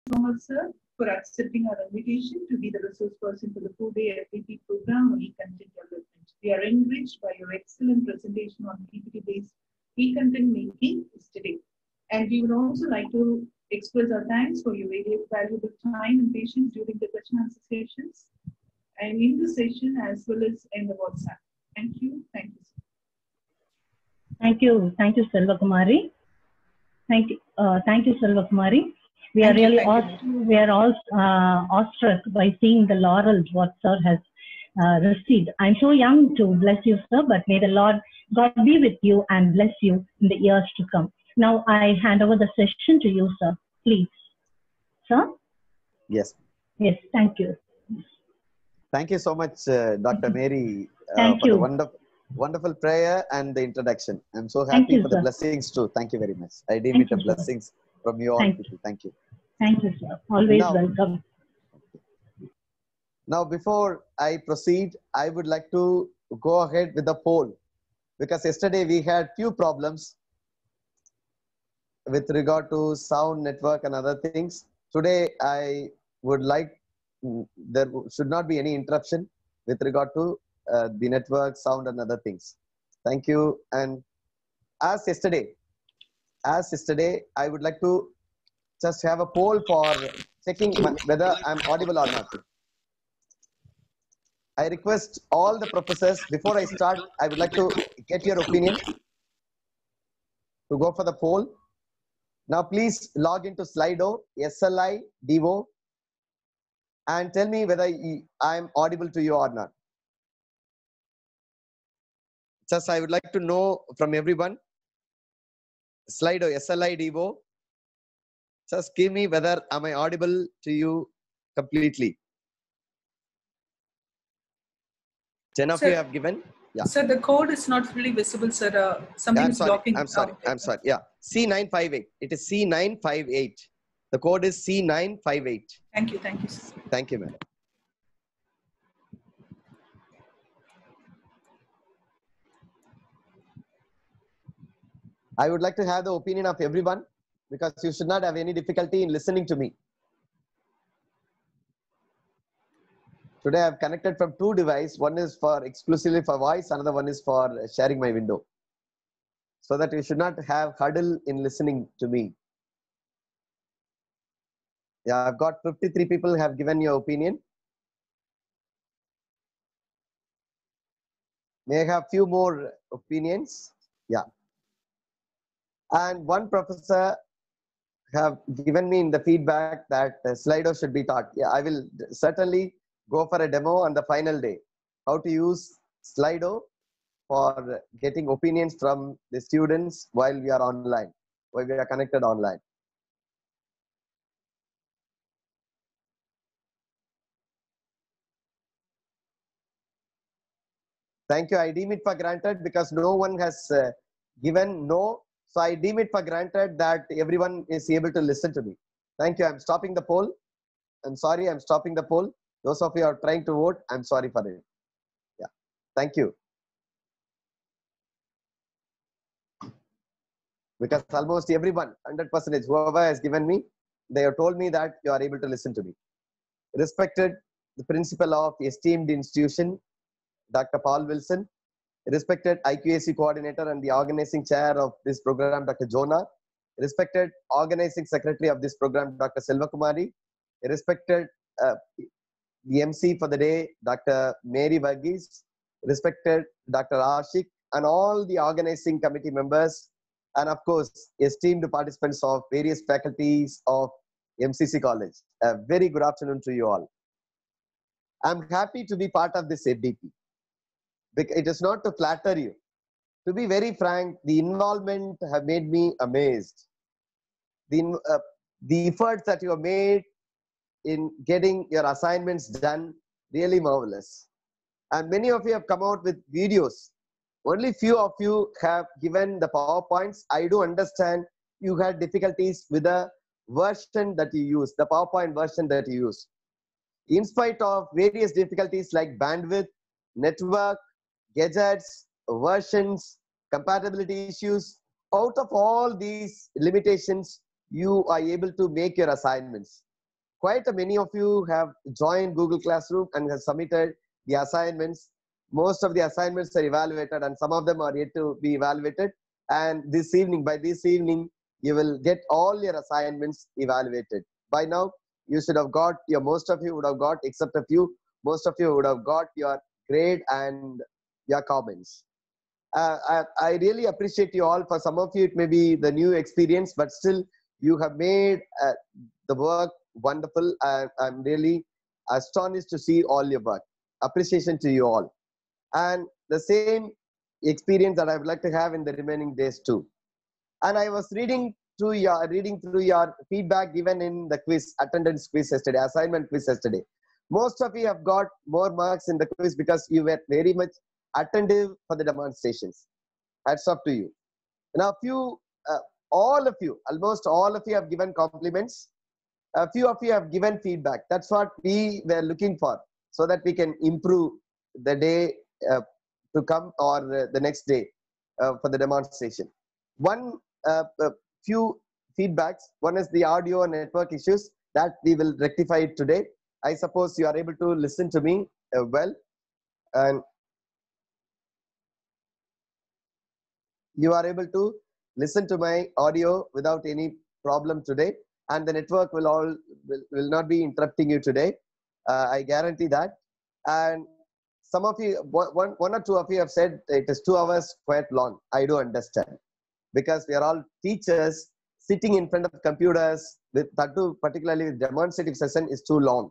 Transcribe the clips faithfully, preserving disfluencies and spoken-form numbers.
so much, sir, for accepting our invitation to be the resource person for the four-day F P T program on e-content development. We are enriched by your excellent presentation on P P T-based e-content making yesterday. And we would also like to express our thanks for your very valuable time and patience during the question and answer sessions and in the session as well as in the WhatsApp. Thank you. Thank you, sir. Thank you. Thank you, Selva Kumari. Thank you. Uh, thank you, Selva Kumari. We Thank are you, really thank aw- you. we are all uh, awestruck by seeing the laurels what sir has uh, received. I'm so young to bless you, sir, but may the Lord God be with you and bless you in the years to come. Now I hand over the session to you, sir. Please, sir. Yes. Yes. Thank you. Thank you so much, uh, Doctor Mary, uh, Thank for you. the wonderful, wonderful prayer and the introduction. I'm so Thank happy you, for the sir. blessings too. Thank you very much. I deem Thank it a you, sir. blessings from you all Thank people. Thank you. Thank you, sir. Always Now, welcome. now, before I proceed, I would like to go ahead with the poll because yesterday we had few problems with regard to sound network and other things. Today, I would like, mm, there should not be any interruption with regard to uh, the network, sound and other things. Thank you. And as yesterday, as yesterday, I would like to just have a poll for checking my, whether I'm audible or not. I request all the professors, before I start, I would like to get your opinion to go for the poll. Now, please log into Slido, S L I D O, and tell me whether I am audible to you or not. Just I would like to know from everyone. Slido, S L I D O. Just give me whether am I audible to you completely. ten of Sir, you have given. Yeah. Sir, the code is not fully visible, sir. Uh, something Yeah, I'm is sorry. blocking. I'm sorry. Okay. I'm sorry. Yeah. C nine five eight. It is C nine five eight. The code is C nine five eight. Thank you. Thank you, sir. Thank you, madam. I would like to have the opinion of everyone because you should not have any difficulty in listening to me. Today I have connected from two devices. One is for exclusively for voice, another one is for sharing my window. So that you should not have hurdle in listening to me. Yeah, I've got fifty-three people have given your opinion. May I have few more opinions? Yeah. And one professor have given me in the feedback that uh, Slido should be taught. Yeah, I will certainly go for a demo on the final day. How to use Slido for getting opinions from the students while we are online, while we are connected online. Thank you. I deem it for granted because no one has uh, given no. So I deem it for granted that everyone is able to listen to me. Thank you. I'm stopping the poll. I'm sorry. I'm stopping the poll. Those of you are trying to vote, I'm sorry for it. Yeah. Thank you. Because almost everyone, one hundred percent, whoever has given me, they have told me that you are able to listen to me. Respected the principal of esteemed institution, Doctor Paul Wilson, respected I Q A C coordinator and the organizing chair of this program, Doctor Jonah, respected organizing secretary of this program, Doctor Selva Kumari, respected uh, the M C for the day, Doctor Mary Varghese, respected Doctor Ashik, and all the organizing committee members, and of course, esteemed participants of various faculties of M C C College. A very good afternoon to you all. I'm happy to be part of this F D P. It is not to flatter you. To be very frank, the involvement have made me amazed. The, uh, the efforts that you have made in getting your assignments done, really marvelous. And many of you have come out with videos. Only few of you have given the PowerPoints. I do understand you had difficulties with the version that you use, the PowerPoint version that you use. In spite of various difficulties like bandwidth, network, gadgets, versions, compatibility issues, out of all these limitations, you are able to make your assignments. quite a many of you have joined Google Classroom and have submitted the assignments. Most of the assignments are evaluated and some of them are yet to be evaluated. And this evening, by this evening, you will get all your assignments evaluated. By now, you should have got your, most of you would have got, except a few, most of you would have got your grade and your comments. Uh, I, I really appreciate you all. For some of you, it may be the new experience, but still you have made uh, the work wonderful. And I'm really astonished to see all your work. Appreciation to you all. And the same experience that I would like to have in the remaining days too. And I was reading through your, reading through your feedback given in the quiz, attendance quiz yesterday, assignment quiz yesterday. Most of you have got more marks in the quiz because you were very much attentive for the demonstrations. Hats off to you. Now, few, uh, all of you, almost all of you have given compliments. A few of you have given feedback. That's what we were looking for, so that we can improve the day uh, to come or uh, the next day uh, for the demonstration. One uh, uh, few feedbacks. One is the audio and network issues that we will rectify it today. I suppose you are able to listen to me uh, well, and you are able to listen to my audio without any problem today, and the network will all will, will not be interrupting you today. Uh, I guarantee that. And some of you, one, one or two of you have said it is two hours quite long. I do understand, because we are all teachers sitting in front of computers with that too, particularly with demonstrative session is too long.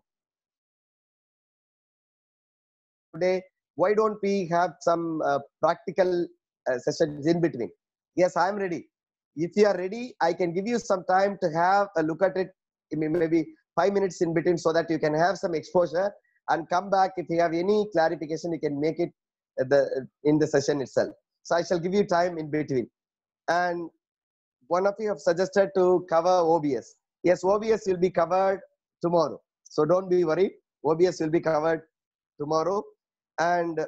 Today, why don't we have some uh, practical uh, sessions in between? Yes, I am ready. If you are ready, I can give you some time to have a look at it, maybe five minutes in between, so that you can have some exposure and come back. If you have any clarification, you can make it at the, in the session itself. So I shall give you time in between. And one of you have suggested to cover O B S. Yes, O B S will be covered tomorrow. So don't be worried. O B S will be covered tomorrow. And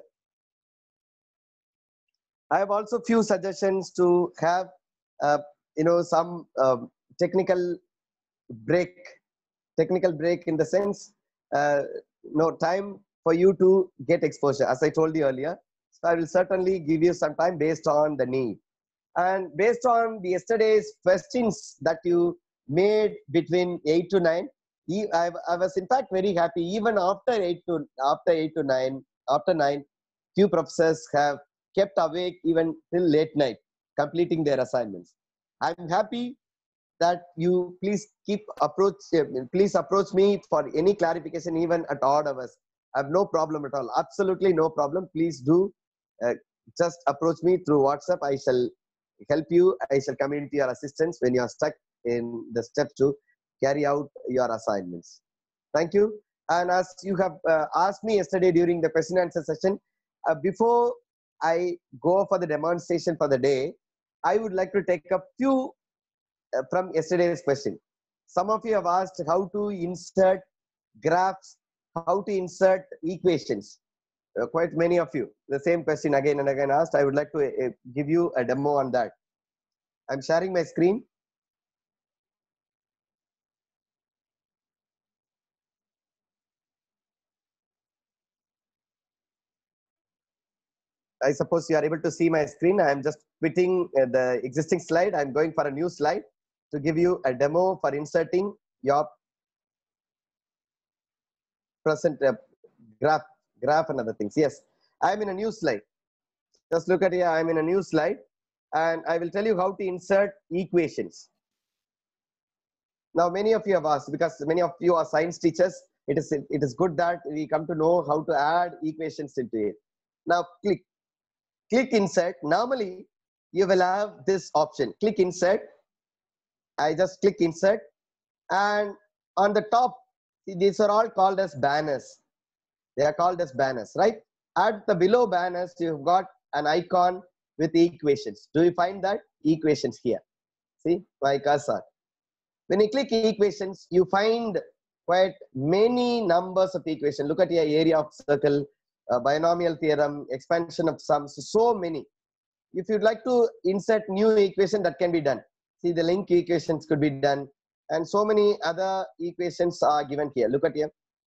I have also few suggestions to have, uh, you know, some um, technical break, technical break in the sense, uh, no time for you to get exposure, as I told you earlier. So I will certainly give you some time based on the need. And based on the yesterday's questions that you made between eight to nine, I, I was in fact very happy. Even after eight to after eight to nine, after nine, few professors have kept awake even till late night, completing their assignments. I'm happy that you please keep approach, please approach me for any clarification, even at odd hours. I have no problem at all. Absolutely no problem. Please do uh, just approach me through WhatsApp. I shall help you. I shall come into your assistance when you are stuck in the steps to carry out your assignments. Thank you. And as you have uh, asked me yesterday during the question answer session, uh, before I go for the demonstration for the day, I would like to take a few uh, from yesterday's question. Some of you have asked how to insert graphs, how to insert equations. Uh, quite many of you, the same question again and again asked. I would like to uh, give you a demo on that. I'm sharing my screen. I suppose you are able to see my screen. I am just quitting uh, the existing slide. I'm going for a new slide to give you a demo for inserting your present uh, graph, graph and other things. Yes, I'm in a new slide. Just look at here. I'm in a new slide, and I will tell you how to insert equations. Now, many of you have asked, because many of you are science teachers, it is it is good that we come to know how to add equations into it. Now, click. Click insert. Normally, you will have this option. Click insert. I just click insert. And on the top, see, these are all called as banners. They are called as banners, right? At the below banners, you've got an icon with equations. Do you find that? Equations here. See, my cursor. When you click equations, you find quite many numbers of equations. Look at your area of circle, Uh, binomial theorem, expansion of sums, so many. If you'd like to insert new equation, that can be done. See, the link equations could be done. And so many other equations are given here. Look at here.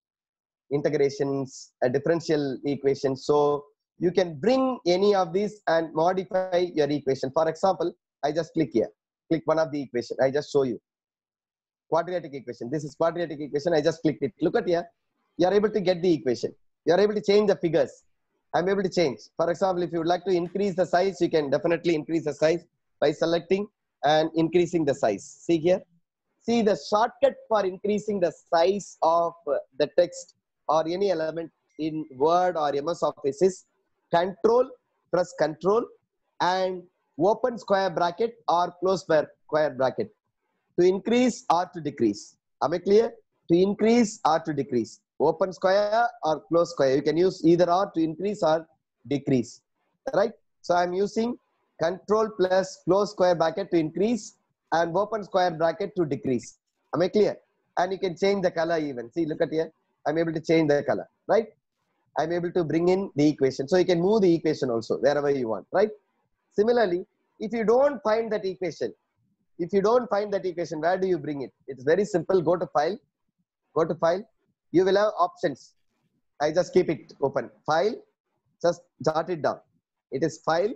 Integrations, a differential equation. So you can bring any of these and modify your equation. For example, I just click here. Click one of the equation. I just show you. Quadratic equation. This is quadratic equation. I just clicked it. Look at here. You are able to get the equation. You are able to change the figures. I'm able to change. For example, if you would like to increase the size, you can definitely increase the size by selecting and increasing the size. See here. See, the shortcut for increasing the size of the text or any element in Word or M S Office is Control, press Control and open square bracket or close square bracket to increase or to decrease. Am I clear? To increase or to decrease. Open square or close square. You can use either or to increase or decrease. Right? So I'm using Control plus close square bracket to increase and open square bracket to decrease. Am I clear? And you can change the color even. See, look at here. I'm able to change the color, right? I'm able to bring in the equation. So you can move the equation also wherever you want, right? Similarly, if you don't find that equation, if you don't find that equation, where do you bring it? It's very simple. Go to File. Go to File. You will have options. I just keep it open. File. Just jot it down. It is File.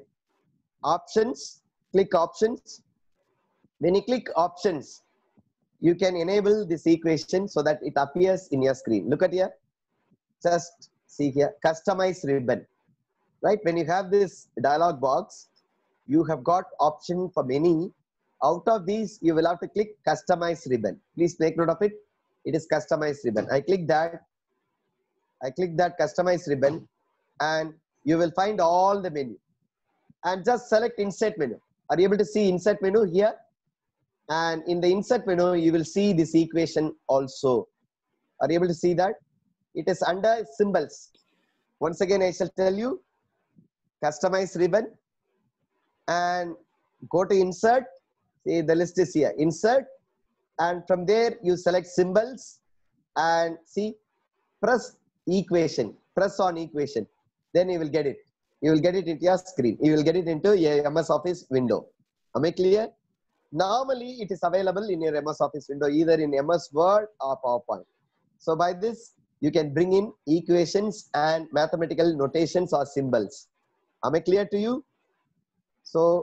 Options. Click Options. When you click Options, you can enable this equation so that it appears in your screen. Look at here. Just see here. Customize ribbon. Right? When you have this dialog box, you have got option for many. Out of these, you will have to click Customize ribbon. Please make note of it. It is Customize ribbon. I click that. I click that Customize ribbon, and you will find all the menu. And just select Insert menu. Are you able to see Insert menu here? And in the Insert menu, you will see this equation also. Are you able to see that? It is under Symbols. Once again, I shall tell you, Customize ribbon, and go to Insert. See, the list is here. Insert, and from there you select Symbols, and see, press Equation. Press on Equation. Then you will get it. You will get it into your screen. You will get it into your M S Office window. Am I clear? Normally, it is available in your M S Office window, either in M S Word or PowerPoint. So by this, you can bring in equations and mathematical notations or symbols. Am I clear to you? So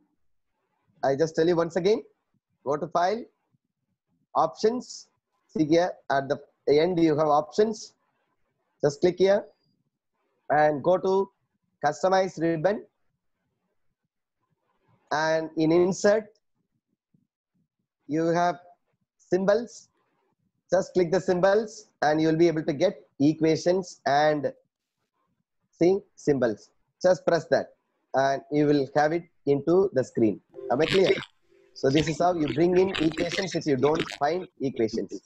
I just tell you once again, go to File, Options. See here, at the end you have options. Just click here and go to Customize ribbon. And in Insert, you have Symbols. Just click the symbols and you will be able to get equations and see symbols. Just press that and you will have it into the screen. Am I clear? So this is how you bring in equations if you don't find equations.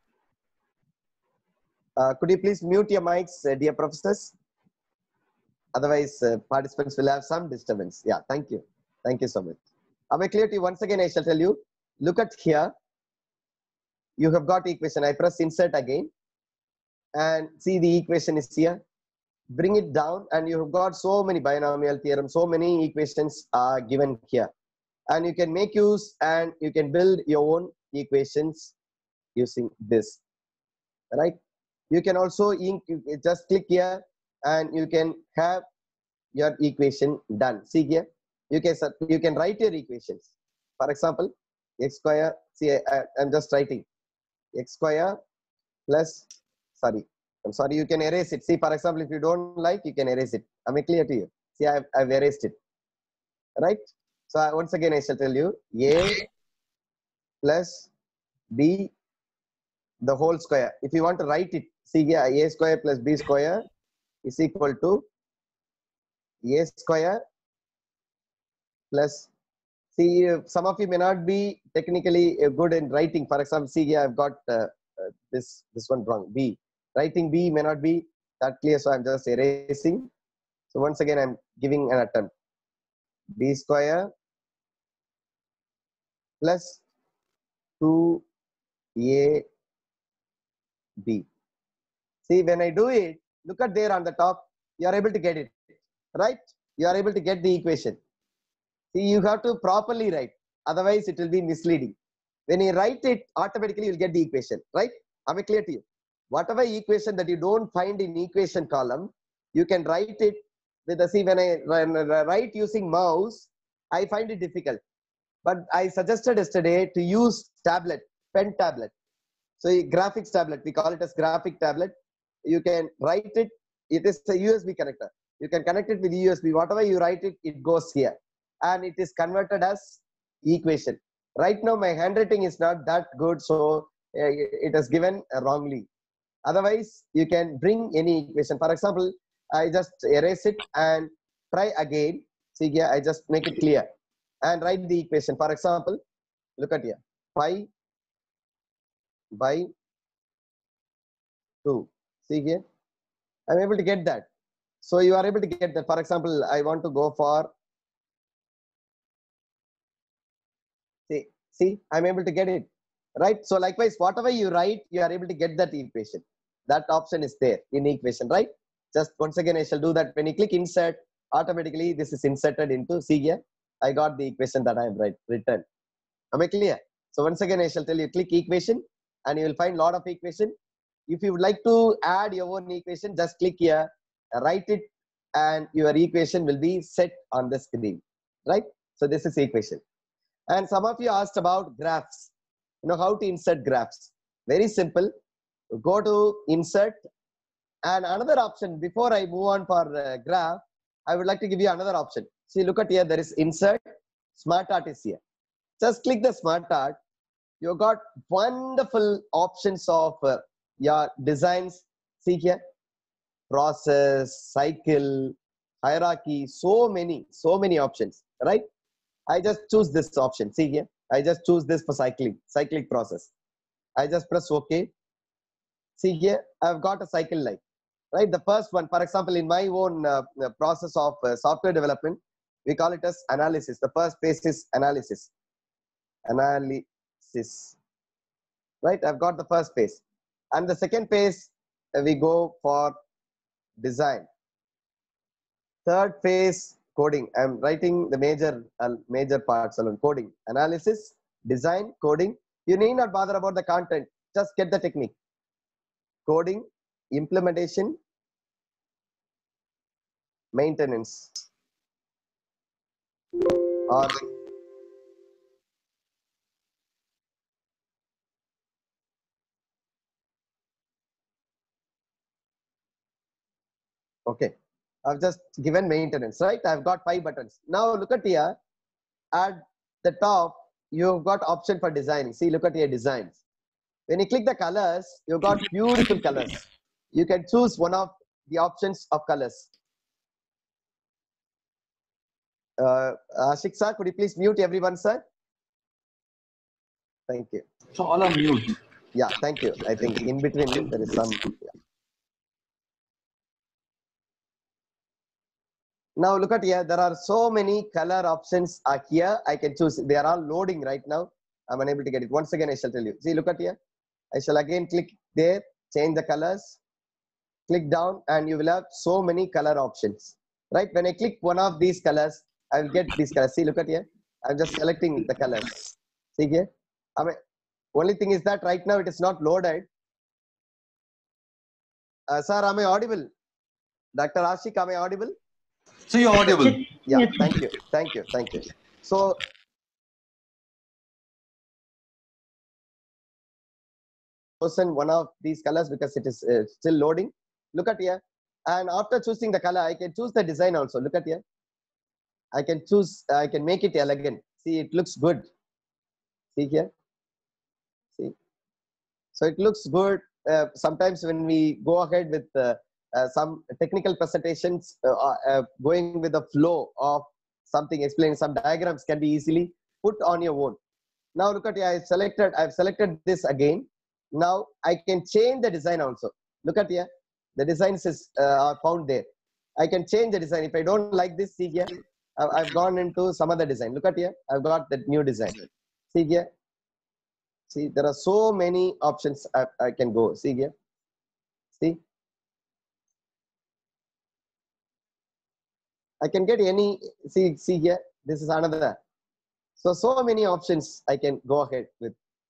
Uh, could you please mute your mics, uh, dear professors? Otherwise, uh, participants will have some disturbance. Yeah, thank you. Thank you so much. Am I clear to you? Once again, I shall tell you. Look at here. You have got equation. I press Insert again. And see the equation is here. Bring it down and you have got so many binomial theorems. So many equations are given here. And you can make use and you can build your own equations using this. Right? You can also ink, just click here and you can have your equation done. See here. You can, you can write your equations. For example, x square, see I, I'm just writing x square plus, sorry, I'm sorry, you can erase it. See, for example, if you don't like, you can erase it. Am I clear to you? See, I've, I've erased it. Right? So I, once again, I shall tell you a plus b the whole square. If you want to write it, see here, a square plus b square is equal to a square plus, see, some of you may not be technically good in writing. For example, see here, I've got uh, uh, this, this one wrong, b. Writing b may not be that clear, so I'm just erasing. So once again, I'm giving an attempt. B square plus two a b. See, when I do it, look at there on the top, you are able to get it, right? You are able to get the equation. See, you have to properly write, otherwise it will be misleading. When you write it, automatically you'll get the equation, right? Am I clear to you? Whatever equation that you don't find in equation column, you can write it with a, see, when I, when I write using mouse, I find it difficult. But I suggested yesterday to use tablet, pen tablet. So a graphics tablet, we call it as graphic tablet. You can write it, it is a U S B connector. You can connect it with U S B, whatever you write it, it goes here. And it is converted as equation. Right now, my handwriting is not that good, so uh, it is given uh, wrongly. Otherwise, you can bring any equation. For example, I just erase it and try again. See here, I just make it clear and write the equation. For example, look at here, pi by two. See here, I'm able to get that. So you are able to get that. For example, I want to go for, see, see, I'm able to get it, right? So likewise, whatever you write, you are able to get that equation. That option is there in equation, right? Just once again, I shall do that. When you click insert, automatically this is inserted into, see here, I got the equation that I have write, written. Am I clear? So once again, I shall tell you, click equation and you will find lot of equation. If you would like to add your own equation, just click here, write it, and your equation will be set on the screen, right? So this is equation. And some of you asked about graphs. You know how to insert graphs. Very simple. Go to insert, and another option before I move on for uh, graph, I would like to give you another option. See, look at here, there is insert, smart art is here. Just click the smart art. You got wonderful options of uh, your designs. See here, process, cycle, hierarchy, so many, so many options, right? I just choose this option. See here, I just choose this for cycling, cyclic process. I just press OK. See here, I've got a cycle line, right? The first one, for example, in my own uh, process of uh, software development, we call it as analysis. The first phase is analysis. Analysis, right? I've got the first phase. And the second phase, uh, we go for design. Third phase, coding. I'm writing the major, uh, major parts alone. Coding, analysis, design, coding. You need not bother about the content. Just get the technique. Coding, implementation, maintenance, or okay. I've just given maintenance, right? I've got five buttons. Now look at here. At the top, you've got option for designing. See, look at your designs. When you click the colors, you've got beautiful colors. You can choose one of the options of colors. Uh, Ashik sir, could you please mute everyone, sir? Thank you. So all are mute. Yeah, thank you. I think in between there is some. Yeah. Now look at here. There are so many color options are here. I can choose. They are all loading right now. I'm unable to get it. Once again, I shall tell you. See, look at here. I shall again click there, change the colors, click down, and you will have so many color options, right? When I click one of these colors, I will get these colors. See, look at here. I'm just selecting the colors. See here. I mean, only thing is that right now it is not loaded. Uh, sir, am I audible? Doctor Ashik, am I audible? So you're audible. Yeah, Yes. thank you. Thank you. Thank you. So, chosen one of these colors because it is uh, still loading. Look at here. And after choosing the color, I can choose the design also. Look at here. I can choose, I can make it elegant. See, it looks good. See here. See. So it looks good. Uh, sometimes when we go ahead with uh, uh, some technical presentations, uh, uh, going with the flow of something, explaining some diagrams can be easily put on your own. Now look at here. I selected, I've selected this again. Now I can change the design also. Look at here. The designs is uh, are found there. I can change the design. If I don't like this, see here. I've, I've gone into some other design. Look at here. I've got that new design. See here. See, there are so many options I, I can go. See here. See. I can get any, see, see here. This is another. So, so many options I can go ahead with.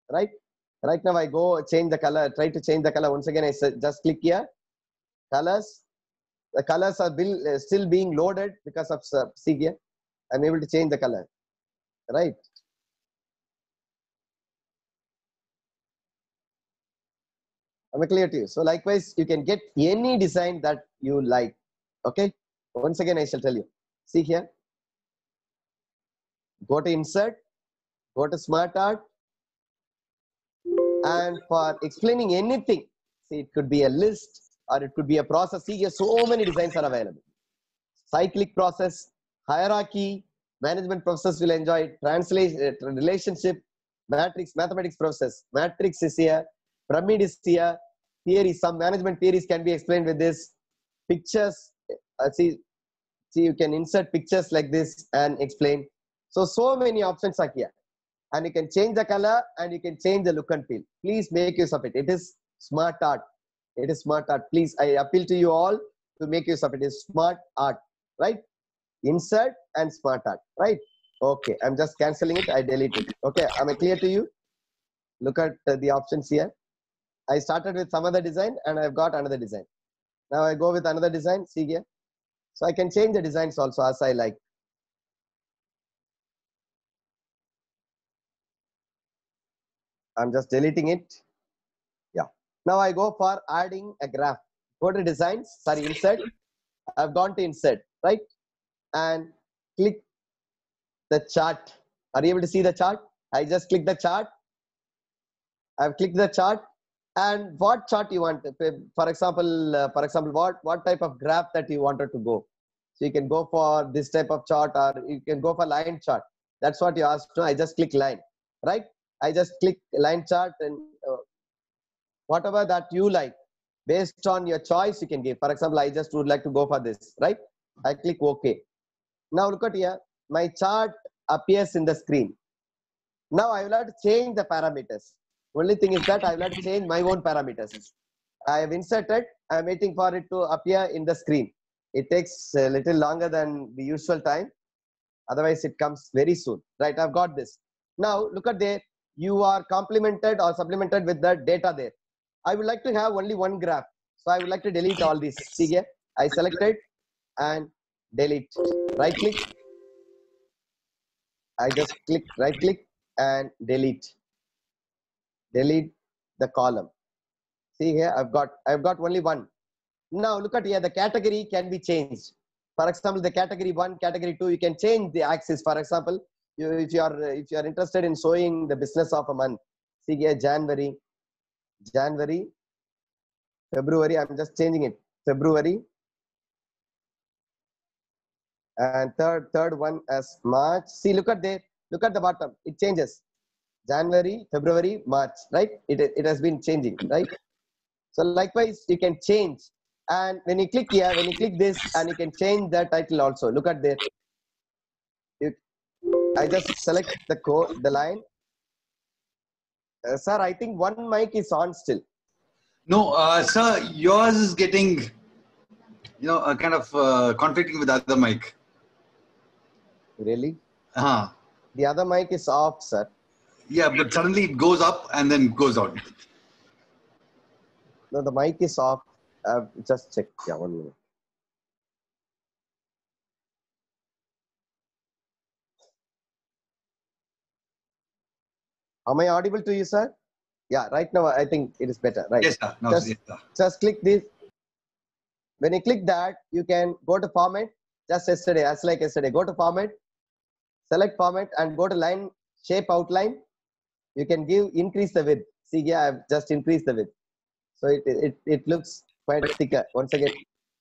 right? Right now I go change the color, try to change the color. Once again, I just click here, colors. The colors are bill, uh, still being loaded because of uh, see here. I'm able to change the color, right? Am I clear to you? So likewise, you can get any design that you like. Okay. Once again, I shall tell you. See here. Go to insert. Go to smart art. And for explaining anything, see, it could be a list or it could be a process. See here, so many designs are available. Cyclic process, hierarchy, management process will enjoy, translation, uh, relationship, matrix, mathematics process. Matrix is here, pyramid is here, theory, some management theories can be explained with this. Pictures, uh, see, see, you can insert pictures like this and explain. So, so many options are here. And you can change the color and you can change the look and feel. Please make use of it. It is smart art. It is smart art. Please, I appeal to you all to make use of it. It is smart art. Right? Insert and smart art, right? Okay, I'm just canceling it. I delete it. Okay, am I clear to you? Look at uh, the options here. I started with some other design and I've got another design. Now I go with another design. See here. So I can change the designs also as I like. I'm just deleting it. Yeah. Now I go for adding a graph. Go to designs. Sorry, insert. I've gone to insert, right? And click the chart. Are you able to see the chart? I just click the chart. I've clicked the chart. And what chart you want? For example, uh, for example, what what type of graph that you wanted to go? So you can go for this type of chart, or you can go for line chart. That's what you asked. No, I just click line, right? I just click line chart, and uh, whatever that you like, based on your choice, you can give. For example, I just would like to go for this, right? I click OK. Now look at here. My chart appears in the screen. Now I will have to change the parameters. Only thing is that I will have to change my own parameters. I have inserted. I am waiting for it to appear in the screen. It takes a little longer than the usual time. Otherwise, it comes very soon. Right? I've got this. Now look at there. You are complemented or supplemented with the data there. I would like to have only one graph. So I would like to delete all these. See here. I selected and delete. Right click. I just click right click and delete. Delete the column. See here, I've got I've got only one. Now look at here, the category can be changed. For example, the category one, category two, you can change the axis. For example, you, if you are if you are interested in showing the business of a month, see here January, January, February. I'm just changing it. February, and third third one as March. See, look at there. Look at the bottom. It changes. January, February, March, right? It, it has been changing, right? So likewise, you can change. And when you click here, when you click this, and you can change the title also. Look at there. You, I just select the code, the line. Uh, sir, I think one mic is on still. No, uh, sir, yours is getting, you know, uh, kind of uh, conflicting with the other mic. Really? Uh-huh. The other mic is off, sir. Yeah, but suddenly it goes up and then goes out. No, the mic is off. Uh, just check. Yeah, one minute. Am I audible to you, sir? Yeah, right now I think it is better. Right. Yes, sir. No, just, yes, sir. just click this. When you click that, you can go to format. Just yesterday, as like yesterday, go to format, select format, and go to line shape outline. You can give increase the width. See here, I've just increased the width. So it, it, it looks quite thicker. Once again,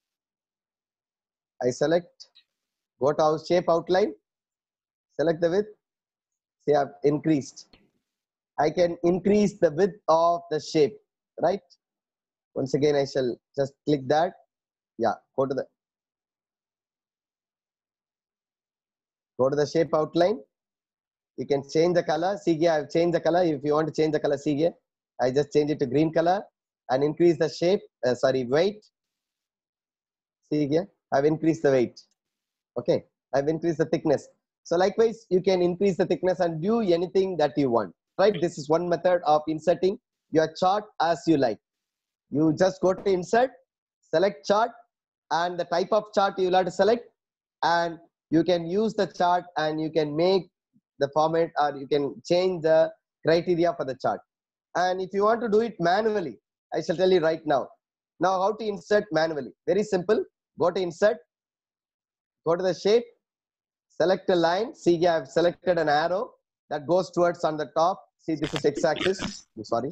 I select, go to our shape outline, select the width. See, I've increased. I can increase the width of the shape, right? Once again, I shall just click that. Yeah, go to the, go to the shape outline. You can change the color. See here, I've changed the color. If you want to change the color, see here. I just change it to green color and increase the shape, uh, sorry, weight. See here, I've increased the weight. Okay, I've increased the thickness. So likewise, you can increase the thickness and do anything that you want. right? This is one method of inserting your chart as you like. You just go to insert, select chart, and the type of chart you will have to select, and you can use the chart and you can make the format, or you can change the criteria for the chart. And if you want to do it manually, I shall tell you right now. Now how to insert manually? Very simple. Go to insert, go to the shape, select a line. See here I have selected an arrow that goes towards on the top. See, this is x-axis. I'm sorry.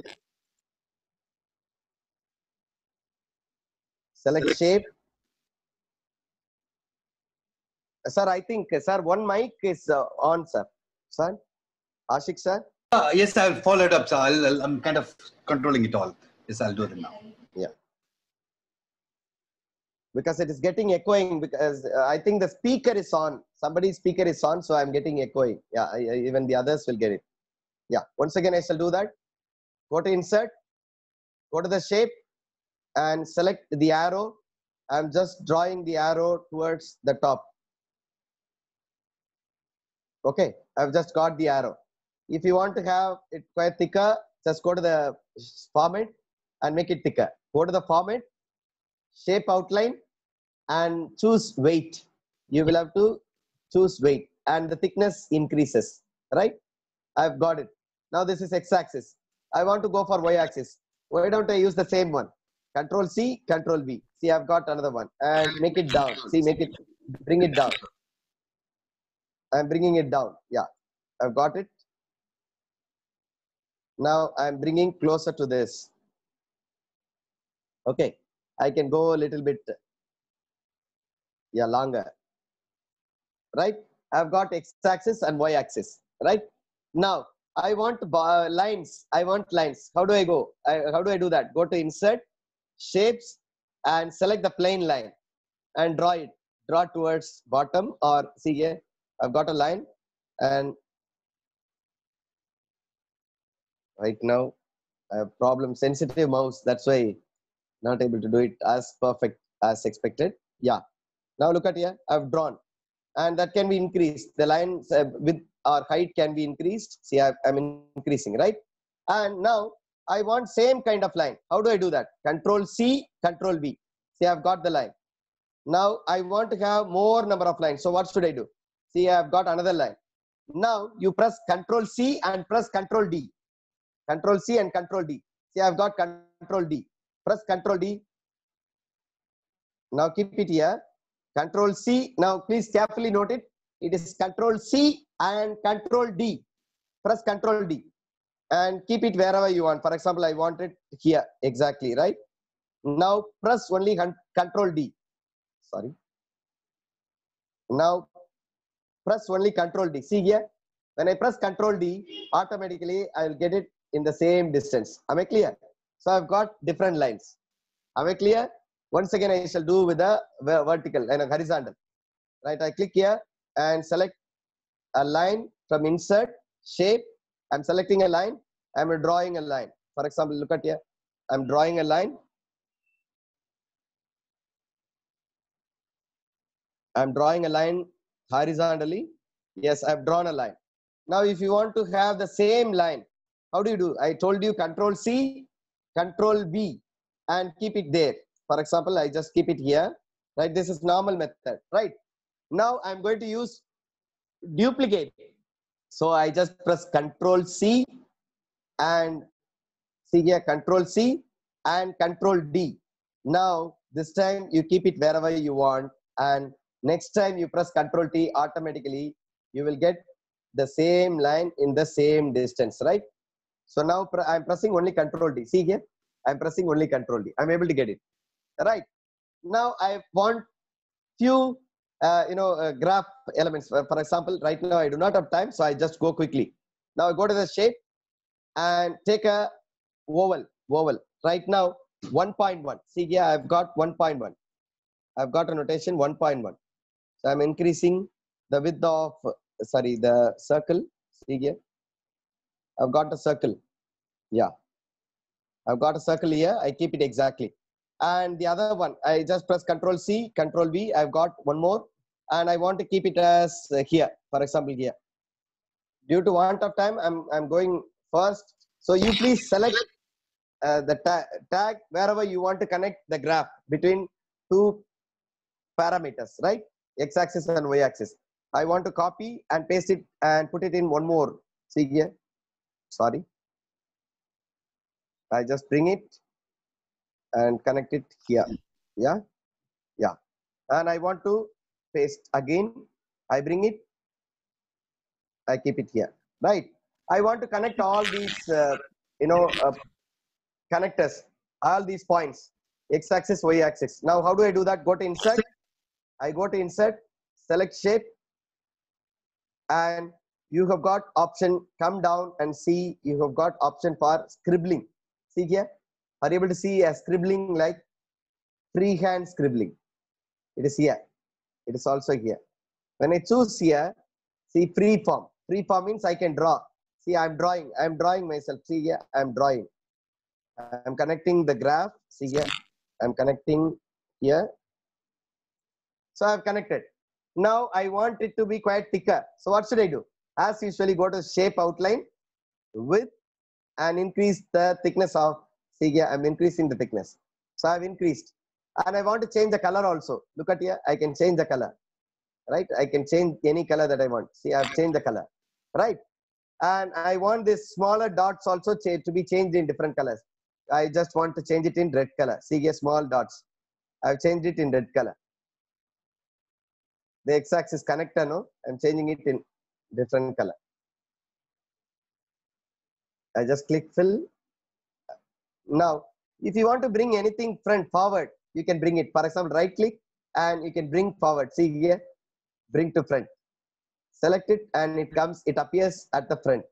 Select shape. Sir, I think, sir, one mic is uh, on, sir. Sir, Ashik, sir. Uh, yes, I'll follow it up. So I'll, I'll, I'm kind of controlling it all. Yes, I'll do it now. Yeah. Because it is getting echoing, because uh, I think the speaker is on. Somebody's speaker is on, so I'm getting echoing. Yeah, I, I, even the others will get it. Yeah, once again, I shall do that. Go to insert, go to the shape, and select the arrow. I'm just drawing the arrow towards the top. Okay, I've just got the arrow. If you want to have it quite thicker, just go to the format and make it thicker. Go to the format, shape outline, and choose weight. You will have to choose weight, and the thickness increases, right? I've got it. Now this is x-axis. I want to go for y-axis. Why don't I use the same one? Control C, Control V. See, I've got another one, and make it down. See, make it, bring it down. I'm bringing it down. Yeah, I've got it. Now I'm bringing closer to this. Okay, I can go a little bit, yeah, longer. Right? I've got x-axis and y-axis. Right? Now I want uh, lines. I want lines. How do I go? I, how do I do that? Go to insert, shapes, and select the plane line and draw it. Draw towards bottom, or see here. I've got a line, and right now I have problem sensitive mouse. That's why not able to do it as perfect as expected. Yeah. Now look at here. I've drawn, and that can be increased. The lines uh, with our height can be increased. See, I've, I'm increasing, right? And now I want same kind of line. How do I do that? Control C, Control V. See, I've got the line. Now I want to have more number of lines. So what should I do? See, I've got another line. Now you press Control C and press Control D. Control C and Control D. See, I've got Control D. Press Control D. Now keep it here. Control C. Now please carefully note it. It is Control C and Control D. Press Control D and keep it wherever you want. For example, I want it here exactly, right? Now press only Control D. Sorry. Now press only Control D. See here, when I press Control D, automatically I will get it in the same distance. Am I clear? So I've got different lines. Am I clear? Once again, I shall do with a vertical and a horizontal. Right? I click here and select a line from insert, shape. I'm selecting a line. I'm drawing a line. For example, look at here. I'm drawing a line. I'm drawing a line horizontally. Yes, I've drawn a line. Now, if you want to have the same line, how do you do? I told you Control C, Control V, and keep it there. For example, I just keep it here. Right? This is normal method. Right? Now, I'm going to use duplicate. So I just press Control C and see here Control C and Control D. Now, this time you keep it wherever you want, and next time you press Control T, automatically you will get the same line in the same distance, right? So now I'm pressing only Control D. See here, I'm pressing only Control D. I'm able to get it, right? Now I want few, uh, you know, uh, graph elements. For example, right now I do not have time, so I just go quickly. Now I go to the shape and take a oval, oval. Right now, one point one. See here, I've got one point one. I've got a notation one point one. So I'm increasing the width of, sorry, the circle. See here, I've got a circle. Yeah, I've got a circle here. I keep it exactly. And the other one, I just press Control C, Control V. I've got one more, and I want to keep it as uh, here. For example, here. Due to want of time, I'm I'm going first. So you please select uh, the ta tag wherever you want to connect the graph between two parameters, right? X-axis and Y-axis. I want to copy and paste it and put it in one more. See here. Sorry. I just bring it and connect it here. Yeah. Yeah. And I want to paste again. I bring it. I keep it here. Right. I want to connect all these, uh, you know, uh, connectors, all these points, X-axis, Y-axis. Now, how do I do that? Go to insert. I go to insert, select shape, and you have got option, come down and see, you have got option for scribbling. See here, are you able to see a scribbling like freehand scribbling? It is here. It is also here. When I choose here, see free form. Free form means I can draw. See, I'm drawing. I'm drawing myself. See here, I'm drawing. I'm connecting the graph. See here, I'm connecting here. So I've connected. Now I want it to be quite thicker. So what should I do? As usually, go to shape outline, width, and increase the thickness of. See here, I'm increasing the thickness. So I've increased. And I want to change the color also. Look at here, I can change the color. Right? I can change any color that I want. See, I've changed the color. Right? And I want this smaller dots also to be changed in different colors. I just want to change it in red color. See here, small dots. I've changed it in red color. The X-axis connector, no? I'm changing it in different color. I just click fill. Now, if you want to bring anything front forward, you can bring it. For example, right click and you can bring forward. See here, bring to front. Select it and it comes, it appears at the front.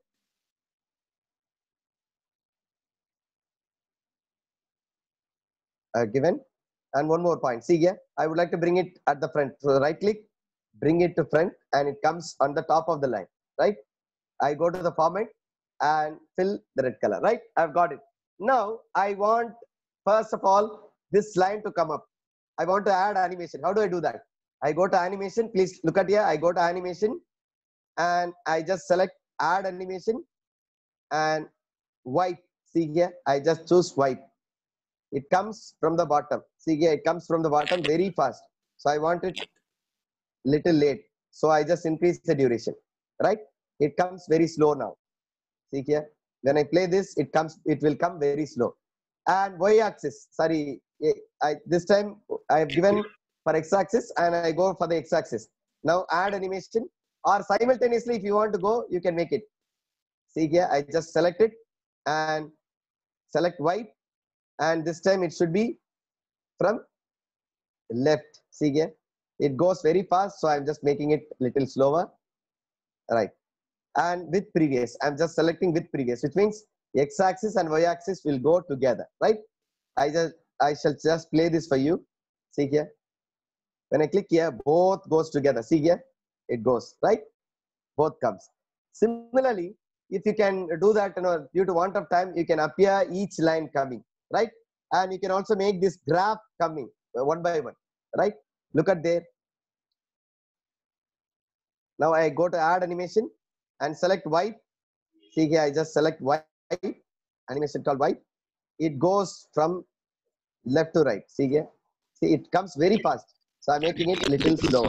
Uh, given. And one more point. See here, I would like to bring it at the front. So right click, bring it to front and it comes on the top of the line. Right? I go to the format and fill the red color. Right? I've got it. Now I want, first of all, this line to come up. I want to add animation. How do I do that? I go to animation. Please look at here. I go to animation and I just select add animation and wipe. See here, I just choose wipe. It comes from the bottom. See here, it comes from the bottom very fast. So I want it little late. So I just increase the duration. Right? It comes very slow now. See here, when I play this, it comes. It will come very slow. And Y-axis. Sorry, I this time I have given for X-axis and I go for the X-axis. Now add animation, or simultaneously if you want to go, you can make it. See here, I just select it and select wipe, and this time it should be from left. See here, it goes very fast, so I'm just making it little slower. Right, and with previous, I'm just selecting with previous, which means X-axis and Y-axis will go together. Right, I just I shall just play this for you. See here, when I click here, both goes together. See here, it goes, right? Both comes. Similarly, if you can do that, you know, due to want of time, you can appear each line coming, right? And you can also make this graph coming one by one, right? Look at there. Now I go to add animation and select wipe. See here, I just select wipe, animation called wipe. It goes from left to right. See here, see it comes very fast. So I'm making it a little slower.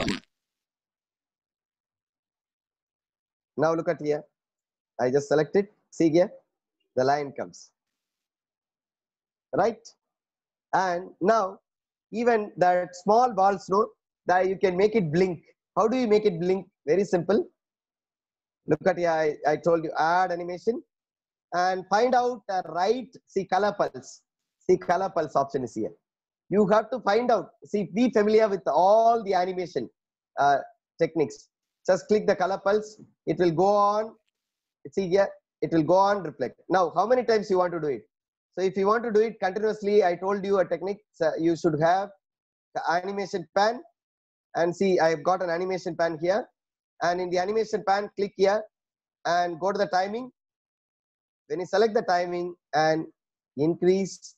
Now look at here. I just select it. See here, the line comes. Right? And now, even that small balls, no, that you can make it blink. How do you make it blink? Very simple. Look at here. I, I told you add animation and find out the right, see color pulse. See color pulse option is here. You have to find out. See, be familiar with all the animation uh, techniques. Just click the color pulse. It will go on. See here, it will go on reflect. Now, how many times you want to do it? So if you want to do it continuously, I told you a technique. So you should have the animation pan. And see, I've got an animation pan here. And in the animation pan, click here and go to the timing. When you select the timing and increase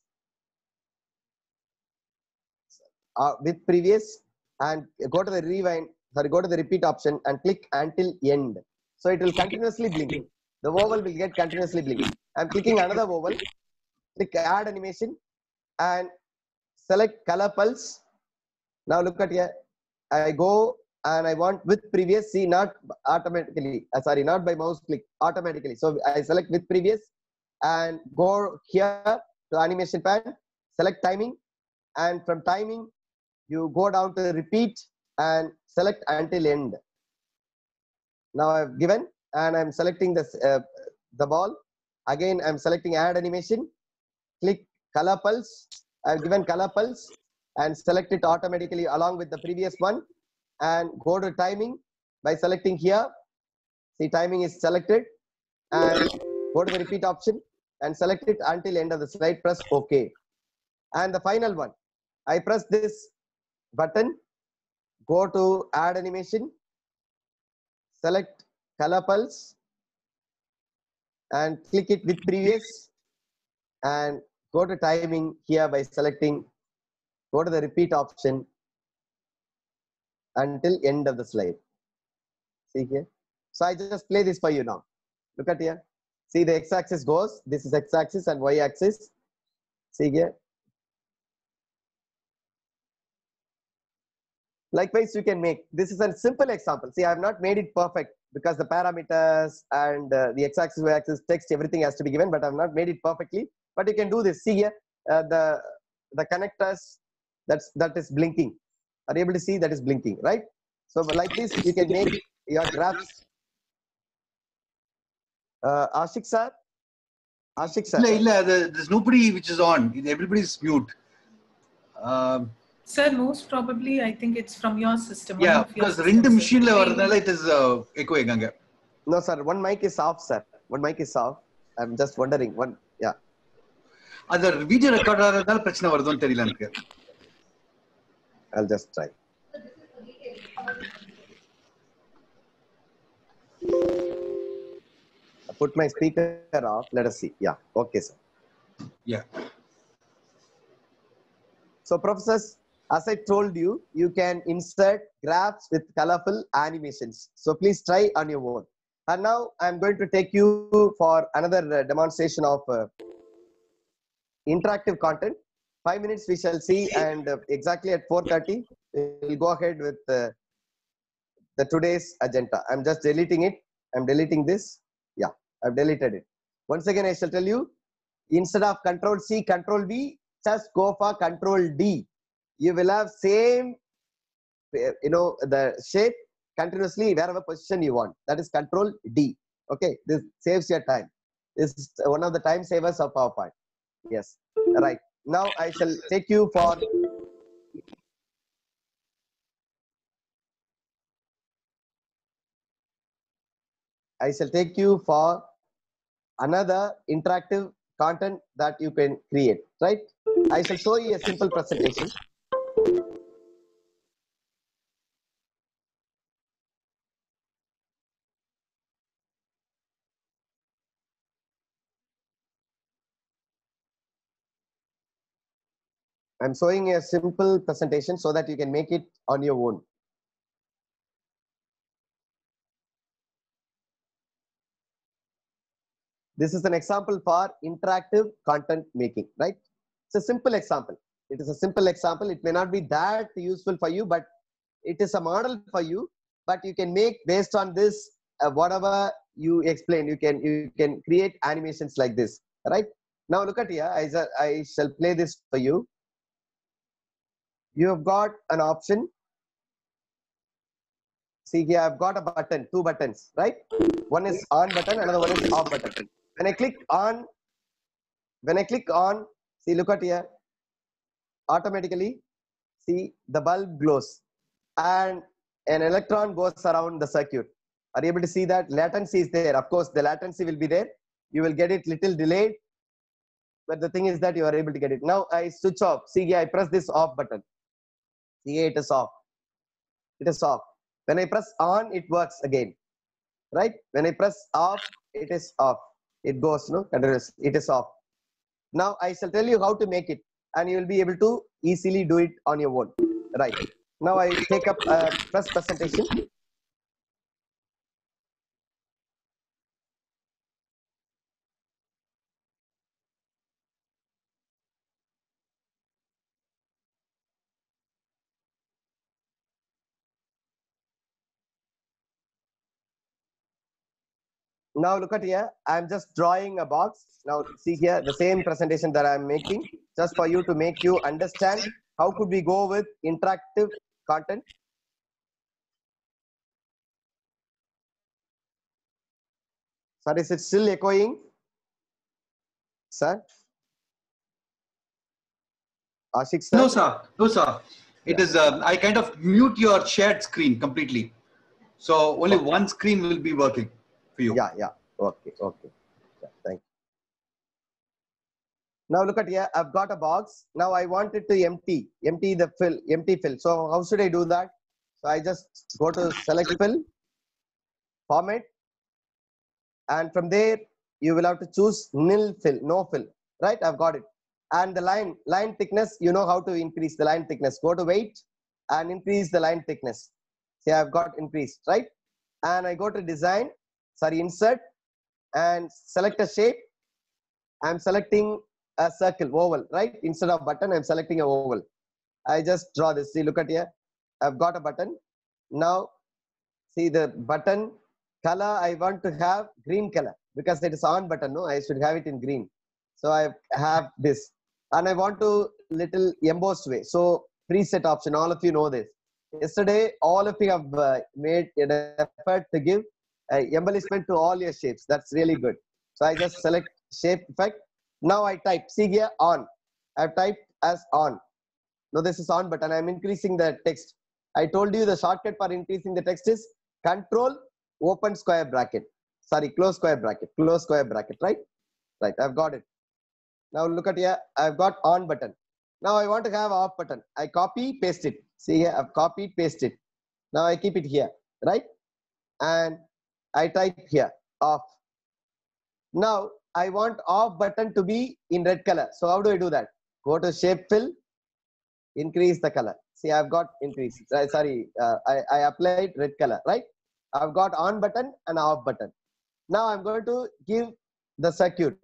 uh, with previous and go to the rewind, sorry, go to the repeat option and click until end. So it will continuously blink. the oval will get continuously blinking. I'm clicking another oval, click add animation and select color pulse. Now look at here. I go and I want with previous, see not automatically, uh, sorry, not by mouse click, automatically. So I select with previous and go here to animation pan, select timing, and from timing, you go down to repeat and select until end. Now I've given and I'm selecting this, uh, the ball. Again, I'm selecting add animation, click color pulse. I've given color pulse and select it automatically along with the previous one and go to timing by selecting here. See, timing is selected and go to the repeat option and select it until end of the slide, press OK. And the final one, I press this button, go to add animation, select color pulse and click it with previous and go to timing here by selecting, go to the repeat option until end of the slide. See here. So I just play this for you now. Look at here. See the x-axis goes, this is x-axis and y-axis. See here. Likewise, you can make, this is a simple example. See, I have not made it perfect because the parameters and uh, the x-axis, y-axis, text, everything has to be given, but I have not made it perfectly. But you can do this. See here, uh, the, the connectors, that's, that is blinking. Are you able to see that is blinking, right? So like this, you can make your graphs. Uh, Ashik sir? Ashik sir? Illa, illa, there's nobody which is on. Everybody's mute. Um, Sir, most probably, I think it's from your system. Yeah, because rendu machine la varadala it is uh, echo eganga. No sir, one mic is off sir. One mic is off. I'm just wondering. One, yeah. Other video record ஆறதால பிரச்சனை வருதுன்னு தெரியல எனக்கு. I'll just try. I put my speaker off. Let us see. Yeah. Okay, sir. Yeah. So, professors, as I told you, you can insert graphs with colorful animations. So, please try on your own. And now I'm going to take you for another uh, demonstration of uh, interactive content. Five minutes we shall see, and uh, exactly at four thirty, we'll go ahead with uh, the today's agenda. I'm just deleting it. I'm deleting this. Yeah, I've deleted it. Once again, I shall tell you, instead of Control C, Control V, just go for Control D. You will have same, you know, the shape continuously wherever position you want. That is Control D. Okay, this saves your time. This is one of the time savers of PowerPoint. Yes, right. Now I shall take you for I shall take you for another interactive content that you can create, right? I shall show you a simple presentation. I'm showing a simple presentation so that you can make it on your own. This is an example for interactive content making, right? It's a simple example. It is a simple example. It may not be that useful for you, but it is a model for you. But you can make based on this, uh, whatever you explain, you can you can create animations like this, right? Now look at here. I, I shall play this for you. You have got an option. See here, I've got a button, two buttons, right? One is on button, another one is off button. When I click on, when I click on, see, look at here, automatically, see, the bulb glows and an electron goes around the circuit. Are you able to see that? Latency is there. Of course, the latency will be there. You will get it little delayed, but the thing is that you are able to get it. Now I switch off. See here, I press this off button. See here, it is off. It is off. When I press on, it works again, right? When I press off, it is off. It goes, no, it is off. Now I shall tell you how to make it, and you will be able to easily do it on your own, right? Now I take up a first presentation. Now look at here. I'm just drawing a box. Now see here, the same presentation that I'm making, just for you to make you understand how could we go with interactive content. Sir, is it still echoing? Sir? Ashik sir? No, sir. No, sir. It Yeah. is, uh, I kind of mute your shared screen completely. So only Okay. one screen will be working for you. Yeah, yeah. Okay, okay. Yeah, thank you. Now look at here. I've got a box. Now I want it to empty, empty the fill, empty fill. So how should I do that? So I just go to select fill, format, and from there you will have to choose nil fill, no fill. Right? I've got it. And the line, line thickness, you know how to increase the line thickness. Go to weight and increase the line thickness. See, I've got increased, right? And I go to design, sorry, insert, and select a shape. I'm selecting a circle, oval, right? Instead of button, I'm selecting a oval. I just draw this. See, look at here. I've got a button. Now, see the button color, I want to have green color because it is on button. No, I should have it in green. So I have this. And I want to little embossed way. So preset option, all of you know this. Yesterday, all of you have uh, made an effort to give uh, embellishment to all your shapes. That's really good. So I just select shape effect. Now I type, see here, on. I've typed as on. Now this is on button. I'm increasing the text. I told you the shortcut for increasing the text is control, open square bracket. Sorry, close square bracket, close square bracket, right? Right, I've got it. Now look at here, I've got on button. Now I want to have off button. I copy, paste it. See here, I've copied, paste it. Now I keep it here, right? And I type here, off. Now I want off button to be in red color. So how do I do that? Go to shape fill, increase the color. See, I've got increase. Uh, sorry, uh, I, I applied red color, right? I've got on button and off button. Now I'm going to give the circuit.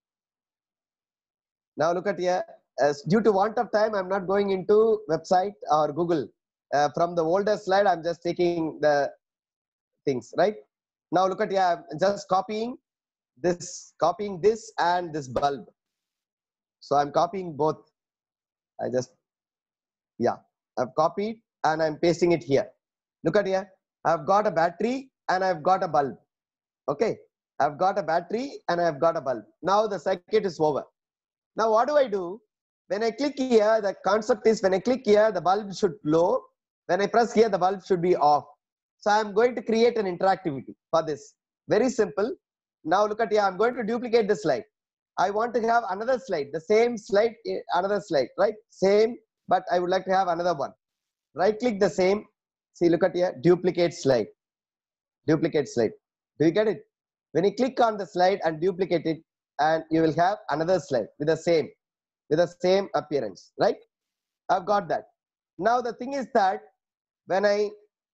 Now look at here. As due to want of time, I'm not going into website or Google. Uh, from the older slide, I'm just taking the things, right? Now look at here. I'm just copying this, copying this and this bulb. So I'm copying both. I just, yeah, I've copied and I'm pasting it here. Look at here. I've got a battery and I've got a bulb. Okay. I've got a battery and I've got a bulb. Now the circuit is over. Now what do I do? When I click here, the concept is when I click here, the bulb should glow. When I press here, the bulb should be off. So I'm going to create an interactivity for this. Very simple. Now look at here. I'm going to duplicate the slide. I want to have another slide, the same slide, another slide, right? Same, but I would like to have another one. Right click the same. See, look at here, duplicate slide. Duplicate slide. Do you get it? When you click on the slide and duplicate it, and you will have another slide with the same, with the same appearance, right? I've got that. Now the thing is that when I,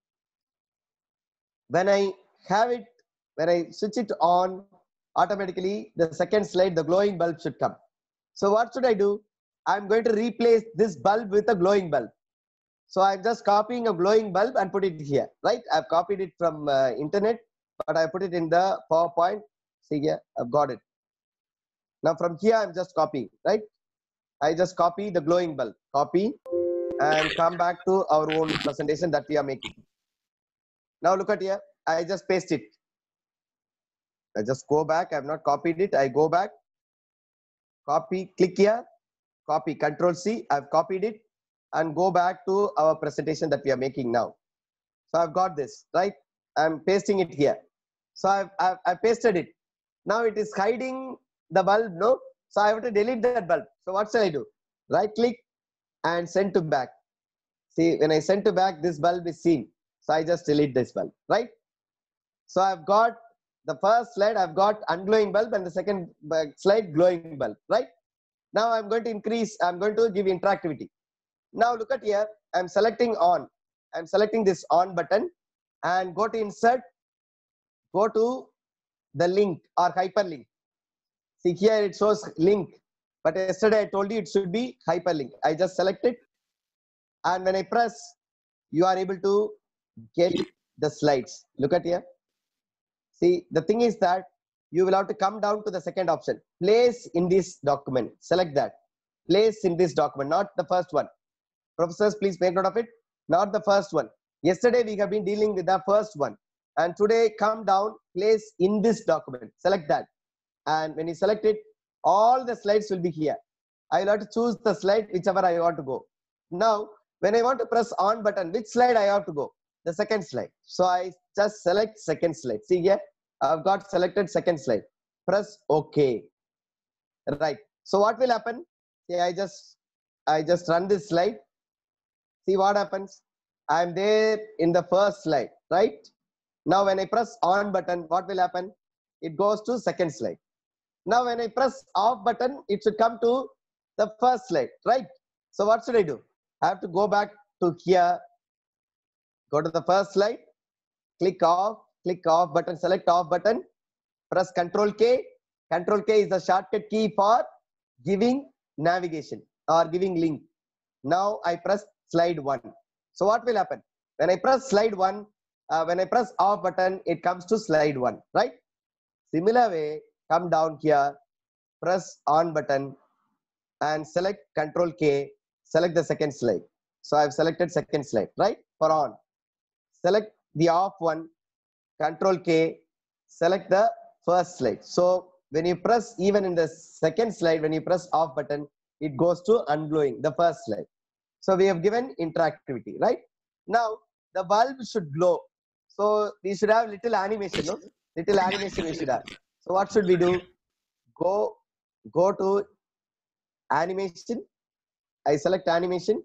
when I have it, when I switch it on, automatically the second slide, the glowing bulb should come. So what should I do? I'm going to replace this bulb with a glowing bulb. So I'm just copying a glowing bulb and put it here, right? I've copied it from uh, internet, but I put it in the PowerPoint. See here, I've got it. Now from here, I'm just copying, right? I just copy the glowing bulb, copy, and come back to our own presentation that we are making. Now look at here, I just paste it. I just go back, I have not copied it, I go back, copy, click here, copy, Control C, I've copied it, and go back to our presentation that we are making now. So I've got this, right? I'm pasting it here. So I've, I've, I've pasted it. Now it is hiding the bulb, no? So I have to delete that bulb. So what shall I do? Right click and send to back. See, when I send to back, this bulb is seen. So I just delete this bulb, right? So I've got the first slide, I've got unglowing bulb, and the second slide, glowing bulb, right? Now I'm going to increase, I'm going to give interactivity. Now look at here, I'm selecting on. I'm selecting this on button and go to insert, go to the link or hyperlink. See here it shows link, but yesterday I told you it should be hyperlink. I just select it, and when I press, you are able to get the slides. Look at here. See, the thing is that you will have to come down to the second option. Place in this document. Select that. Place in this document, not the first one. Professors, please make note of it. Not the first one. Yesterday we have been dealing with the first one. And today come down, place in this document. Select that. And when you select it, all the slides will be here. I will have to choose the slide whichever I want to go. Now, when I want to press on button, which slide I have to go? The second slide. So I just select second slide. See here, I've got selected second slide. Press OK. Right. So what will happen? See, I just I just run this slide. See what happens. I'm there in the first slide, right? Now when I press on button, what will happen? It goes to second slide. Now when I press off button, it should come to the first slide, right? So what should I do? I have to go back to here, go to the first slide, click off, click off button, select off button, press Control K. Control K is the shortcut key for giving navigation or giving link. Now I press slide one. So what will happen? When I press slide one, uh, when I press off button, it comes to slide one, right? Similar way, come down here, press on button and select Control K, select the second slide. So I've selected second slide, right? For on. Select the off one, Control K, select the first slide. So when you press even in the second slide, when you press off button, it goes to unblowing the first slide. So we have given interactivity, right? Now the bulb should glow. So we should have little animation, no? Little animation we should have. So what should we do? Go, go to animation. I select animation.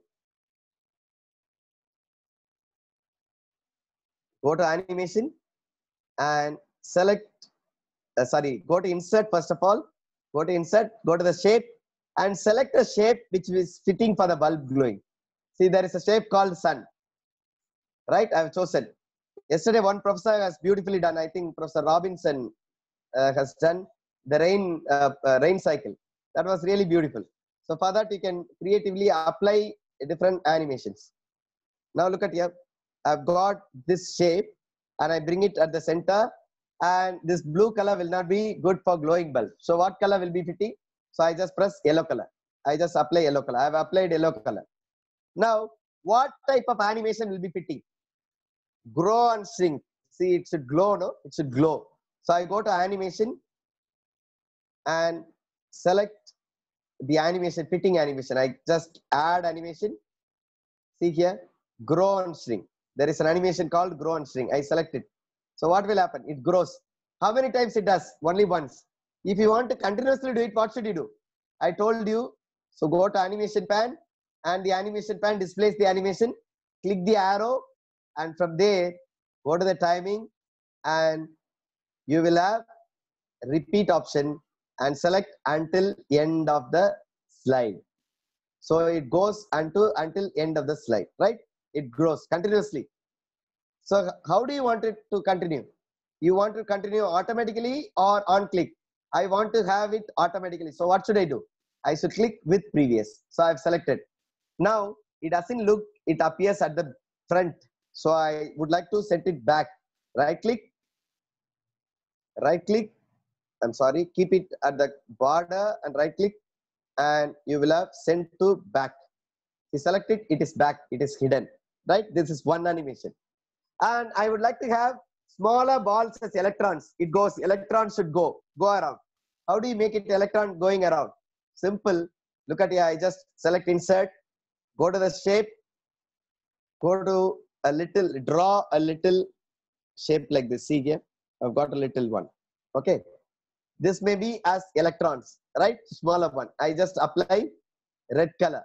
Go to animation and select, uh, sorry, go to insert first of all. Go to insert, go to the shape and select a shape which is fitting for the bulb glowing. See, there is a shape called sun, right? I have chosen. Yesterday, one professor has beautifully done. I think Professor Robinson uh, has done the rain uh, uh, rain cycle. That was really beautiful. So for that, you can creatively apply different animations. Now look at here. I've got this shape and I bring it at the center, and this blue color will not be good for glowing bulb. So what color will be fitting? So I just press yellow color. I just apply yellow color. I have applied yellow color. Now, what type of animation will be fitting? Grow and shrink. See, it should glow, no? It should glow. So I go to animation and select the animation, fitting animation. I just add animation. See here, grow and shrink. There is an animation called grow and shrink. I select it. So what will happen? It grows. How many times it does? Only once. If you want to continuously do it, what should you do? I told you. So go to animation pan, and the animation pan displays the animation. Click the arrow, and from there, go to the timing, and you will have repeat option and select until end of the slide. So it goes until, until end of the slide, right? It grows continuously. So how do you want it to continue? You want to continue automatically or on click? I want to have it automatically. So what should I do? I should click with previous. So I've selected. Now it doesn't look, it appears at the front. So I would like to set it back. Right click, right click. I'm sorry, keep it at the border and right click, and you will have send to back. You select it, it is back, it is hidden, right? This is one animation. And I would like to have smaller balls as electrons. It goes, electrons should go, go around. How do you make it electron going around? Simple. Look at here, I just select insert, go to the shape, go to a little, draw a little shape like this. See here, I've got a little one. Okay. This may be as electrons, right? Smaller one. I just apply red color.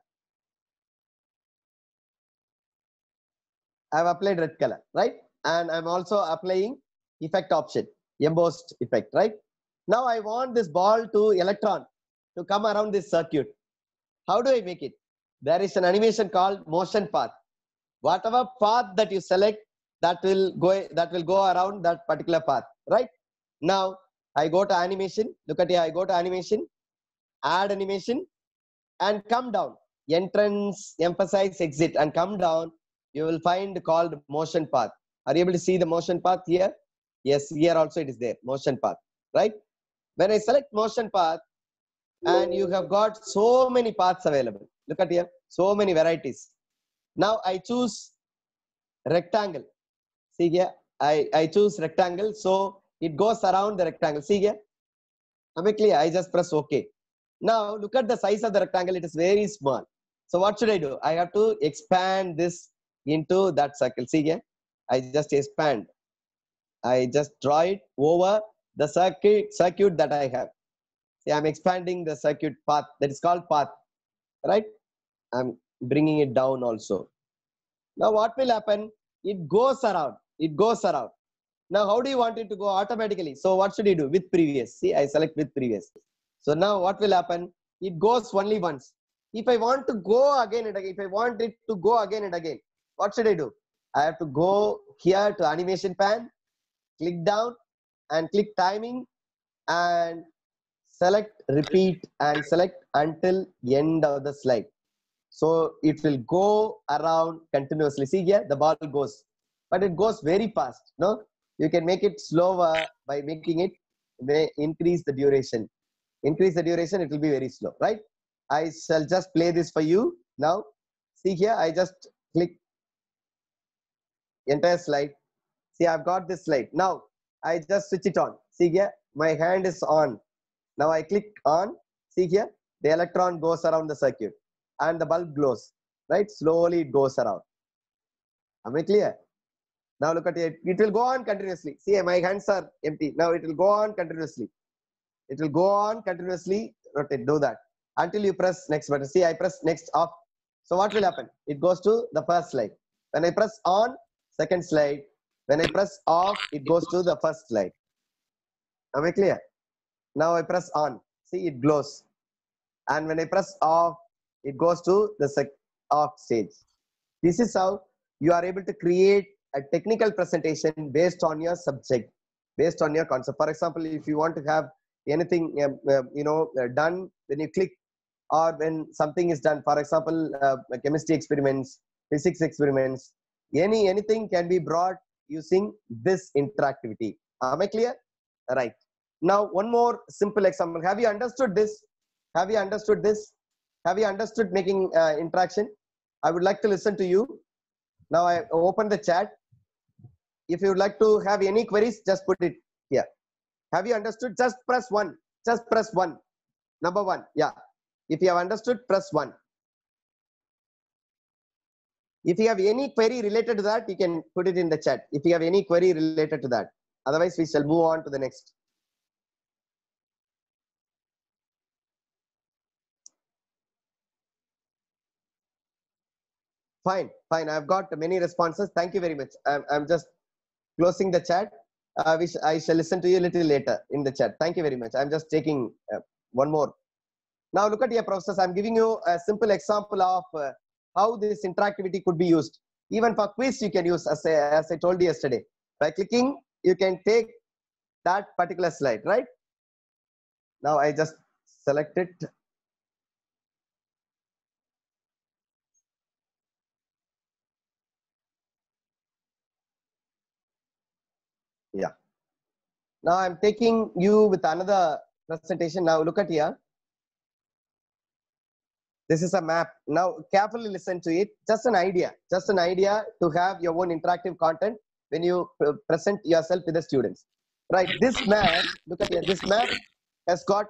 I've applied red color, right? And I'm also applying effect option, embossed effect, right? Now I want this ball to electron to come around this circuit. How do I make it? There is an animation called motion path. Whatever path that you select, that will go, that will go around that particular path, right? Now I go to animation. Look at here. I go to animation, add animation, and come down. Entrance, emphasize, exit, and come down. You will find called motion path. Are you able to see the motion path here? Yes, here also it is there, motion path, right? When I select motion path, and you have got so many paths available. Look at here, so many varieties. Now I choose rectangle. See here, I, I choose rectangle, so it goes around the rectangle. See here, am I clear? I just press OK. Now look at the size of the rectangle, it is very small. So what should I do? I have to expand this into that circle. See here, I just expand. I just draw it over the circuit, circuit that I have. See, I'm expanding the circuit path, that is called path, right? I'm bringing it down also. Now what will happen? It goes around, it goes around. Now how do you want it to go automatically? So what should you do? With previous. See, I select with previous. So now what will happen? It goes only once. If I want to go again and again, if I want it to go again and again, what should I do? I have to go here to animation pan, click down and click timing and select repeat and select until end of the slide. So it will go around continuously. See here, the ball goes, but it goes very fast. No, you can make it slower by making it, may increase the duration. Increase the duration, it will be very slow, right? I shall just play this for you now. See here, I just click entire slide. See, I've got this slide. Now I just switch it on. See here, my hand is on. Now I click on. See here, the electron goes around the circuit and the bulb glows, right? Slowly it goes around. Am I clear? Now look at it. It will go on continuously. See, my hands are empty. Now it will go on continuously. It will go on continuously. Rotate. Do that until you press next button. See, I press next off. So what will happen? It goes to the first slide. When I press on, second slide. When I press off, it goes to the first slide. Am I clear? Now I press on. See, it glows. And when I press off, it goes to the sec off stage. This is how you are able to create a technical presentation based on your subject, based on your concept. For example, if you want to have anything um, uh, you know uh, done when you click, or when something is done, for example, uh, chemistry experiments, physics experiments, any anything can be brought using this interactivity. Am I clear? Right. Now one more simple example. Have you understood this? Have you understood this? Have you understood making uh, interaction? I would like to listen to you. Now I open the chat. If you would like to have any queries, just put it here. Have you understood? Just press one. Just press one. Number one. Yeah. If you have understood, press one. If you have any query related to that, you can put it in the chat. If you have any query related to that. Otherwise, we shall move on to the next. Fine, fine. I've got many responses. Thank you very much. I'm, I'm just closing the chat. Uh, which I shall listen to you a little later in the chat. Thank you very much. I'm just taking uh, one more. Now look at your process. I'm giving you a simple example of uh, how this interactivity could be used. Even for quiz, you can use, as I, as I told you yesterday. By clicking, you can take that particular slide, right? Now I just select it. Yeah. Now I'm taking you with another presentation. Now look at here. This is a map. Now carefully listen to it. Just an idea. Just an idea to have your own interactive content when you present yourself with the students. Right. This map, look at here. This map has got,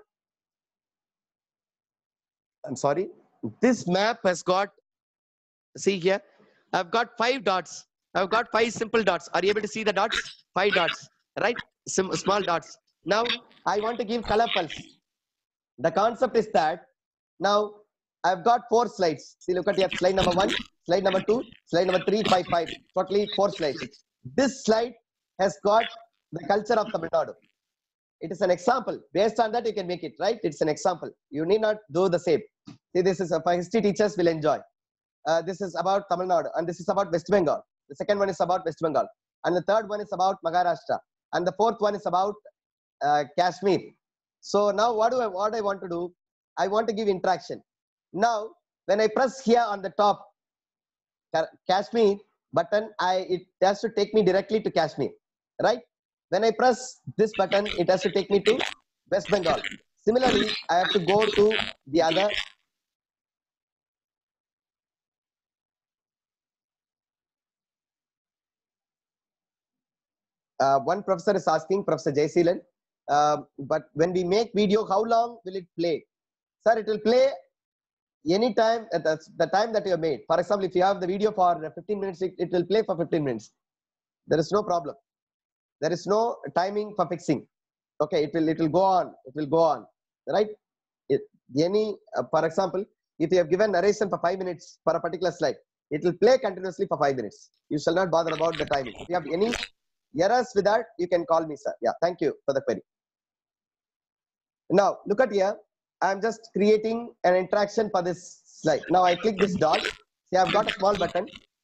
I'm sorry. This map has got, see here, I've got five dots. I've got five simple dots. Are you able to see the dots? Five dots, right? Some small dots. Now I want to give color pulse. The concept is that now I've got four slides. See, look at here. Slide number one, slide number two, slide number three, five, five. Totally four slides. This slide has got the culture of Tamil Nadu. It is an example. Based on that, you can make it, right? It's an example. You need not do the same. See, this is for history teachers will enjoy. Uh, this is about Tamil Nadu, and this is about West Bengal. The second one is about West Bengal, and the third one is about Maharashtra, and the fourth one is about uh, Kashmir. So now, what do I what I want to do? I want to give interaction. Now, when I press here on the top Kashmir button, I it has to take me directly to Kashmir, right? When I press this button, it has to take me to West Bengal. Similarly, I have to go to the other. Uh, one professor is asking, Professor Jayseelan, uh, but when we make video, how long will it play? Sir, it will play any time at the, the time that you have made. For example, if you have the video for fifteen minutes, it, it will play for fifteen minutes. There is no problem. There is no timing for fixing. Okay, it will it will go on. It will go on, right? It, any, uh, for example, if you have given narration for five minutes for a particular slide, it will play continuously for five minutes. You shall not bother about the timing. If you have any errors with that, you can call me, sir. Yeah, thank you for the query. Now, look at here. I'm just creating an interaction for this slide. Now, I click this dot. See, I've got a small button.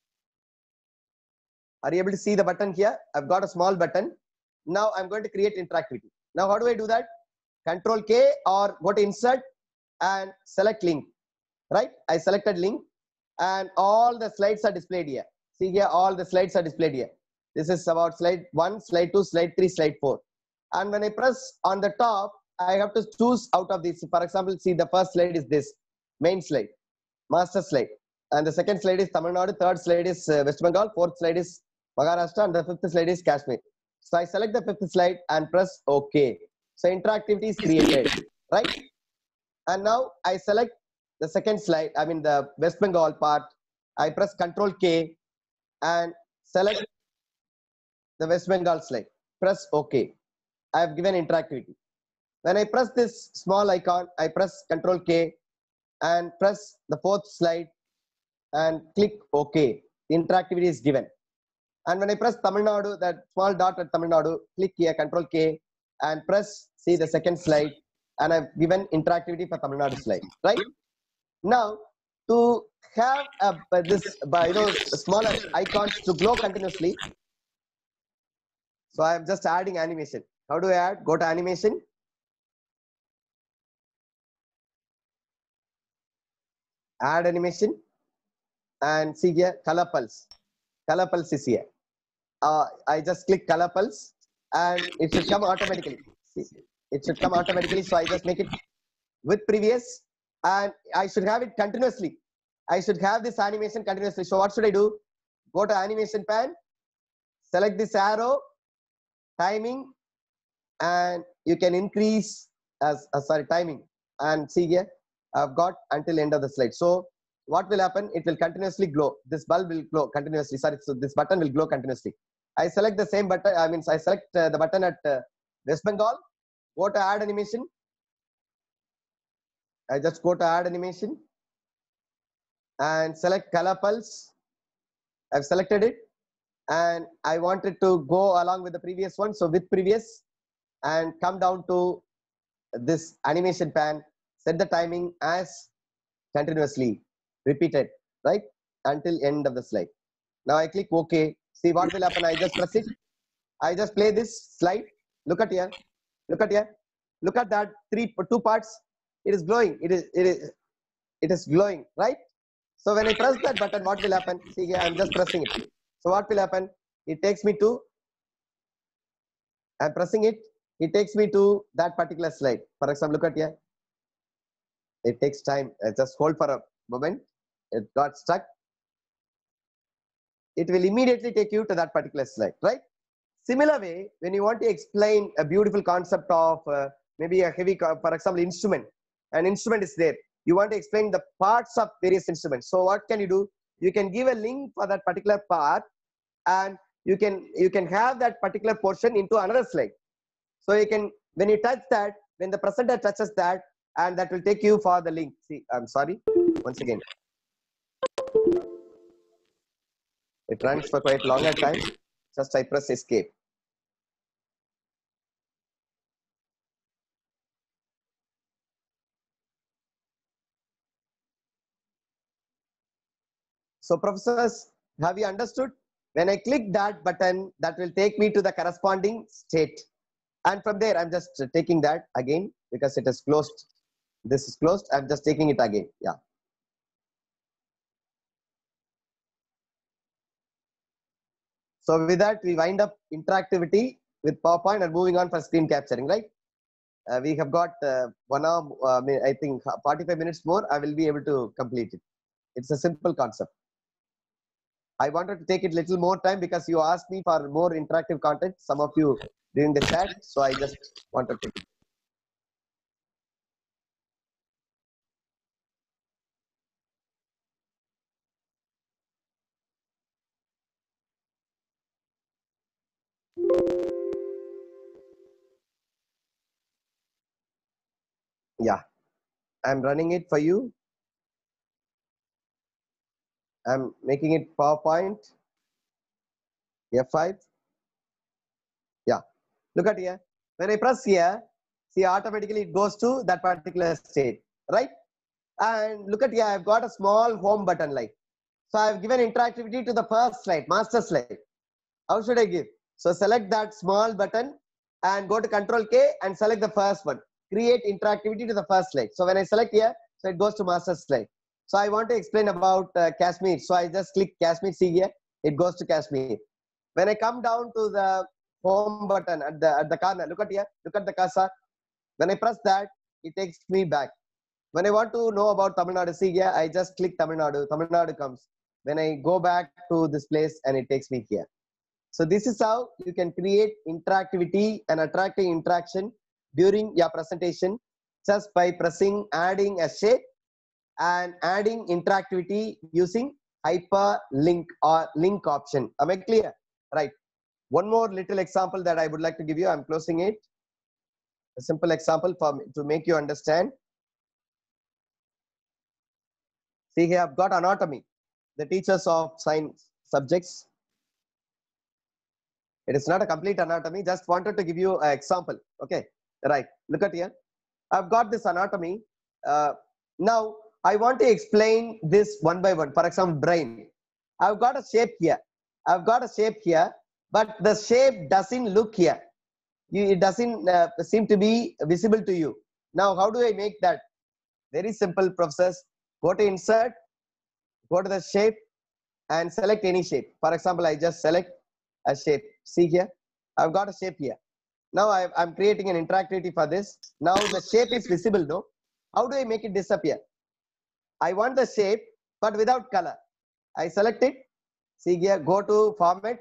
Are you able to see the button here? I've got a small button. Now, I'm going to create interactivity. Now, how do I do that? Control K or go to insert and select link, right? I selected link and all the slides are displayed here. See here, all the slides are displayed here. This is about slide one, slide two, slide three, slide four. And when I press on the top, I have to choose out of these. For example, see the first slide is this main slide, master slide. And the second slide is Tamil Nadu, third slide is uh, West Bengal, fourth slide is Maharashtra, and the fifth slide is Kashmir. So I select the fifth slide and press OK. So interactivity is created, right? And now I select the second slide, I mean the West Bengal part. I press Control K and select the West Bengal slide. Press OK. I have given interactivity. When I press this small icon, I press Control K and press the fourth slide and click OK. The interactivity is given. And when I press Tamil Nadu, that small dot at Tamil Nadu, click here, Control K and press, see the second slide, and I've given interactivity for Tamil Nadu slide, right? Now, to have a, this, by you know, smaller icons to glow continuously, so I'm just adding animation. How do I add? Go to animation. Add animation and see here, color pulse. Color pulse is here. Uh, I just click color pulse and it should come automatically. See, it should come automatically. So I just make it with previous and I should have it continuously. I should have this animation continuously. So what should I do? Go to animation pan, select this arrow, timing, and you can increase as uh, sorry timing and see here. I've got until end of the slide. So what will happen? It will continuously glow. This bulb will glow continuously. Sorry, so this button will glow continuously. I select the same button. I mean, I select uh, the button at uh, West Bengal. Go to add animation. I just go to add animation and select color pulse. I've selected it and I wanted to go along with the previous one. So with previous and come down to this animation pan, set the timing as continuously repeated, right? Until end of the slide. Now I click OK. See what will happen. I just press it. I just play this slide. Look at here. Look at here. Look at that three, two parts. It is glowing. It is, it is, it is glowing, right? So when I press that button, what will happen? See here, I'm just pressing it. So what will happen? It takes me to, I'm pressing it. It takes me to that particular slide. For example, look at here. It takes time. I just hold for a moment. It got stuck. It will immediately take you to that particular slide, right? Similar way, when you want to explain a beautiful concept of uh, maybe a heavy, for example, instrument, an instrument is there. You want to explain the parts of various instruments. So what can you do? You can give a link for that particular part and you can, you can have that particular portion into another slide. So you can, when you touch that, when the presenter touches that, and that will take you for the link. See, I'm sorry, once again. It runs for quite longer time. Just I press escape. So professors, have you understood? When I click that button, that will take me to the corresponding state. And from there, I'm just taking that again because it is closed. This is closed. I'm just taking it again. Yeah. So with that, we wind up interactivity. with PowerPoint and moving on for screen capturing, right? Uh, we have got uh, one hour, uh, I think forty-five minutes more, I will be able to complete it. It's a simple concept. I wanted to take it little more time because you asked me for more interactive content, some of you during the chat, so I just wanted to take it. Yeah, I'm running it for you. I'm making it PowerPoint, F five. Yeah, look at here. When I press here, see automatically it goes to that particular state, right? And look at here, I've got a small home button like. So I've given interactivity to the first slide, master slide. How should I give? So select that small button and go to Control K and select the first one. Create interactivity to the first slide. So when I select here, so it goes to master slide. So I want to explain about uh, Kashmir. So I just click Kashmir, see here, it goes to Kashmir. When I come down to the home button at the, at the corner, look at here, look at the cursor. When I press that, it takes me back. When I want to know about Tamil Nadu, see here, I just click Tamil Nadu, Tamil Nadu comes. When I go back to this place and it takes me here. So this is how you can create interactivity and attracting interaction during your presentation just by pressing adding a shape and adding interactivity using hyperlink or link option. Am I clear? Right. One more little example that I would like to give you. I'm closing it. A simple example for to make you understand. See here, I've got anatomy. The teachers of science subjects. It is not a complete anatomy. Just wanted to give you an example. Okay. Right. Look at here. I've got this anatomy. Uh, now I want to explain this one by one. For example, brain. I've got a shape here. I've got a shape here, but the shape doesn't look here. You, it doesn't uh, seem to be visible to you. Now, how do I make that? Very simple process. Go to insert, go to the shape and select any shape. For example, I just select a shape. See here, I've got a shape here. Now I, I'm creating an interactivity for this. Now the shape is visible, no? How do I make it disappear? I want the shape, but without color. I select it. See here, go to format,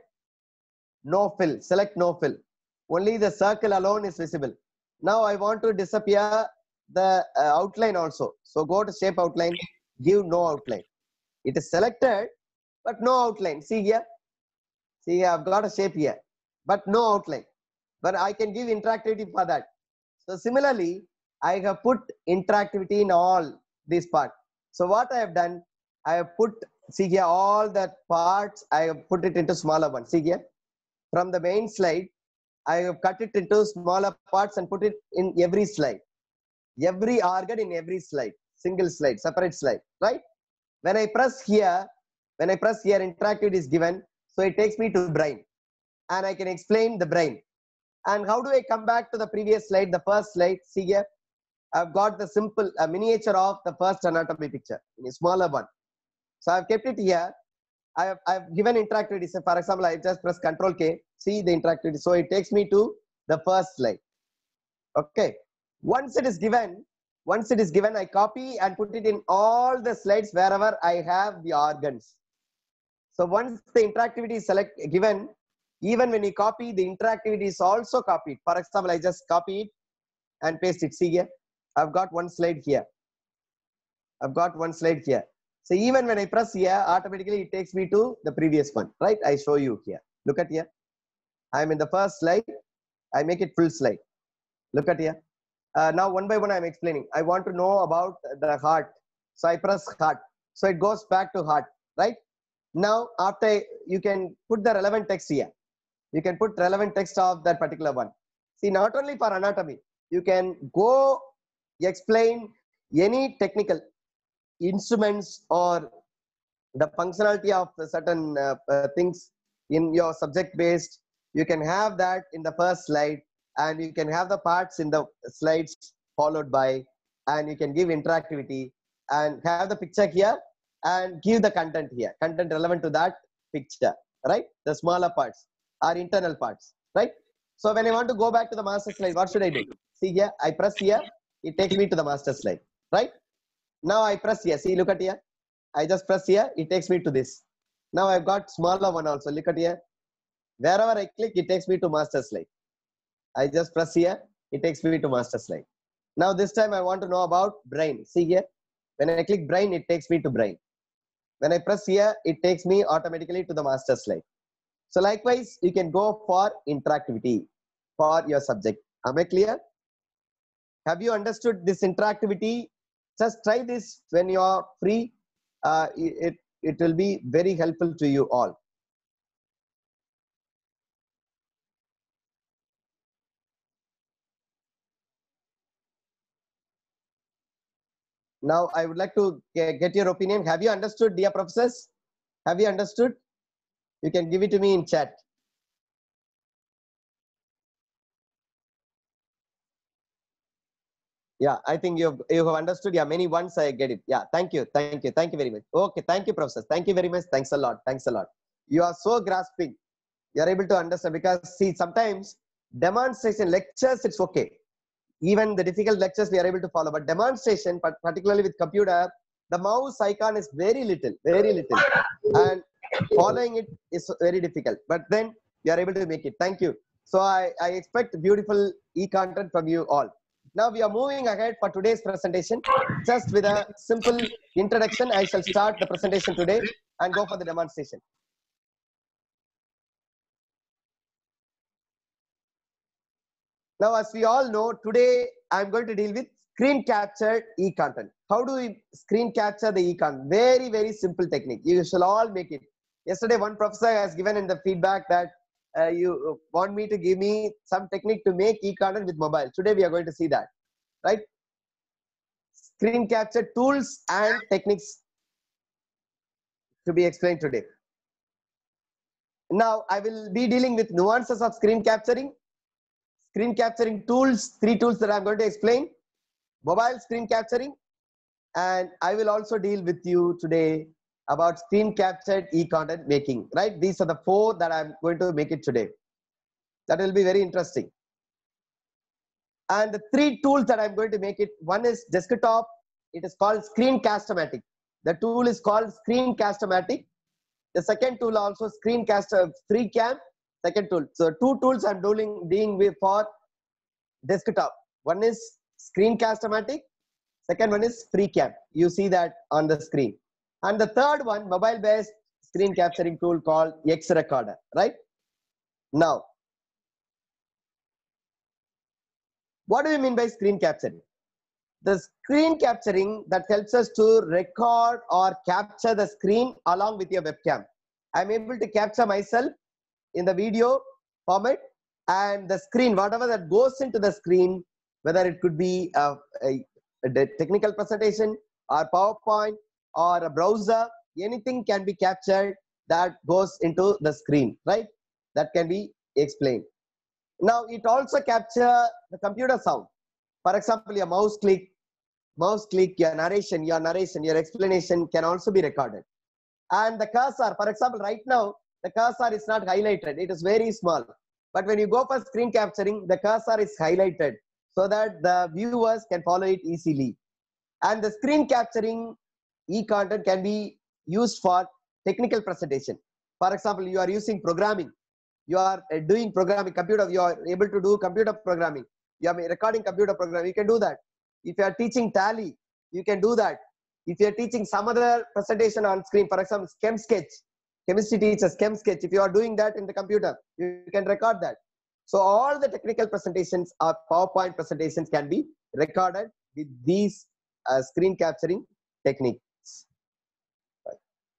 no fill, select no fill. Only the circle alone is visible. Now I want to disappear the uh, outline also. So go to shape outline, give no outline. It is selected, but no outline. See here. See here, I've got a shape here, but no outline. But I can give interactivity for that. So similarly, I have put interactivity in all these parts. So what I have done, I have put, see here, all the parts, I have put it into smaller ones. See here, from the main slide, I have cut it into smaller parts and put it in every slide. Every organ in every slide, single slide, separate slide, right? When I press here, when I press here, interactivity is given. So it takes me to brain and I can explain the brain. And how do I come back to the previous slide, the first slide? See here, I've got the simple uh, miniature of the first anatomy picture in a smaller one. So I've kept it here. I have, I've given interactivity. So for example, I just press Control K, see the interactivity. So it takes me to the first slide. Okay. Once it is given, once it is given, I copy and put it in all the slides wherever I have the organs. So once the interactivity is select given, even when you copy, the interactivity is also copied. For example, I just copy it and paste it. See here, I've got one slide here. I've got one slide here. So even when I press here, automatically it takes me to the previous one, right? I show you here. Look at here. I'm in the first slide. I make it full slide. Look at here. Uh, now one by one I'm explaining. I want to know about the heart. So I press heart. So it goes back to heart, right? Now after you can put the relevant text here. You can put relevant text of that particular one. See, not only for anatomy, you can go explain any technical instruments or the functionality of certain uh, uh, things in your subject based. You can have that in the first slide and you can have the parts in the slides followed by, and you can give interactivity and have the picture here and give the content here, content relevant to that picture, right? The smaller parts are internal parts, right? So when I want to go back to the master slide, what should I do? See here, I press here, it takes me to the master slide, right? Now I press here, see, look at here. I just press here, it takes me to this. Now I've got smaller one also, look at here. Wherever I click, it takes me to master slide. I just press here, it takes me to master slide. Now this time I want to know about brain. See here, when I click brain, it takes me to brain. When I press here, it takes me automatically to the master slide. So likewise, you can go for interactivity for your subject. Am I clear? Have you understood this interactivity? Just try this when you are free. Uh, it, it will be very helpful to you all. Now, I would like to get your opinion. Have you understood, dear professors? Have you understood? You can give it to me in chat. Yeah, I think you have, you have understood. Yeah, many ones I get it. Yeah, thank you. Thank you. Thank you very much. Okay, thank you, professors. Thank you very much. Thanks a lot. Thanks a lot. You are so grasping. You are able to understand because, see, sometimes demonstration lectures, it's okay. Even the difficult lectures we are able to follow, but demonstration, particularly with computer, the mouse icon is very little, very little, and following it is very difficult. But then you are able to make it. Thank you. So I, I expect beautiful e-content from you all. Now we are moving ahead for today's presentation. Just with a simple introduction, I shall start the presentation today and go for the demonstration. Now, as we all know, today I'm going to deal with screen captured e-content. How do we screen capture the e-content? Very, very simple technique. You shall all make it. Yesterday, one professor has given in the feedback that uh, you want me to give me some technique to make e-content with mobile. Today, we are going to see that, right? Screen capture tools and techniques to be explained today. Now, I will be dealing with nuances of screen capturing, screen capturing tools, three tools that I'm going to explain, mobile screen capturing, and I will also deal with you today about screen captured e-content making, right? These are the four that I'm going to make it today. That will be very interesting. And the three tools that I'm going to make it, one is desktop. It is called Screencast-O-Matic. The tool is called Screencast-O-Matic. The second tool also Screencast FreeCam. Second tool. So two tools I'm doing dealing with for desktop. One is Screencast-O-Matic. Second one is FreeCam. You see that on the screen. And the third one, mobile-based screen capturing tool called X-Recorder. Right? Now, what do you mean by screen capturing? The screen capturing that helps us to record or capture the screen along with your webcam. I'm able to capture myself in the video format and the screen, whatever that goes into the screen, whether it could be a, a, a technical presentation or PowerPoint or a browser, anything can be captured that goes into the screen, right? That can be explained. Now, it also captures the computer sound. For example, your mouse click, mouse click, your narration, your narration, your explanation can also be recorded. And the cursor, for example, right now, the cursor is not highlighted. It is very small. But when you go for screen capturing, the cursor is highlighted so that the viewers can follow it easily. And the screen capturing e-content can be used for technical presentation. For example, you are using programming. You are doing programming, computer, you are able to do computer programming. You are recording computer programming, you can do that. If you are teaching Tally, you can do that. If you are teaching some other presentation on screen, for example, Chem Sketch, chemistry teachers, Chem Sketch, if you are doing that in the computer, you can record that. So all the technical presentations or PowerPoint presentations can be recorded with these uh, screen capturing techniques. Right.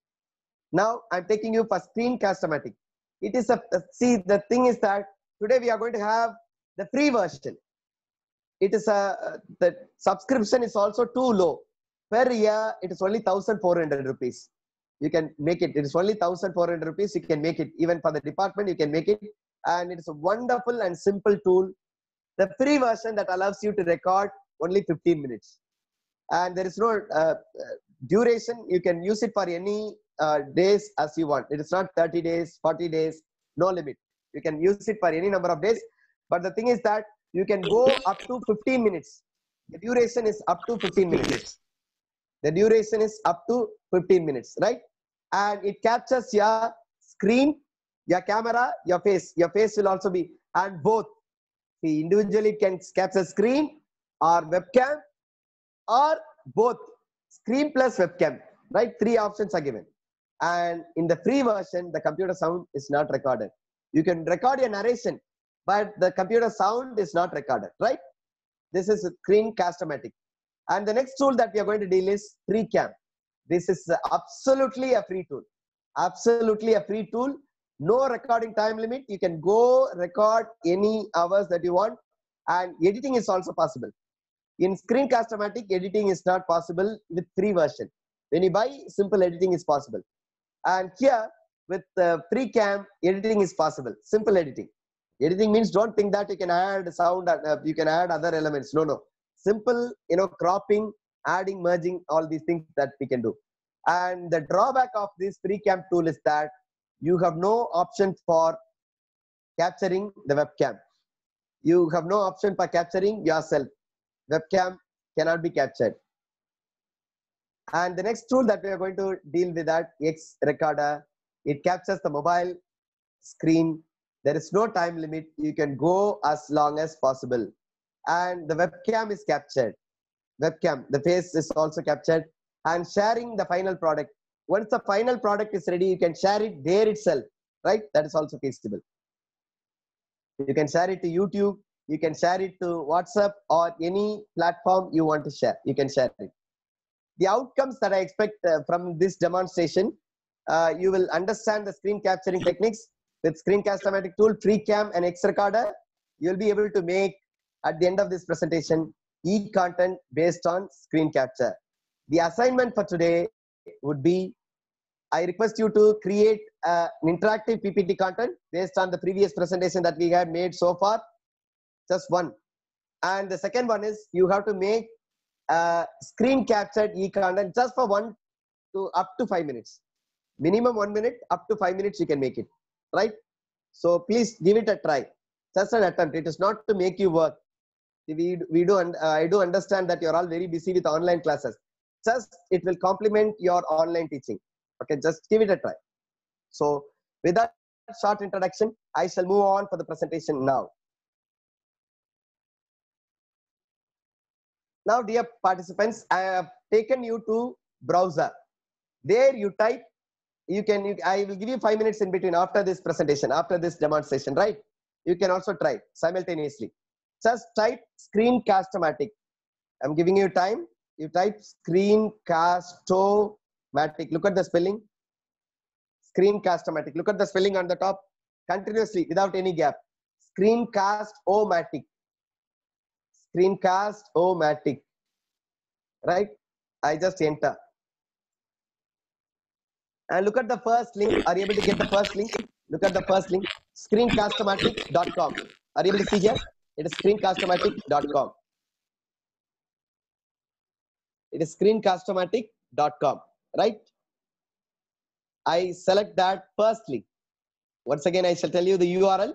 Now I'm taking you for Screencast-O-Matic. It is a, see, the thing is that today we are going to have the free version. It is a, the subscription is also too low. Per year, it is only one thousand four hundred rupees. You can make it. It is only one thousand four hundred rupees. You can make it. Even for the department, you can make it. And it is a wonderful and simple tool. The free version that allows you to record only fifteen minutes. And there is no uh, duration. You can use it for any uh, days as you want. It is not thirty days, forty days, no limit. You can use it for any number of days. But the thing is that you can go up to fifteen minutes. The duration is up to fifteen minutes. The duration is up to fifteen minutes, right? And it captures your screen, your camera, your face. Your face will also be, and both. See, individually it can capture screen or webcam, or both screen plus webcam, right? Three options are given. And in the free version, the computer sound is not recorded. You can record your narration, but the computer sound is not recorded, right? This is Screencast-O-Matic. And the next tool that we are going to deal is FreeCam. This is absolutely a free tool. Absolutely a free tool. No recording time limit. You can go record any hours that you want. And editing is also possible. In Screencast-O-Matic, editing is not possible with free version. When you buy, simple editing is possible. And here, with uh, FreeCam, editing is possible. Simple editing. Editing means don't think that you can add sound, uh, you can add other elements. No, no. Simple, you know, cropping, adding, merging, all these things that we can do. And the drawback of this FreeCam tool is that you have no option for capturing the webcam. You have no option for capturing yourself. Webcam cannot be captured. And the next tool that we are going to deal with that X Recorder, it captures the mobile screen. There is no time limit. You can go as long as possible. And the webcam is captured. Webcam, the face is also captured. And sharing the final product. Once the final product is ready, you can share it there itself, right? That is also feasible. You can share it to YouTube. You can share it to WhatsApp or any platform you want to share. You can share it. The outcomes that I expect uh, from this demonstration, uh, you will understand the screen capturing techniques with Screencast-O-Matic tool, FreeCam and X Recorder. You will be able to make, at the end of this presentation, e-content based on screen capture. The assignment for today would be, I request you to create uh, an interactive P P T content based on the previous presentation that we have made so far. Just one. And the second one is you have to make uh, screen captured e-content just for one to up to five minutes. Minimum one minute, up to five minutes you can make it, right? So please give it a try. Just an attempt. It is not to make you work. We, we do, uh, I do understand that you're all very busy with online classes. Just it will complement your online teaching. Okay, just give it a try. So with that short introduction, I shall move on for the presentation now. Now, dear participants, I have taken you to browser. There you type, you can, you, I will give you five minutes in between after this presentation, after this demonstration, right? You can also try simultaneously. Just type Screencast-O-Matic. I'm giving you time. You type Screencast-O-Matic. Look at the spelling. Screencast-O-Matic. Look at the spelling on the top. Continuously, without any gap. Screencast-O-Matic. Screencast-O-Matic. Right? I just enter. And look at the first link. Are you able to get the first link? Look at the first link. Screencast-O-Matic dot com. Are you able to see here? It is Screencast-O-Matic dot com. It is Screencast-O-Matic dot com, right? I select that first link. Once again, I shall tell you the U R L.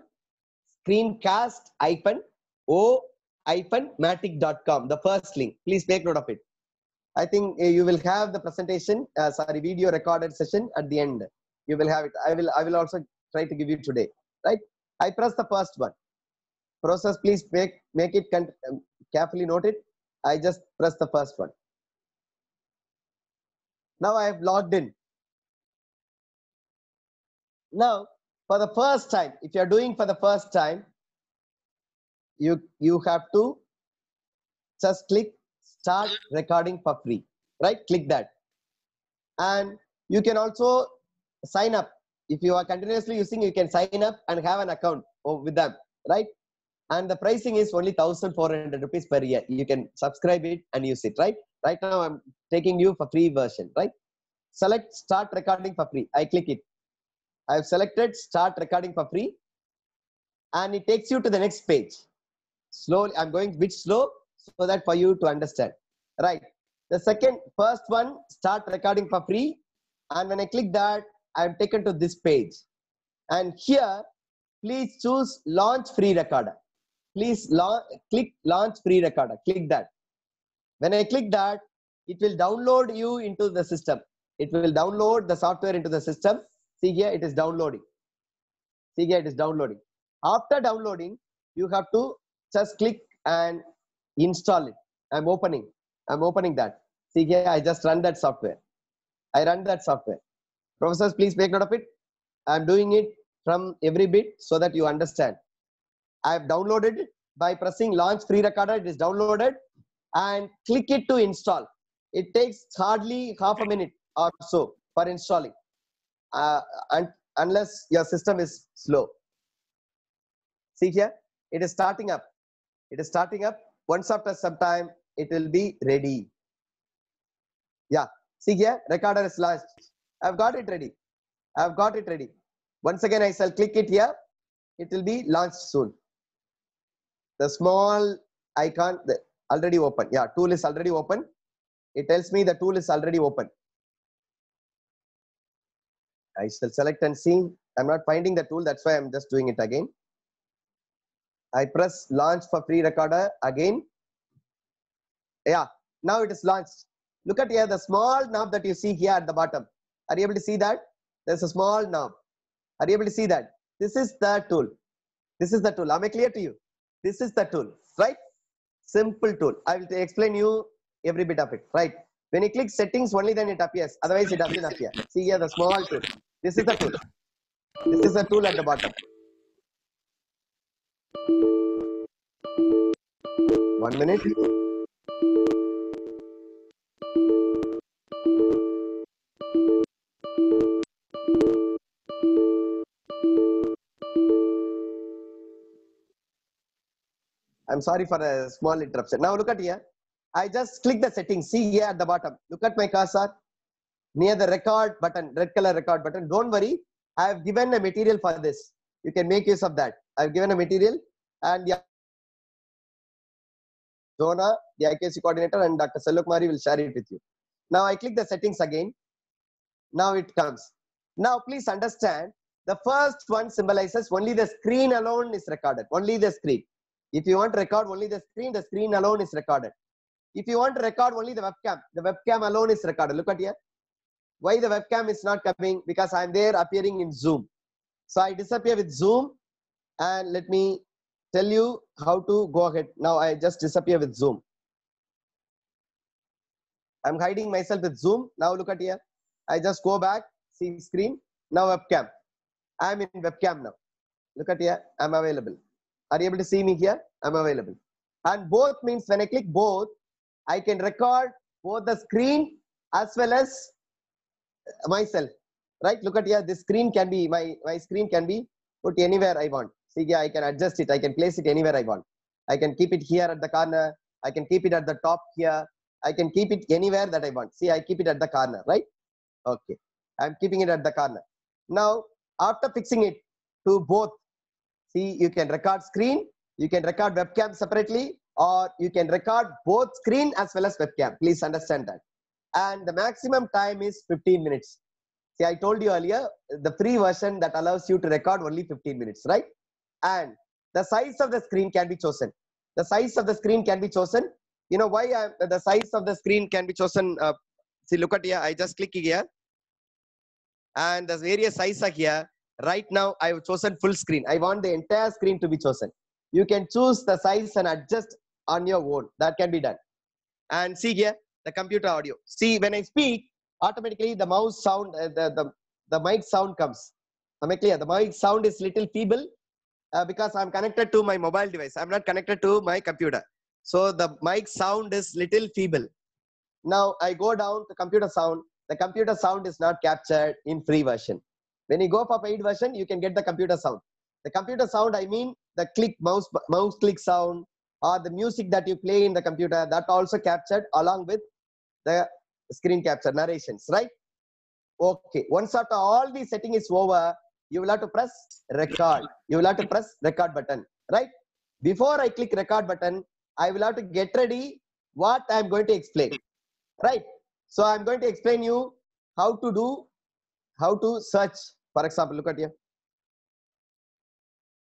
Screencast-O-Matic dot com, the first link. Please take note of it. I think uh, you will have the presentation, uh, sorry, video recorded session at the end. You will have it. I will, I will also try to give you today, right? I press the first one. Process, please make, make it carefully noted. I just press the first one. Now I have logged in. Now, for the first time, if you are doing for the first time, you, you have to just click start recording for free, right? Click that. And you can also sign up. If you are continuously using, you can sign up and have an account with them, right? And the pricing is only one thousand four hundred rupees per year. You can subscribe it and use it, right? Right now I'm taking you for free version, right? Select start recording for free. I click it. I've selected start recording for free. And it takes you to the next page. Slowly, I'm going a bit slow so that for you to understand, right? The second, first one, start recording for free. And when I click that, I'm taken to this page. And here, please choose launch free recorder. please la click launch free recorder. Click that. When I click that, it will download you into the system. It will download the software into the system. See here, it is downloading. See here, it is downloading. After downloading, you have to just click and install it. I'm opening. I'm opening that. See here, I just run that software. I run that software. Professors, please make note of it. I'm doing it from every bit so that you understand. I've downloaded it by pressing launch free recorder. It is downloaded, and click it to install. It takes hardly half a minute or so for installing, uh, and unless your system is slow. See here, it is starting up. It is starting up. Once after some time, it will be ready. Yeah, see here, recorder is launched. I've got it ready. I've got it ready. Once again, I shall click it here. It will be launched soon. The small icon the, already open. Yeah, tool is already open. It tells me the tool is already open. I shall select and see. I'm not finding the tool. That's why I'm just doing it again. I press launch for free recorder again. Yeah, now it is launched. Look at here, the small knob that you see here at the bottom. Are you able to see that? There's a small knob. Are you able to see that? This is the tool. This is the tool. Am I clear to you? This is the tool, right? Simple tool. I will explain you every bit of it, right? When you click settings, only then it appears. Otherwise, it doesn't appear. See here, the small tool. This is the tool. This is the tool at the bottom. One minute. I'm sorry for a small interruption. Now look at here. I just click the settings. See here at the bottom. Look at my cursor near the record button, red color record button. Don't worry. I have given a material for this. You can make use of that. I've given a material, and the Donna, the I K C coordinator, and Doctor Selvakumari will share it with you. Now I click the settings again. Now it comes. Now please understand, the first one symbolizes only the screen alone is recorded. Only the screen. If you want to record only the screen, the screen alone is recorded. If you want to record only the webcam, the webcam alone is recorded. Look at here. Why the webcam is not coming? Because I'm there appearing in Zoom. So I disappear with Zoom, and let me tell you how to go ahead. Now I just disappear with Zoom. I'm hiding myself with Zoom. Now look at here. I just go back, see screen. Now webcam. I'm in webcam now. Look at here. I'm available. Are you able to see me here? I'm available. And both means when I click both, I can record both the screen as well as myself. Right? Look at here. This screen can be, my, my screen can be put anywhere I want. See here, I can adjust it. I can place it anywhere I want. I can keep it here at the corner. I can keep it at the top here. I can keep it anywhere that I want. See, I keep it at the corner, right? Okay. I'm keeping it at the corner. Now, after fixing it to both, see, you can record screen, you can record webcam separately, or you can record both screen as well as webcam. Please understand that. And the maximum time is fifteen minutes. See, I told you earlier, the free version that allows you to record only fifteen minutes, right? And the size of the screen can be chosen. The size of the screen can be chosen. You know why I, the size of the screen can be chosen? Uh, see, look at here. I just click here. And the various sizes are here. Right now, I have chosen full screen. I want the entire screen to be chosen. You can choose the size and adjust on your own. That can be done. And see here, the computer audio. See, when I speak, automatically the mouse sound, uh, the, the, the mic sound comes. Am I clear? The mic sound is little feeble uh, because I'm connected to my mobile device. I'm not connected to my computer. So the mic sound is little feeble. Now I go down to computer sound. The computer sound is not captured in free version. When you go for paid version, you can get the computer sound. The computer sound, I mean the click mouse mouse click sound or the music that you play in the computer, that also captured along with the screen capture narrations, right? Okay. Once after all the setting is over, you will have to press record. You will have to press record button, right? Before I click record button, I will have to get ready what I'm going to explain, right? So I'm going to explain you how to do, how to search. For example, look at here.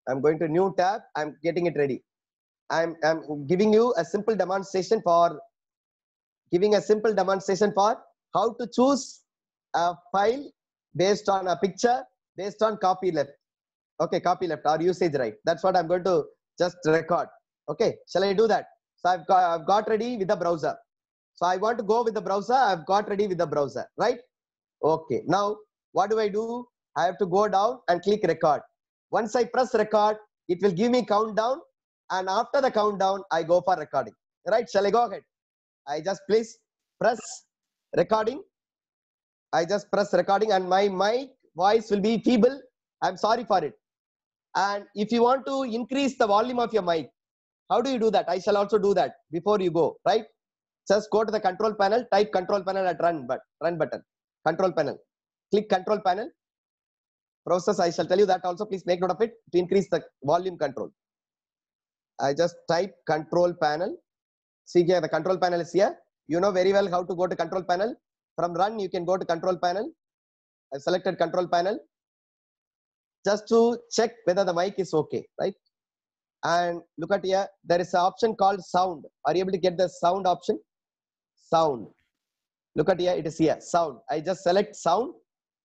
I'm going to new tab. I'm getting it ready. I'm, I'm giving you a simple demonstration for giving a simple demonstration for how to choose a file based on a picture, based on copy left. Okay, copy left or usage right. That's what I'm going to just record. Okay, shall I do that? So I've got, I've got ready with the browser. So I want to go with the browser. I've got ready with the browser, right? Okay, now what do I do? I have to go down and click record. Once I press record, it will give me countdown. And after the countdown, I go for recording. Right, shall I go ahead? I just please press recording. I just press recording and my mic voice will be feeble. I'm sorry for it. And if you want to increase the volume of your mic, how do you do that? I shall also do that before you go, right? Just go to the control panel, type control panel at run, but run button, control panel, click control panel. Process, I shall tell you that also, please make note of it to increase the volume control. I just type control panel. See here, the control panel is here. You know very well how to go to control panel. From run, you can go to control panel. I've selected control panel just to check whether the mic is okay, right? And look at here, there is an option called sound. Are you able to get the sound option? Sound. Look at here, it is here, sound. I just select sound.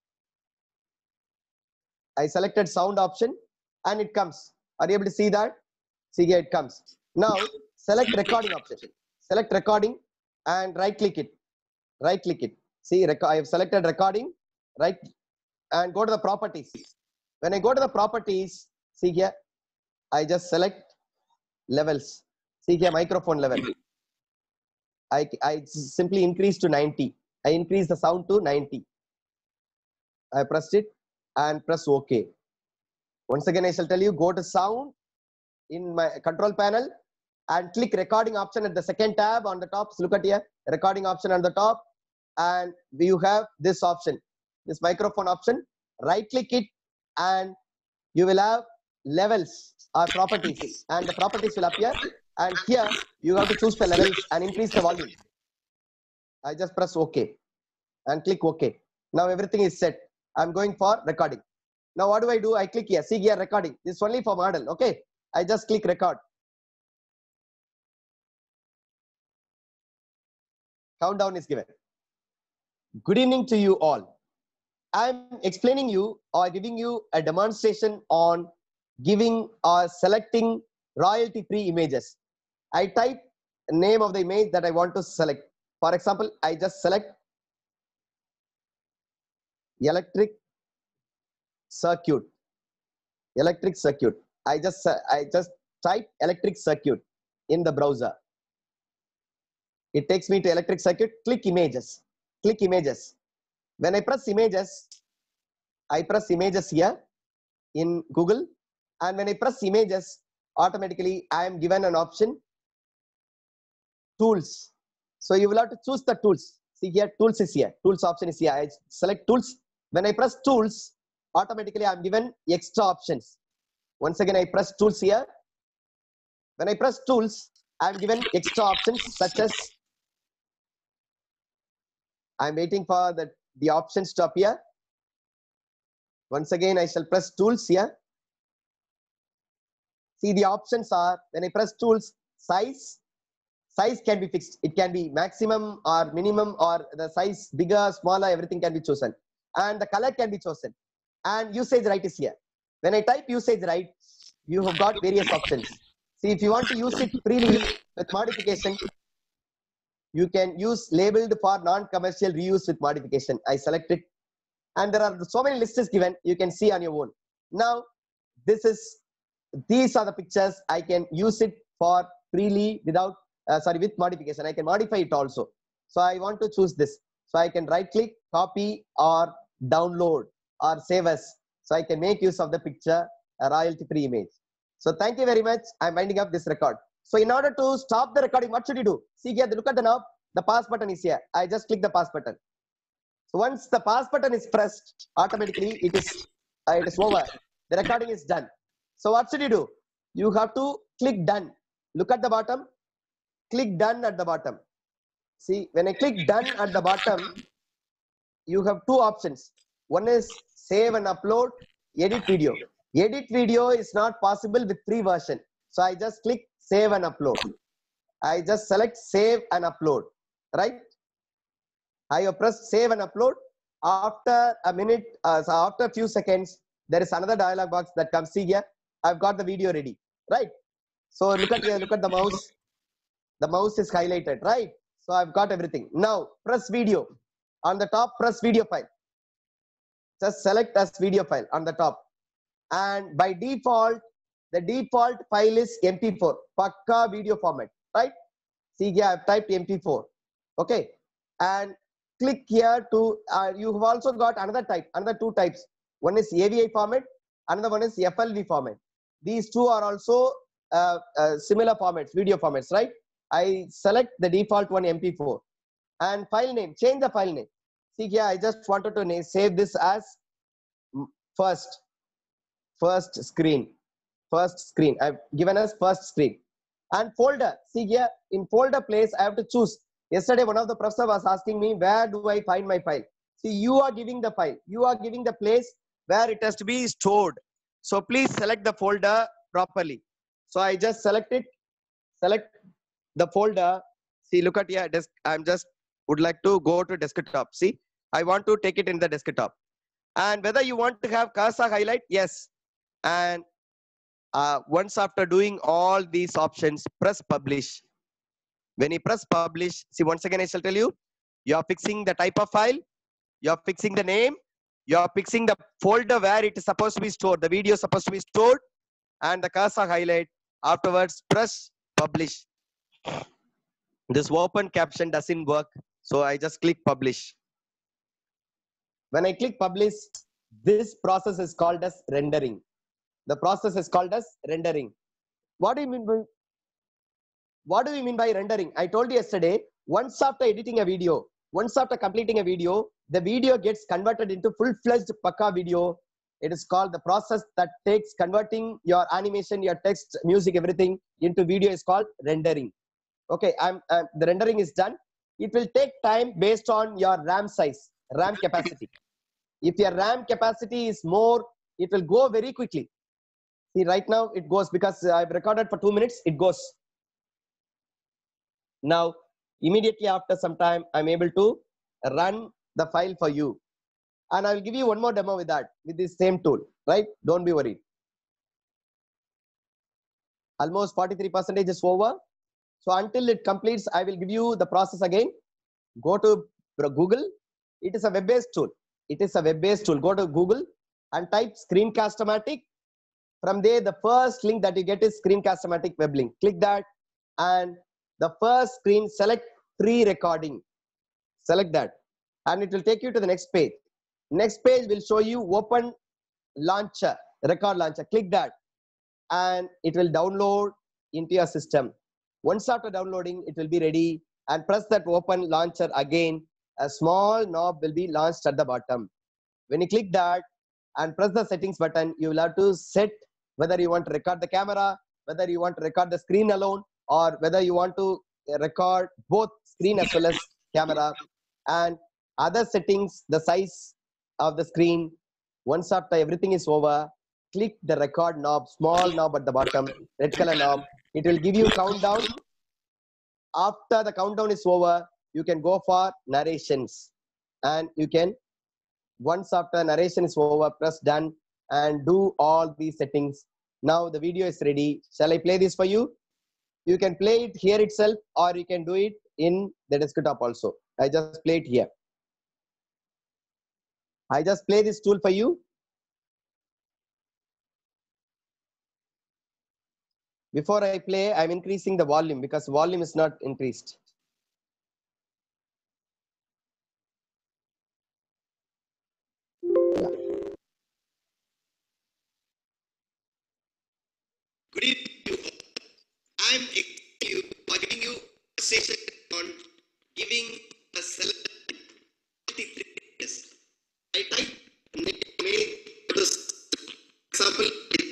I selected sound option and it comes. Are you able to see that? See here, it comes. Now, select recording option. Select recording and right click it. Right click it. See, I have selected recording, right? And go to the properties. When I go to the properties, see here, I just select levels. See here, microphone level. I, I simply increase to ninety. I increase the sound to ninety. I pressed it and press OK. Once again, I shall tell you, go to sound in my control panel and click recording option at the second tab on the top. So look at here, recording option on the top. And you have this option, this microphone option. Right click it and you will have levels or properties, and the properties will appear. And here you have to choose the levels and increase the volume. I just press OK and click OK. Now everything is set. I'm going for recording. Now what do I do? I click here. See here, recording. This is only for model. Okay. I just click record. Countdown is given. Good evening to you all. I'm explaining you or giving you a demonstration on giving or selecting royalty-free images. I type the name of the image that I want to select. For example, I just select electric circuit. Electric circuit. I just I just type electric circuit in the browser. It takes me to electric circuit. Click images. Click images. When I press images, I press images here in Google. And when I press images, automatically I am given an option, tools. So you will have to choose the tools. See here, tools is here. Tools option is here. I select tools. When I press tools, automatically I am given extra options. Once again, I press tools here. When I press tools, I am given extra options such as, I am waiting for the, the options to appear. Once again, I shall press tools here. See, the options are, when I press tools, size, size can be fixed. It can be maximum or minimum, or the size bigger, smaller, everything can be chosen. And the color can be chosen. And usage right is here. When I type usage right, you have got various options. See, if you want to use it freely with modification, you can use labeled for non-commercial reuse with modification. I select it. And there are so many lists given, you can see on your own. Now, this is, these are the pictures. I can use it for freely without, uh, sorry, with modification. I can modify it also. So I want to choose this. So I can right click, copy or download or save as. So I can make use of the picture, a royalty-free image. So thank you very much. I'm winding up this record. So in order to stop the recording, what should you do? See here, look at the knob. The pause button is here. I just click the pause button. So once the pause button is pressed, automatically it is, uh, it is over. The recording is done. So what should you do? You have to click done. Look at the bottom. Click done at the bottom. See, when I click done at the bottom, you have two options. One is save and upload, edit video. Edit video is not possible with free version. So I just click save and upload. I just select save and upload, right? I have pressed save and upload. After a minute, uh, so after a few seconds, there is another dialog box that comes. See here, I've got the video ready, right? So look at here, look at the mouse. The mouse is highlighted, right? So I've got everything. Now press video. On the top, press video file. Just select as video file on the top. And by default, the default file is M P four, Pakka video format, right? See here, I've typed M P four. Okay. And click here to, uh, you have also got another type, another two types. One is A V I format, another one is F L V format. These two are also uh, uh, similar formats, video formats, right? I select the default one, M P four. And file name, change the file name. See here, I just wanted to name, save this as first, first screen, first screen. I've given us first screen. And folder, see here, in folder place, I have to choose. Yesterday, one of the professor was asking me, where do I find my file? See, you are giving the file. You are giving the place where it has to be stored. So please select the folder properly. So I just select it, select the folder. See, look at here, desk. I'm just would like to go to desktop. See, I want to take it in the desktop. And whether you want to have cursor highlight, yes. And uh, once after doing all these options, press publish. When you press publish, see, once again I shall tell you, you are fixing the type of file, you are fixing the name, you are fixing the folder where it is supposed to be stored, the video is supposed to be stored, and the cursor highlight. Afterwards, press publish. This open caption doesn't work, so I just click publish. When I click publish, this process is called as rendering. The process is called as rendering. What do you mean by What do we mean by rendering? I told you yesterday, once after editing a video, once after completing a video, the video gets converted into full-fledged Pakka video. It is called the process that takes converting your animation, your text, music, everything into video is called rendering. Okay, I'm, uh, the rendering is done. It will take time based on your RAM size, RAM capacity. If your RAM capacity is more, it will go very quickly. See, right now it goes because I've recorded for two minutes, it goes. Now, immediately after some time, I'm able to run the file for you. And I'll give you one more demo with that, with this same tool, right? Don't be worried. Almost forty-three percent is over. So until it completes, I will give you the process again. Go to Google. It is a web-based tool. It is a web-based tool. Go to Google and type Screencast-O-Matic. From there, the first link that you get is Screencast-O-Matic web link. Click that and the first screen, select free recording. Select that. And it will take you to the next page. Next page will show you open launcher, record launcher. Click that. And it will download into your system. Once after downloading, it will be ready. And press that open launcher again. A small knob will be launched at the bottom. When you click that and press the settings button, you will have to set whether you want to record the camera, whether you want to record the screen alone, or whether you want to record both screen as well as camera, and other settings, the size of the screen. Once after everything is over, click the record knob, small knob at the bottom, red color knob. It will give you countdown. After the countdown is over, you can go for narrations. And you can, once after narration is over, press done and do all these settings. Now the video is ready. Shall I play this for you? You can play it here itself, or you can do it in the desktop also. I just play it here. I just play this tool for you. Before I play, I'm increasing the volume because volume is not increased. Yeah. Good evening. I'm you giving you a session on giving a celebrity. I type mail this example.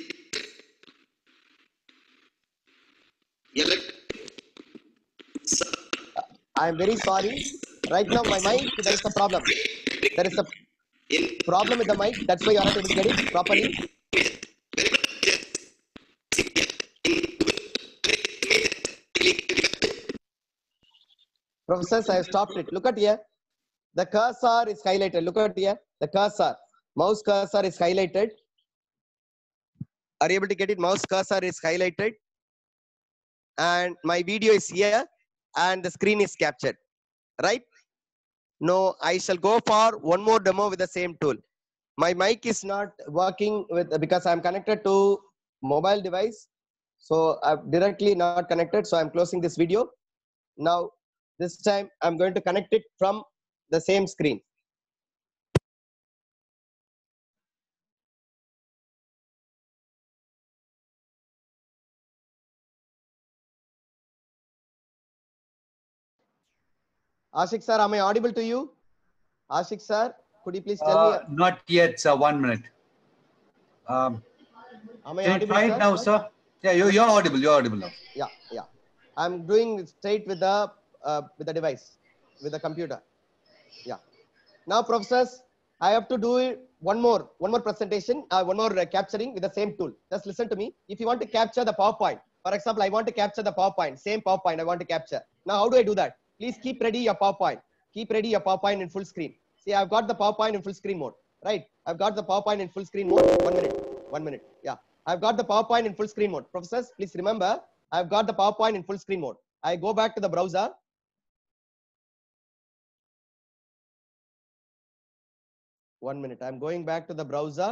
I'm very sorry. Right now, my mic, there is a problem. There is a problem with the mic. That's why you are not able to get it properly. When Professors, I have stopped it. Look at here. The cursor is highlighted. Look at here. The cursor. Mouse cursor is highlighted. Are you able to get it? Mouse cursor is highlighted. And my video is here. And the screen is captured. Right? No, I shall go for one more demo with the same tool. My mic is not working with because I'm connected to mobile device. So I'm directly not connected. So I'm closing this video. Now, this time I'm going to connect it from the same screen. Ashik sir, am I audible to you? Ashik sir, could you please tell Uh, me? not yet, sir. One minute. Um, Am I can you audible, try it sir? now, sir? Yeah, you're, you're audible. You're audible now. Yeah, yeah. I'm doing straight with the uh, with the device, with the computer. Yeah. Now, professors, I have to do it one more, one more presentation, uh, one more uh, capturing with the same tool. Just listen to me. If you want to capture the PowerPoint, for example, I want to capture the PowerPoint, same PowerPoint I want to capture. Now, how do I do that? Please keep ready your PowerPoint. Keep ready your PowerPoint in full screen. See, I've got the PowerPoint in full screen mode, right? I've got the PowerPoint in full screen mode. One minute, one minute. Yeah, I've got the PowerPoint in full screen mode. Professors, please remember, I've got the PowerPoint in full screen mode. I go back to the browser. One minute. I'm going back to the browser.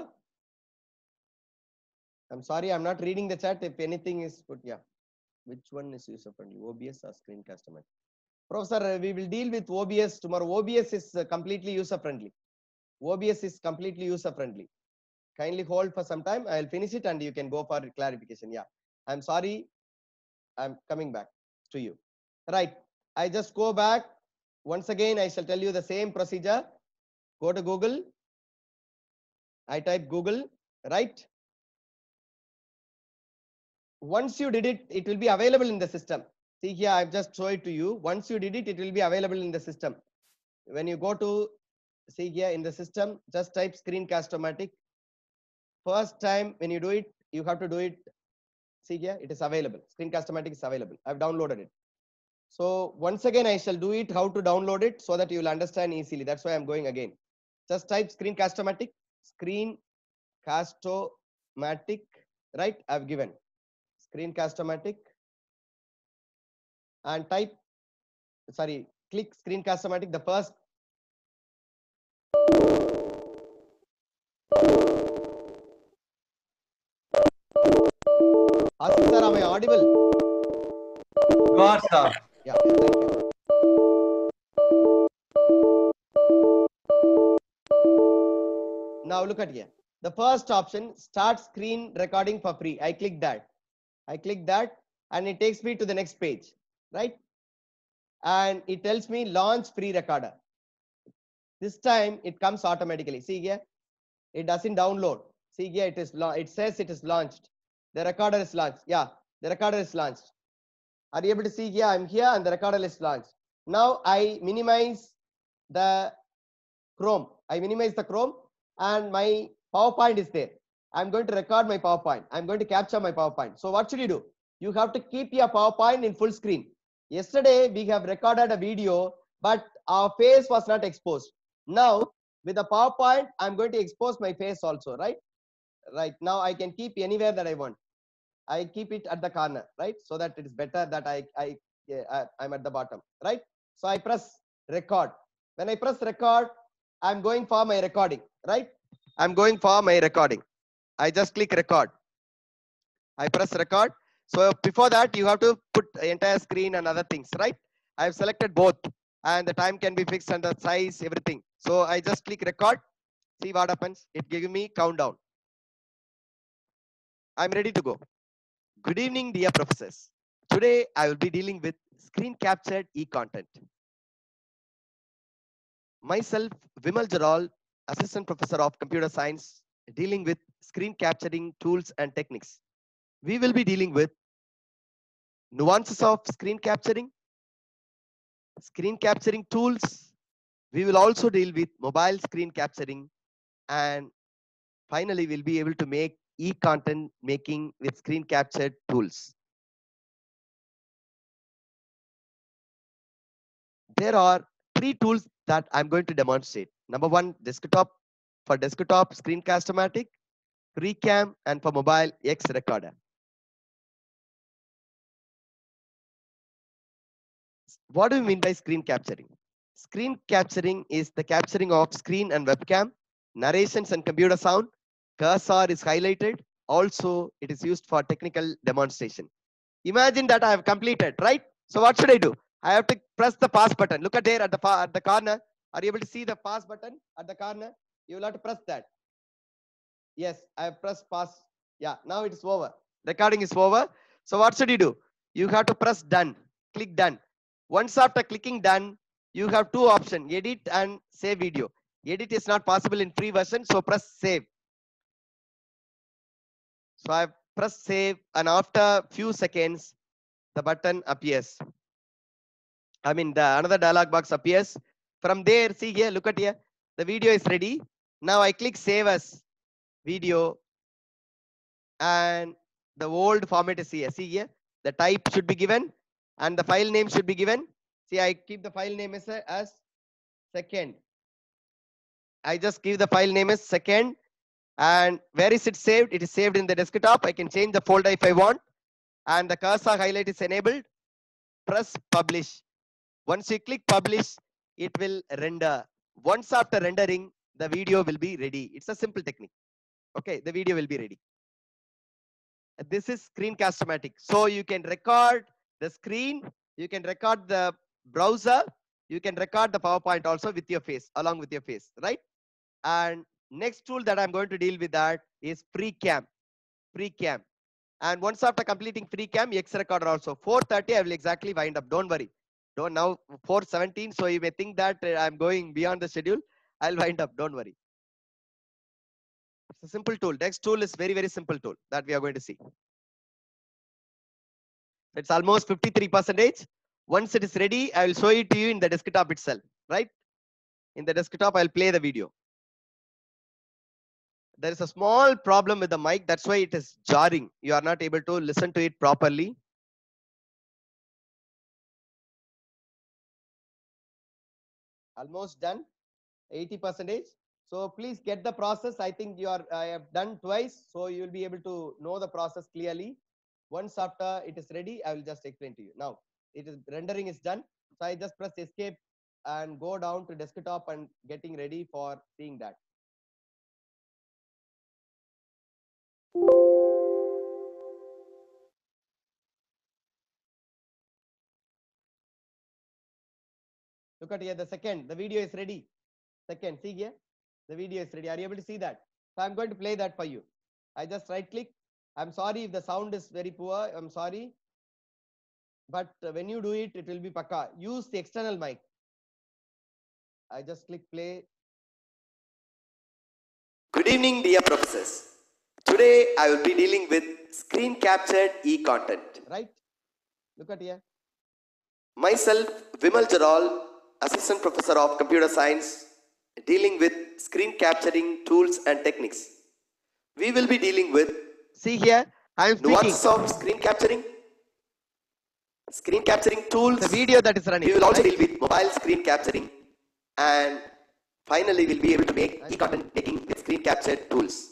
I'm sorry, I'm not reading the chat. If anything is put, yeah. Which one is user friendly? O B S or Screencast-O-Matic? Professor, we will deal with O B S tomorrow. O B S is completely user friendly. O B S is completely user friendly. Kindly hold for some time. I'll finish it and you can go for clarification. Yeah. I'm sorry. I'm coming back to you. Right. I just go back. Once again, I shall tell you the same procedure. Go to Google. I type Google, right? Once you did it, it will be available in the system. See here, I've just shown it to you. Once you did it, it will be available in the system. When you go to, see here in the system, just type Screencast-O-Matic. First time when you do it, you have to do it. See here, it is available. Screencast-O-Matic is available. I've downloaded it. So once again, I shall do it, how to download it so that you will understand easily. That's why I'm going again. Just type Screencast-O-Matic, Screencast-O-Matic, right? I've given Screencast-O-Matic and type, sorry, click Screencast-O-Matic, the first. Ashik sir, am I audible? You are, sir. Yeah, thank you. Now look at here. The first option, start screen recording for free. I click that. I click that and it takes me to the next page, right? And it tells me launch free recorder. This time it comes automatically. See here, it doesn't download. See here, it is it says it is launched. The recorder is launched. Yeah, the recorder is launched. Are you able to see here? I'm here and the recorder is launched. Now I minimize the Chrome. I minimize the Chrome and my PowerPoint is there. I'm going to record my PowerPoint. I'm going to capture my PowerPoint. So what should you do? You have to keep your PowerPoint in full screen. Yesterday we have recorded a video, but our face was not exposed. Now with the PowerPoint, I'm going to expose my face also, right? Right now I can keep anywhere that I want. I keep it at the corner, right? So that it is better that I, I, I I'm at the bottom, right? So I press record. When I press record, I'm going for my recording, right? I'm going for my recording. I just click record. I press record. So before that, you have to put the entire screen and other things, right? I've selected both and the time can be fixed and the size, everything. So I just click record. See what happens. It gives me countdown. I'm ready to go. Good evening, dear professors. Today, I will be dealing with screen captured e-content. Myself, Vimal Jaral, Assistant Professor of Computer Science, dealing with screen capturing tools and techniques. We will be dealing with nuances of screen capturing, screen capturing tools. We will also deal with mobile screen capturing, and finally, we'll be able to make e-content making with screen captured tools. there are three tools that I'm going to demonstrate. Number one, desktop. For desktop, Screencast-O-Matic, FreeCam, and for mobile, X Recorder. What do you mean by screen capturing? Screen capturing is the capturing of screen and webcam, narrations and computer sound. Cursor is highlighted. Also, it is used for technical demonstration. Imagine that I have completed, right? So what should I do? I have to press the pause button. Look at there at the at the corner. Are you able to see the pause button at the corner? You will have to press that. Yes, I have pressed pause. Yeah, now it is over. Recording is over. So what should you do? You have to press done. Click done. Once after clicking done, you have two options, edit and save video. Edit is not possible in free version, so press save. So I press save, and after few seconds, the button appears. I mean, the another dialog box appears. From there, see here, look at here. The video is ready. Now I click save as video, and the old format is here. See here, the type should be given, and the file name should be given. See, I keep the file name as, as second. I just give the file name as second. And where is it saved? It is saved in the desktop. I can change the folder if I want. And the cursor highlight is enabled. Press publish. Once you click publish, it will render. Once after rendering, the video will be ready. It's a simple technique. Okay, the video will be ready. This is Screencast-O-Matic. So you can record the screen, you can record the browser, you can record the PowerPoint also with your face, along with your face, right? And next tool that I'm going to deal with that is FreeCam. FreeCam. And once after completing FreeCam, X Recorder also. four thirty, I will exactly wind up. Don't worry. Don't now four seventeen. So you may think that I'm going beyond the schedule. I'll wind up. Don't worry. It's a simple tool. Next tool is very, very simple tool that we are going to see. It's almost fifty-three percent. Once it is ready, I will show it to you in the desktop itself, right? In the desktop, I'll play the video. There is a small problem with the mic. That's why it is jarring. You are not able to listen to it properly. Almost done, eighty percent. So please get the process. I think you are, I have done twice. So you will be able to know the process clearly. Once after it is ready, I will just explain to you. Now, it is rendering is done. So I just press escape and go down to desktop and getting ready for seeing that. Look at here, the second, the video is ready. Second, see here, the video is ready. Are you able to see that? So I'm going to play that for you. I just right click. I'm sorry if the sound is very poor. I'm sorry. But when you do it, it will be pakka. Use the external mic. I just click play. Good evening, dear professors. Today I will be dealing with screen captured e-content. Right? Look at here. Myself, Vimal Jaral, Assistant Professor of Computer Science, dealing with screen capturing tools and techniques. We will be dealing with See here, I am speaking. nuances of screen capturing, screen capturing tools. The video that is running. We will also right? deal with mobile screen capturing, and finally we'll be able to make e-content making with screen captured tools.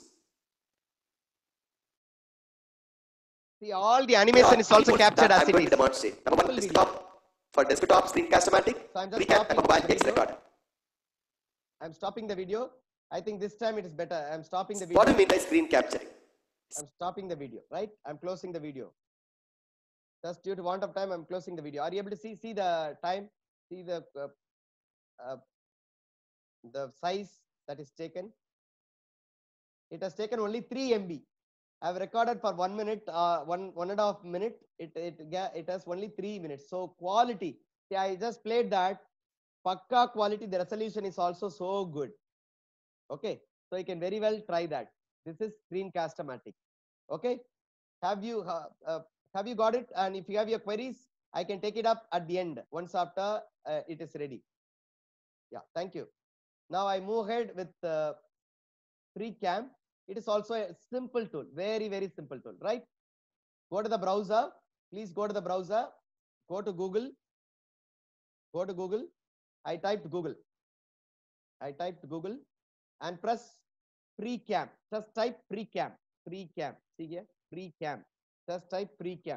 See, all the animation is also captured as I'm it going is. to demonstrate. Number one, desktop. For desktop, Screencast-O-Matic, So I'm just FreeCam, stopping and mobile the X video. Recorder. I'm stopping the video. I think this time it is better. I'm stopping the video. What do you mean by screen capturing? I'm stopping the video, right? I'm closing the video. Just due to want of time, I'm closing the video. Are you able to see see the time? See the uh, uh, the size that is taken? It has taken only three M B. I've recorded for one minute, uh, one one and a half minute. It it it has only three minutes. So quality. See, I just played that. Pakka quality. The resolution is also so good. Okay, so you can very well try that. This is Screencast-O-Matic. Okay, have you uh, uh, have you got it? And if you have your queries, I can take it up at the end once after uh, it is ready. Yeah, thank you. Now I move ahead with uh, FreeCam. It is also a simple tool, very very simple tool, right? Go to the browser. Please go to the browser. Go to Google. Go to Google. I typed Google. I typed Google and press pre-cam. Just type pre-cam. Pre-cam. See here? Pre-cam. Just type pre-cam.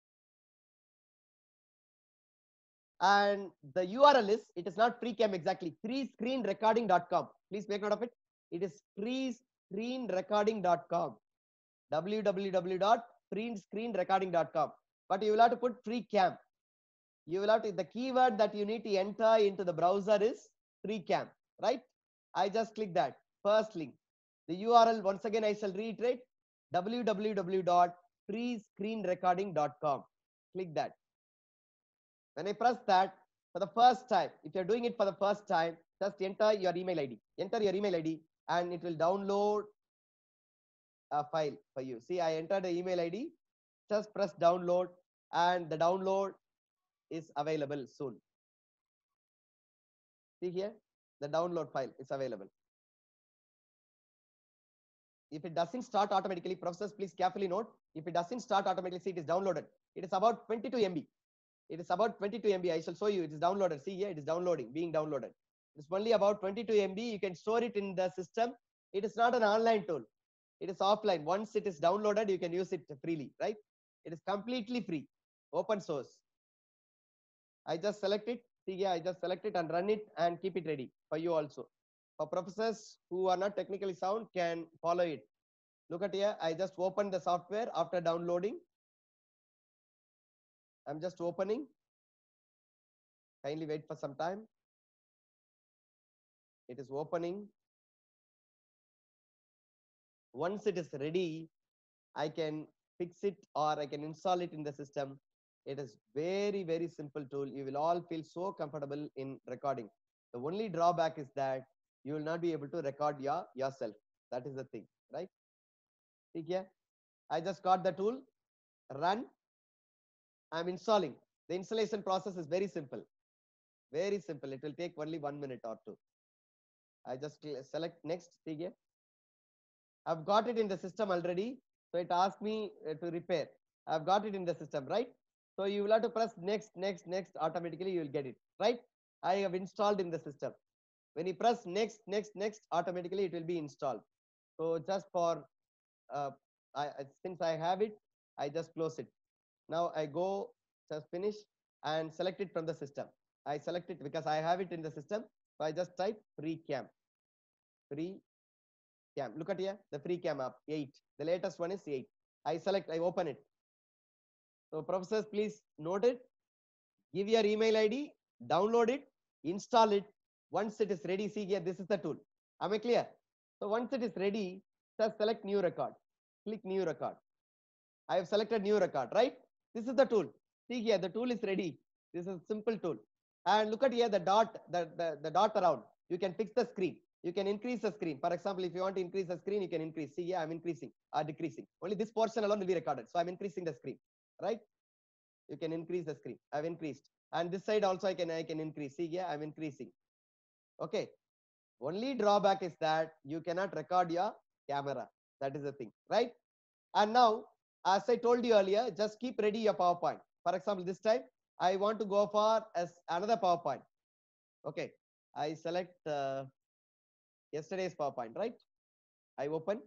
And the U R L is, it is not pre-cam exactly, free screen recording dot com. Please make note of it. It is free screen recording dot com. w w w dot free screen recording dot com. But you will have to put pre-cam. You will have to, the keyword that you need to enter into the browser is pre-cam, right? I just click that first link. The U R L, once again, I shall reiterate, w w w dot free screen recording dot com. Click that. When I press that, for the first time, if you're doing it for the first time, just enter your email I D. Enter your email I D and it will download a file for you. See, I entered the email I D. Just press download and the download is available soon. See here, the download file is available. If it doesn't start automatically, professors, please carefully note, if it doesn't start automatically, see, it is downloaded. It is about twenty-two M B. It is about twenty-two M B. I shall show you. It is downloaded. See here, it is downloading, being downloaded. It's only about twenty-two M B. You can store it in the system. It is not an online tool. It is offline. Once it is downloaded, you can use it freely, right? It is completely free, open source. I just select it. See here, I just select it and run it and keep it ready for you also. For professors who are not technically sound can follow it. Look at here. I just opened the software after downloading. I'm just opening. Kindly wait for some time. It is opening. Once it is ready, I can fix it or I can install it in the system. It is very, very simple tool. You will all feel so comfortable in recording. The only drawback is that you will not be able to record your yourself. That is the thing, right? See here. I just got the tool. Run. I'm installing. The installation process is very simple. Very simple. It will take only one minute or two. I just select next. See here. I've got it in the system already. So it asks me to repair. I've got it in the system, right? So you will have to press next, next, next. Automatically you will get it, right? I have installed in the system. When you press next, next, next, automatically it will be installed. So just for, uh, I, since I have it, I just close it. Now I go just finish and select it from the system. I select it because I have it in the system. So I just type free cam. Free cam. Look at here, the free cam app, eight. The latest one is eight. I select, I open it. So professors, please note it. Give your email I D, download it, install it. Once it is ready, see here, this is the tool. Am I clear? So once it is ready, just select new record. Click new record. I have selected new record, right? This is the tool. See here, the tool is ready. This is a simple tool. And look at here, the dot, the, the, the dot around. You can fix the screen. You can increase the screen. For example, if you want to increase the screen, you can increase. See here, I'm increasing or decreasing. Only this portion alone will be recorded. So I'm increasing the screen, right? You can increase the screen. I've increased. And this side also I can, I can increase. See here, I'm increasing. Okay. Only drawback is that you cannot record your camera. That is the thing, right? And now, as I told you earlier, just keep ready your PowerPoint. For example, this time I want to go for as another PowerPoint. Okay, I select uh, yesterday's PowerPoint, right? I open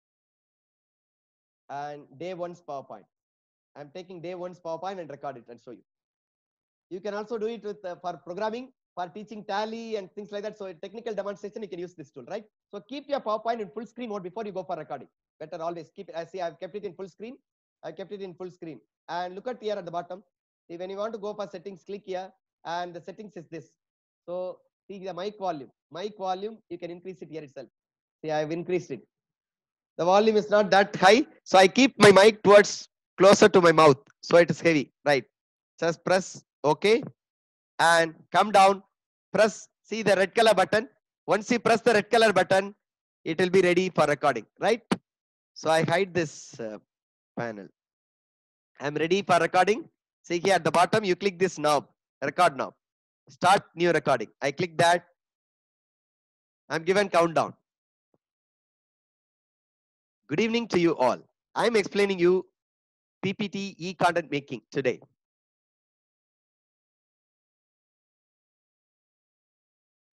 and day one's PowerPoint. I'm taking day one's PowerPoint and record it and show you. You can also do it with uh, for programming, for teaching Tally and things like that. So a technical demonstration, you can use this tool, right? So keep your PowerPoint in full screen mode before you go for recording. Better always keep it. I see I've kept it in full screen. I kept it in full screen. And look at here at the bottom. See, when you want to go for settings, click here. And the settings is this. So see the mic volume. Mic volume, you can increase it here itself. See, I've increased it. The volume is not that high. So I keep my mic towards closer to my mouth. So it is heavy, right? Just press OK. And come down. Press, see the red color button. Once you press the red color button, it will be ready for recording, right? So I hide this uh, panel. I'm ready for recording. See here at the bottom, you click this knob, record knob. Start new recording. I click that. I'm given countdown. Good evening to you all. I'm explaining you P P T e-content making today.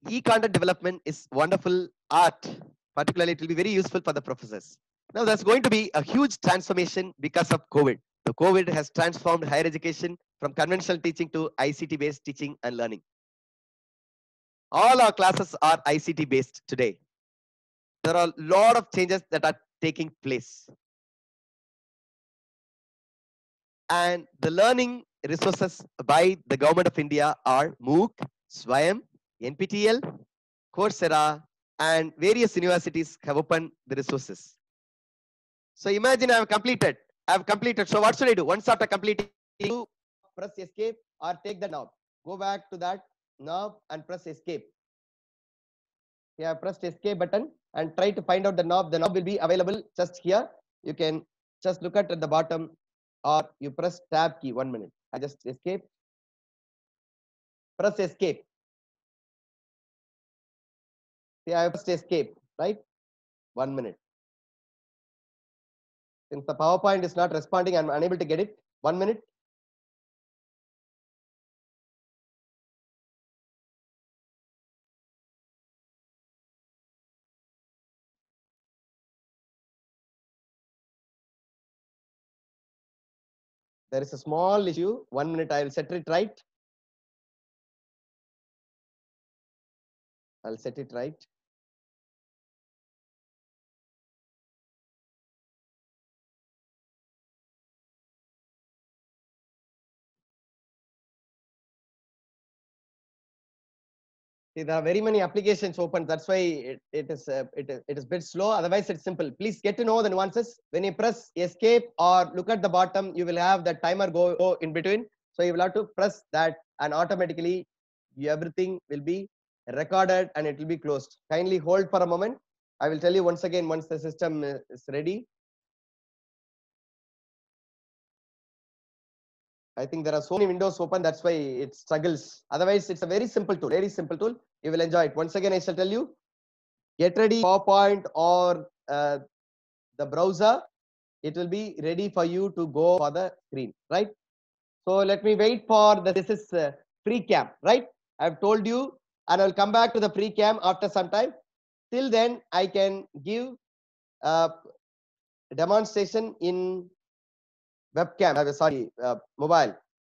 e-content development is wonderful art. Particularly, it will be very useful for the professors. Now, there's going to be a huge transformation because of COVID. The COVID has transformed higher education from conventional teaching to I C T-based teaching and learning. All our classes are I C T-based today. There are a lot of changes that are taking place. And the learning resources by the Government of India are MOOC, SWAYAM, N P T L, Coursera, and various universities have opened the resources. So imagine I have completed. I have completed. So what should I do? Once after completing, you press escape or take the knob. Go back to that knob and press escape. You have pressed escape button and try to find out the knob. The knob will be available just here. You can just look at, at the bottom, or you press tab key. One minute. I just escape. Press escape. See, I have pressed escape, right? One minute. Since the PowerPoint is not responding, I'm unable to get it. One minute. There is a small issue. One minute, I will set it right. I'll set it right. See, there are very many applications open. That's why it, it is uh, it is it is a bit slow. Otherwise, it's simple. Please get to know the nuances. When you press escape or look at the bottom, you will have the timer go, go in between. So you will have to press that, and automatically you, everything will be recorded and it will be closed. Kindly hold for a moment. I will tell you once again once the system is ready. I think there are so many windows open. That's why it struggles. Otherwise, it's a very simple tool. Very simple tool. You will enjoy it. Once again, I shall tell you, get ready PowerPoint or uh, the browser. It will be ready for you to go for the screen, right? So let me wait for the, this is uh, free cam, right? I've told you, and I'll come back to the free cam after some time. Till then, I can give a demonstration in webcam. I'm sorry, uh, mobile.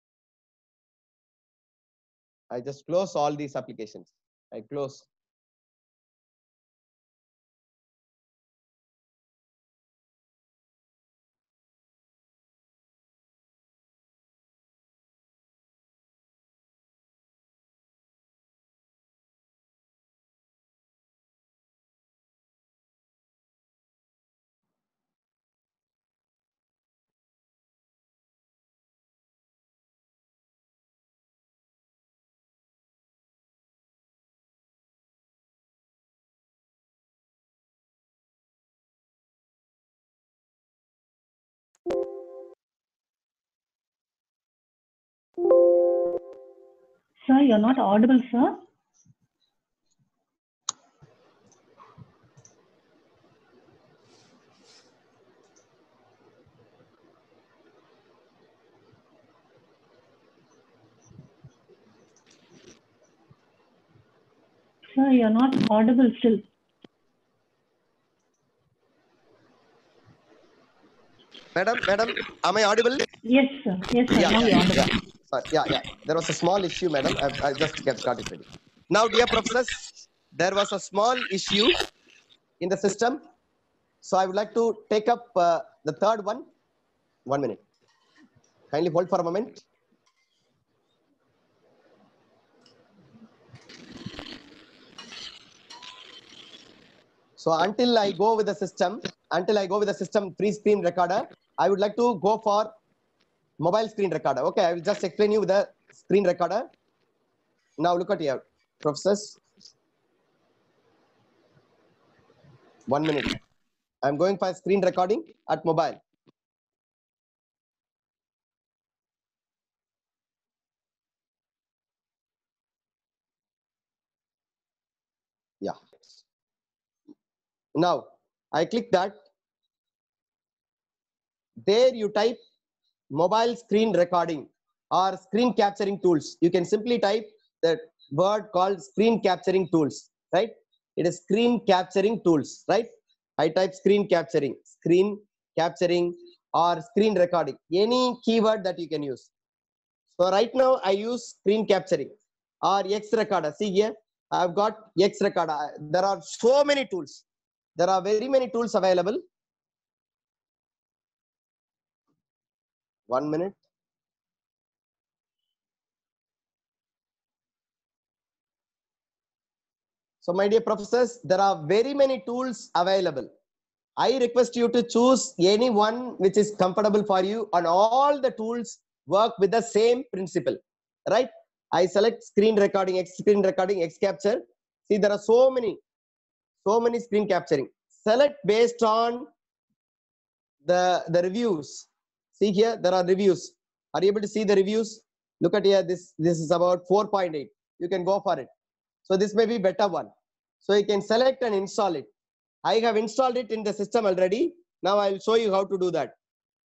I just close all these applications. I close. Sir, you're not audible, sir. Sir, you're not audible still. Madam, madam, am I audible? Yes, sir. Yes, sir. Yeah, Now yeah, you're audible. yeah. Sorry, yeah, yeah. There was a small issue, madam. I, I just get got it ready. Now, dear professors, there was a small issue in the system. So I would like to take up uh, the third one. One minute. Kindly hold for a moment. So until I go with the system, until I go with the system free screen recorder, I would like to go for mobile screen recorder. Okay, I will just explain you with the screen recorder. Now look at here, professors. One minute. I'm going for screen recording at mobile. Yeah. Now I click that. There you type mobile screen recording or screen capturing tools. You can simply type that word called screen capturing tools, right? It is screen capturing tools, right? I type screen capturing, screen capturing or screen recording, any keyword that you can use. So right now I use screen capturing or X recorder. See here, I've got X recorder. There are so many tools. There are very many tools available. One minute. So my dear professors, there are very many tools available. I request you to choose any one which is comfortable for you, and all the tools work with the same principle, right? I select screen recording, X screen recording, X capture. See, there are so many, so many screen capturing. Select based on the, the reviews. See here, there are reviews. Are you able to see the reviews? Look at here, this, this is about four point eight. You can go for it. So this may be better one. So you can select and install it. I have installed it in the system already. Now I will show you how to do that.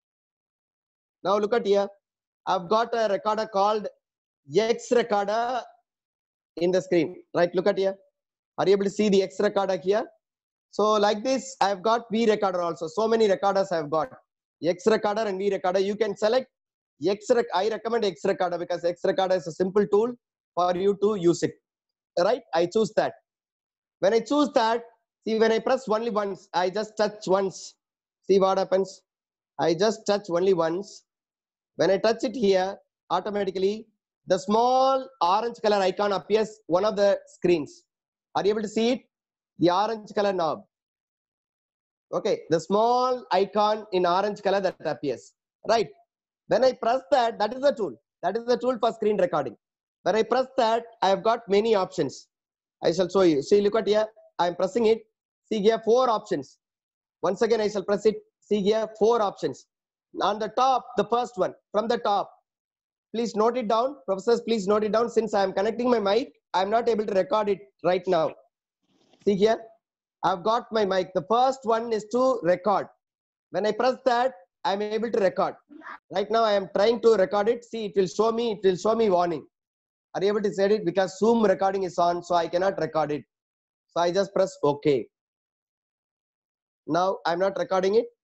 Now look at here. I've got a recorder called X recorder in the screen, right? Look at here. Are you able to see the X recorder here? So like this, I've got V recorder also. So many recorders I've got. X recorder and V recorder. You can select X. Rec I recommend X recorder because X recorder is a simple tool for you to use it, right? I choose that. When I choose that, see, when I press only once, I just touch once. See what happens? I just touch only once. When I touch it here, automatically the small orange color icon appears one of the screens. Are you able to see it? The orange color knob. Okay, the small icon in orange color that appears, right? When I press that, that is the tool. That is the tool for screen recording. When I press that, I have got many options. I shall show you. See, look at here. I am pressing it. See here, four options. Once again, I shall press it. See here, four options. On the top, the first one, from the top. Please note it down. Professors, please note it down. Since I am connecting my mic, I am not able to record it right now. See here, I've got my mic. The first one is to record. When I press that, I am able to record. Right now, I am trying to record it. See, it will show me, it will show me warning. Are you able to set it? Because Zoom recording is on, so I cannot record it. So I just press OK. Now I'm not recording it.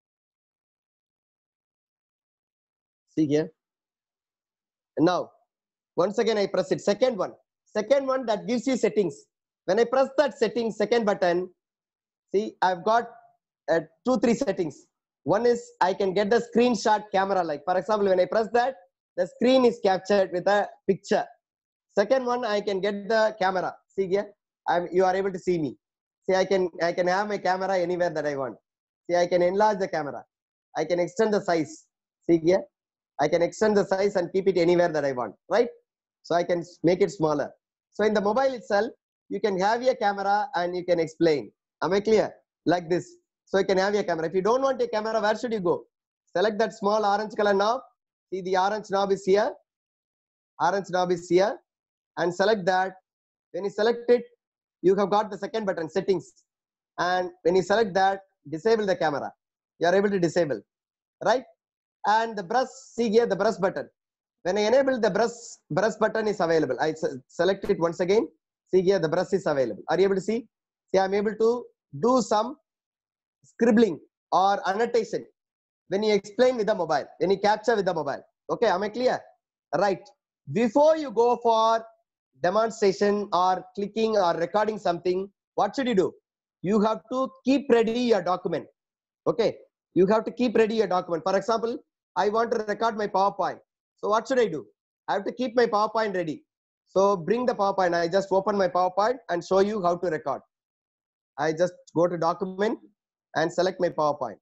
See here. Now, once again I press it. Second one. Second one that gives you settings. When I press that settings, second button, see, I've got uh, two, three settings. One is I can get the screenshot camera. Like for example, when I press that, the screen is captured with a picture. Second one, I can get the camera. See here, I'm, you are able to see me. See, I can, I can have my camera anywhere that I want. See, I can enlarge the camera. I can extend the size. See here, I can extend the size and keep it anywhere that I want, right? So I can make it smaller. So in the mobile itself, you can have your camera and you can explain. Am I clear? Like this. So you can have your camera. If you don't want a camera, where should you go? Select that small orange color knob. See, the orange knob is here. Orange knob is here. And select that. When you select it, you have got the second button, settings. And when you select that, disable the camera. You are able to disable, right? And the brush, see here, the brush button. When I enable the brush, brush button is available. I select it once again. See here, the brush is available. Are you able to see? See, I'm able to do some scribbling or annotation when you explain with the mobile, when you capture with the mobile. Okay, am I clear? Right. Before you go for demonstration or clicking or recording something, what should you do? You have to keep ready your document. Okay, you have to keep ready your document. For example, I want to record my PowerPoint. So what should I do? I have to keep my PowerPoint ready. So bring the PowerPoint. I just open my PowerPoint and show you how to record. I just go to document and select my PowerPoint.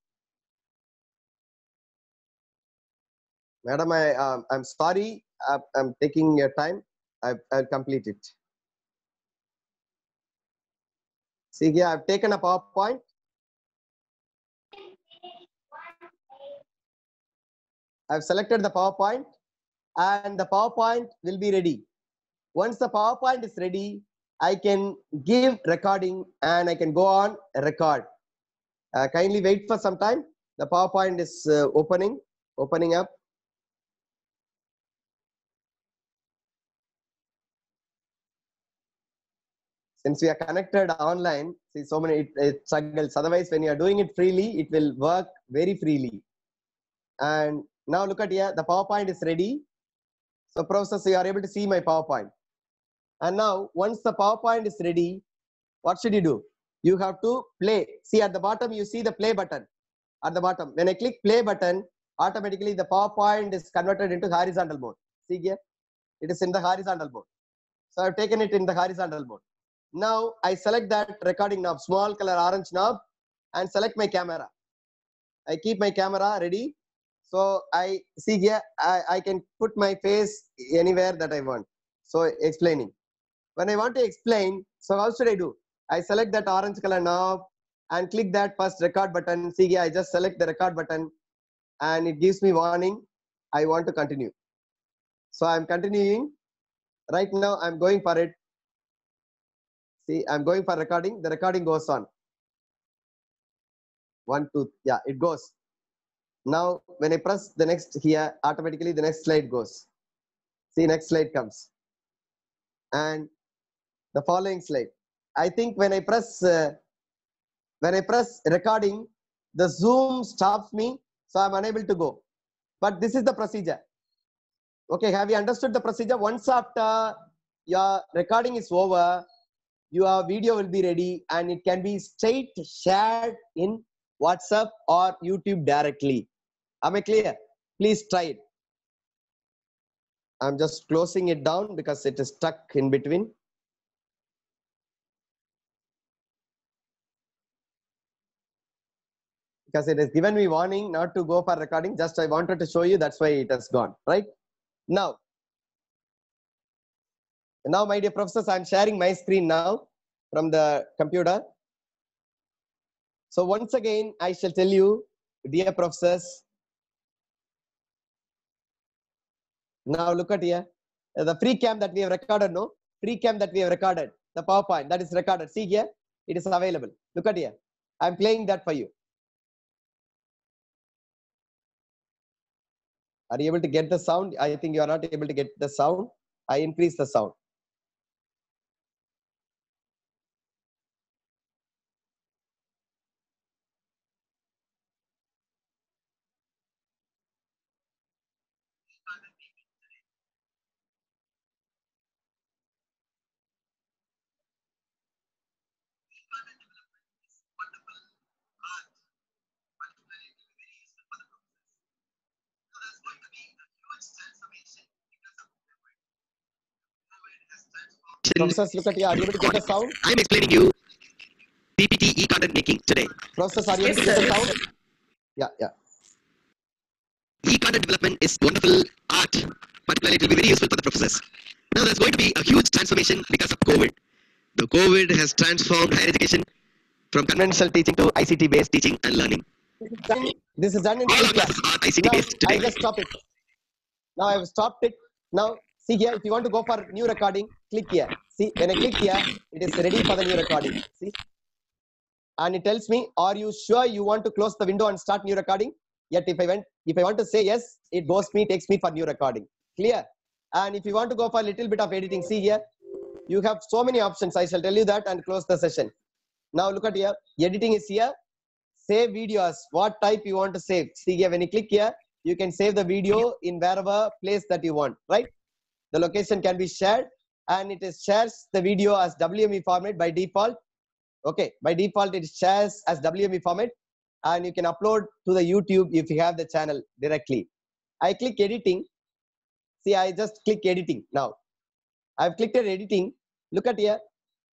Madam, I, um, I'm sorry, I'm, I'm taking your time. I've, I'll complete it. See here, I've taken a PowerPoint. I've selected the PowerPoint and the PowerPoint will be ready. Once the PowerPoint is ready, I can give recording and I can go on record. Uh, kindly wait for some time. The PowerPoint is uh, opening, opening up. Since we are connected online, see so many, it, it struggles. Otherwise, when you are doing it freely, it will work very freely. And now look at here, the PowerPoint is ready. So Professor, you are able to see my PowerPoint. And now, once the PowerPoint is ready, what should you do? You have to play. See at the bottom, you see the play button. At the bottom, when I click play button, automatically the PowerPoint is converted into horizontal mode. See here, it is in the horizontal mode. So I've taken it in the horizontal mode. Now I select that recording knob, small color orange knob, and select my camera. I keep my camera ready. So I see here, I, I can put my face anywhere that I want. So explaining. When I want to explain, so how should I do? I select that orange color knob and click that first record button. See here, I just select the record button and it gives me warning. I want to continue. So I'm continuing. Right now I'm going for it. See, I'm going for recording. The recording goes on. One, two, yeah, it goes. Now, when I press the next here, automatically the next slide goes. See, next slide comes. And the following slide. I think when I press, uh, when I press recording, the Zoom stops me, so I'm unable to go. But this is the procedure. Okay, have you understood the procedure? Once after your recording is over, your video will be ready and it can be straight shared in WhatsApp or YouTube directly. Am I clear? Please try it. I'm just closing it down because it is stuck in between. Because it has given me warning not to go for recording. Just I wanted to show you, that's why it has gone, right? Now, now my dear professors, I'm sharing my screen now from the computer. So once again, I shall tell you, dear professors, now look at here, the free cam that we have recorded, no? Free cam that we have recorded, the PowerPoint that is recorded. See here, it is available. Look at here. I'm playing that for you. Are you able to get the sound? I think you are not able to get the sound. I increase the sound. Professors, look at here. Are you able to get the sound? I'm explaining you P P T e-content making today. Professors, are you able to get the sound? Yeah, yeah. E-content development is wonderful art, particularly it will be very useful for the professors. Now there's going to be a huge transformation because of COVID. The COVID has transformed higher education from conventional teaching to I C T-based teaching and learning. This is done in All free of class. us are I C Now, T-based today. I just stop it. Now I've stopped it. Now, see here, if you want to go for new recording, click here. See, when I click here, it is ready for the new recording. See? And it tells me, are you sure you want to close the window and start new recording? Yet if I went, if I want to say yes, it goes me, takes me for new recording. Clear? And if you want to go for a little bit of editing, see here, you have so many options. I shall tell you that and close the session. Now look at here, editing is here. Save videos, what type you want to save. See here, when you click here, you can save the video in wherever place that you want, right? The location can be shared and it is shares the video as W M E format by default. Okay, by default it shares as W M E format and you can upload to the YouTube if you have the channel directly. I click editing. See, I just click editing now. I've clicked on editing. Look at here.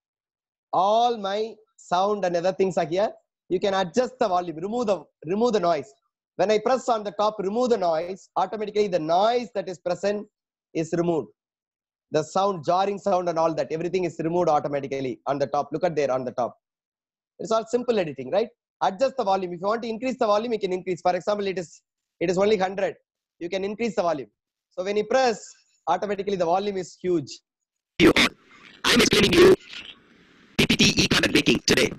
All my sound and other things are here. You can adjust the volume, remove the remove the noise. When I press on the top, remove the noise, automatically the noise that is present is removed. The sound, jarring sound and all that, everything is removed automatically on the top. Look at there on the top. It's all simple editing, right? Adjust the volume. If you want to increase the volume, you can increase. For example, it is it is only one hundred. You can increase the volume. So when you press, automatically the volume is huge. You all. I'm explaining you P P T e-content making today.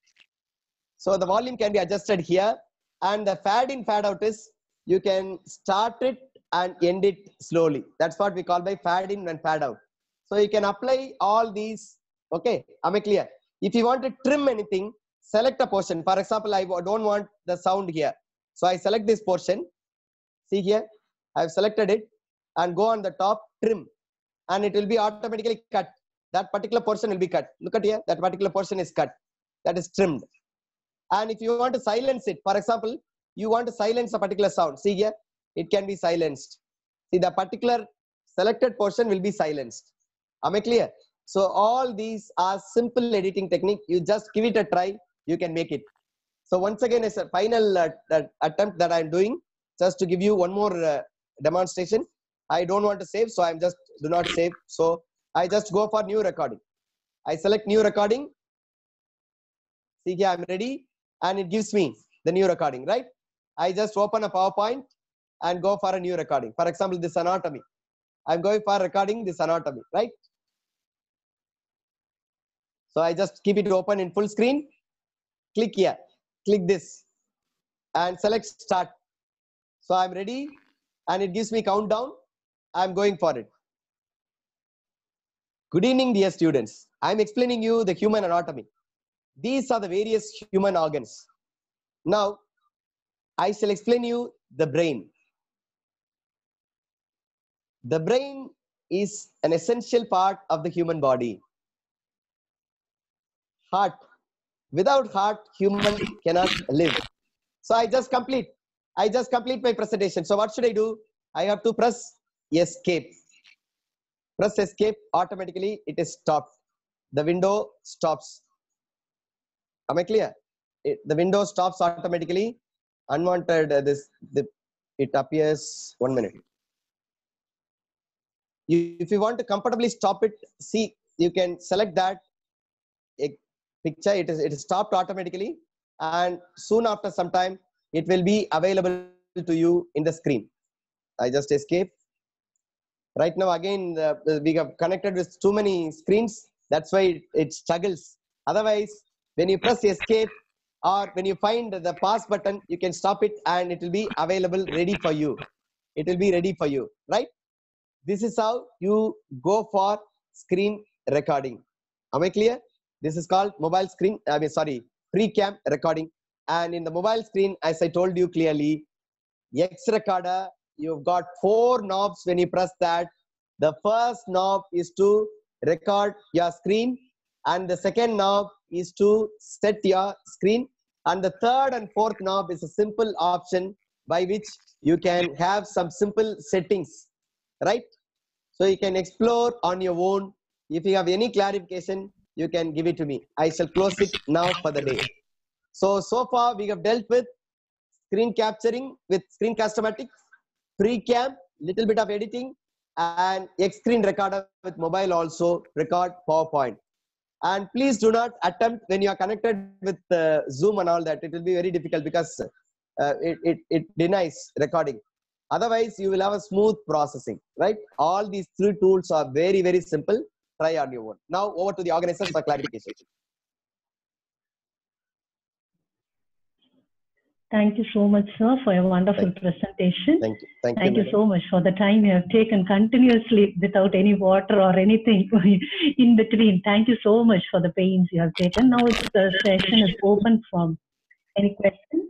So the volume can be adjusted here, and the fade in, fade out is you can start it and end it slowly. That's what we call by fade in and fade out. So you can apply all these Okay, am I clear? If you want to trim anything, select a portion. For example, I don't want the sound here. So I select this portion. See here, I have selected it and go on the top, trim, and it will be automatically cut. That particular portion will be cut. Look at here, that particular portion is cut. That is trimmed. And if you want to silence it, for example, you want to silence a particular sound. See here, it can be silenced. See, the particular selected portion will be silenced. Am I clear? So all these are simple editing technique. You just give it a try, you can make it. So once again, it's a final uh, uh, attempt that I'm doing, just to give you one more uh, demonstration. I don't want to save, so I'm just do not save. So I just go for new recording. I select new recording. See here, I'm ready, and it gives me the new recording, right? I just open a PowerPoint and go for a new recording. For example, this anatomy. I'm going for recording this anatomy, right? So I just keep it open in full screen. Click here, click this, and select start. So I'm ready, and it gives me countdown. I'm going for it. Good evening, dear students. I'm explaining you the human anatomy. These are the various human organs. Now, I shall explain you the brain. The brain is an essential part of the human body. Heart. Without heart, human cannot live. So I just complete. I just complete my presentation. So what should I do? I have to press escape. Press escape, automatically it is stopped. The window stops. Am I clear? It, the window stops automatically. Unwanted, uh, this the, it appears. One minute. You, if you want to comfortably stop it, see, you can select that a picture. It is it is stopped automatically, and soon after some time it will be available to you in the screen. I just escape. Right now again uh, we have connected with too many screens. That's why it, it struggles. Otherwise, when you press escape or when you find the pause button, you can stop it and it will be available, ready for you. It will be ready for you, right? This is how you go for screen recording. Am I clear? This is called mobile screen, I mean, sorry, pre-cam recording. And in the mobile screen, as I told you clearly, X recorder, you've got four knobs. When you press that, the first knob is to record your screen, and the second knob is to set your screen, and the third and fourth knob is a simple option by which you can have some simple settings, right? So you can explore on your own. If you have any clarification, you can give it to me. I shall close it now for the day. So, so far we have dealt with screen capturing with Screencast-O-Matic, pre-cam, little bit of editing, and X-screen recorder with mobile also record PowerPoint. And please do not attempt when you are connected with uh, Zoom and all that. It will be very difficult because uh, it, it, it denies recording. Otherwise, you will have a smooth processing, right? All these three tools are very, very simple. Try on your own. Now over to the organizers for clarification. Thank you so much, sir, for your wonderful Thank presentation. Thank you. Thank, Thank you, you so much for the time you have taken continuously without any water or anything in between. Thank you so much for the pains you have taken. Now it's, the session is open for any questions.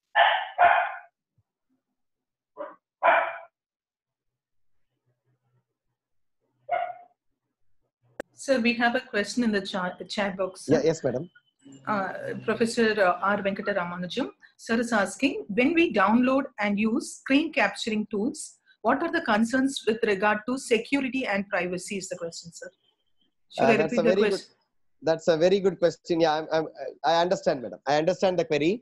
So we have a question in the chat, the chat box. Yeah, yes, madam. Uh, Professor uh, R. Venkata Ramanujam, sir is asking, when we download and use screen capturing tools, what are the concerns with regard to security and privacy is the question, sir. Should Uh, I that's repeat a the very question? good. That's a very good question. Yeah, I'm, I'm, I understand, madam. I understand the query.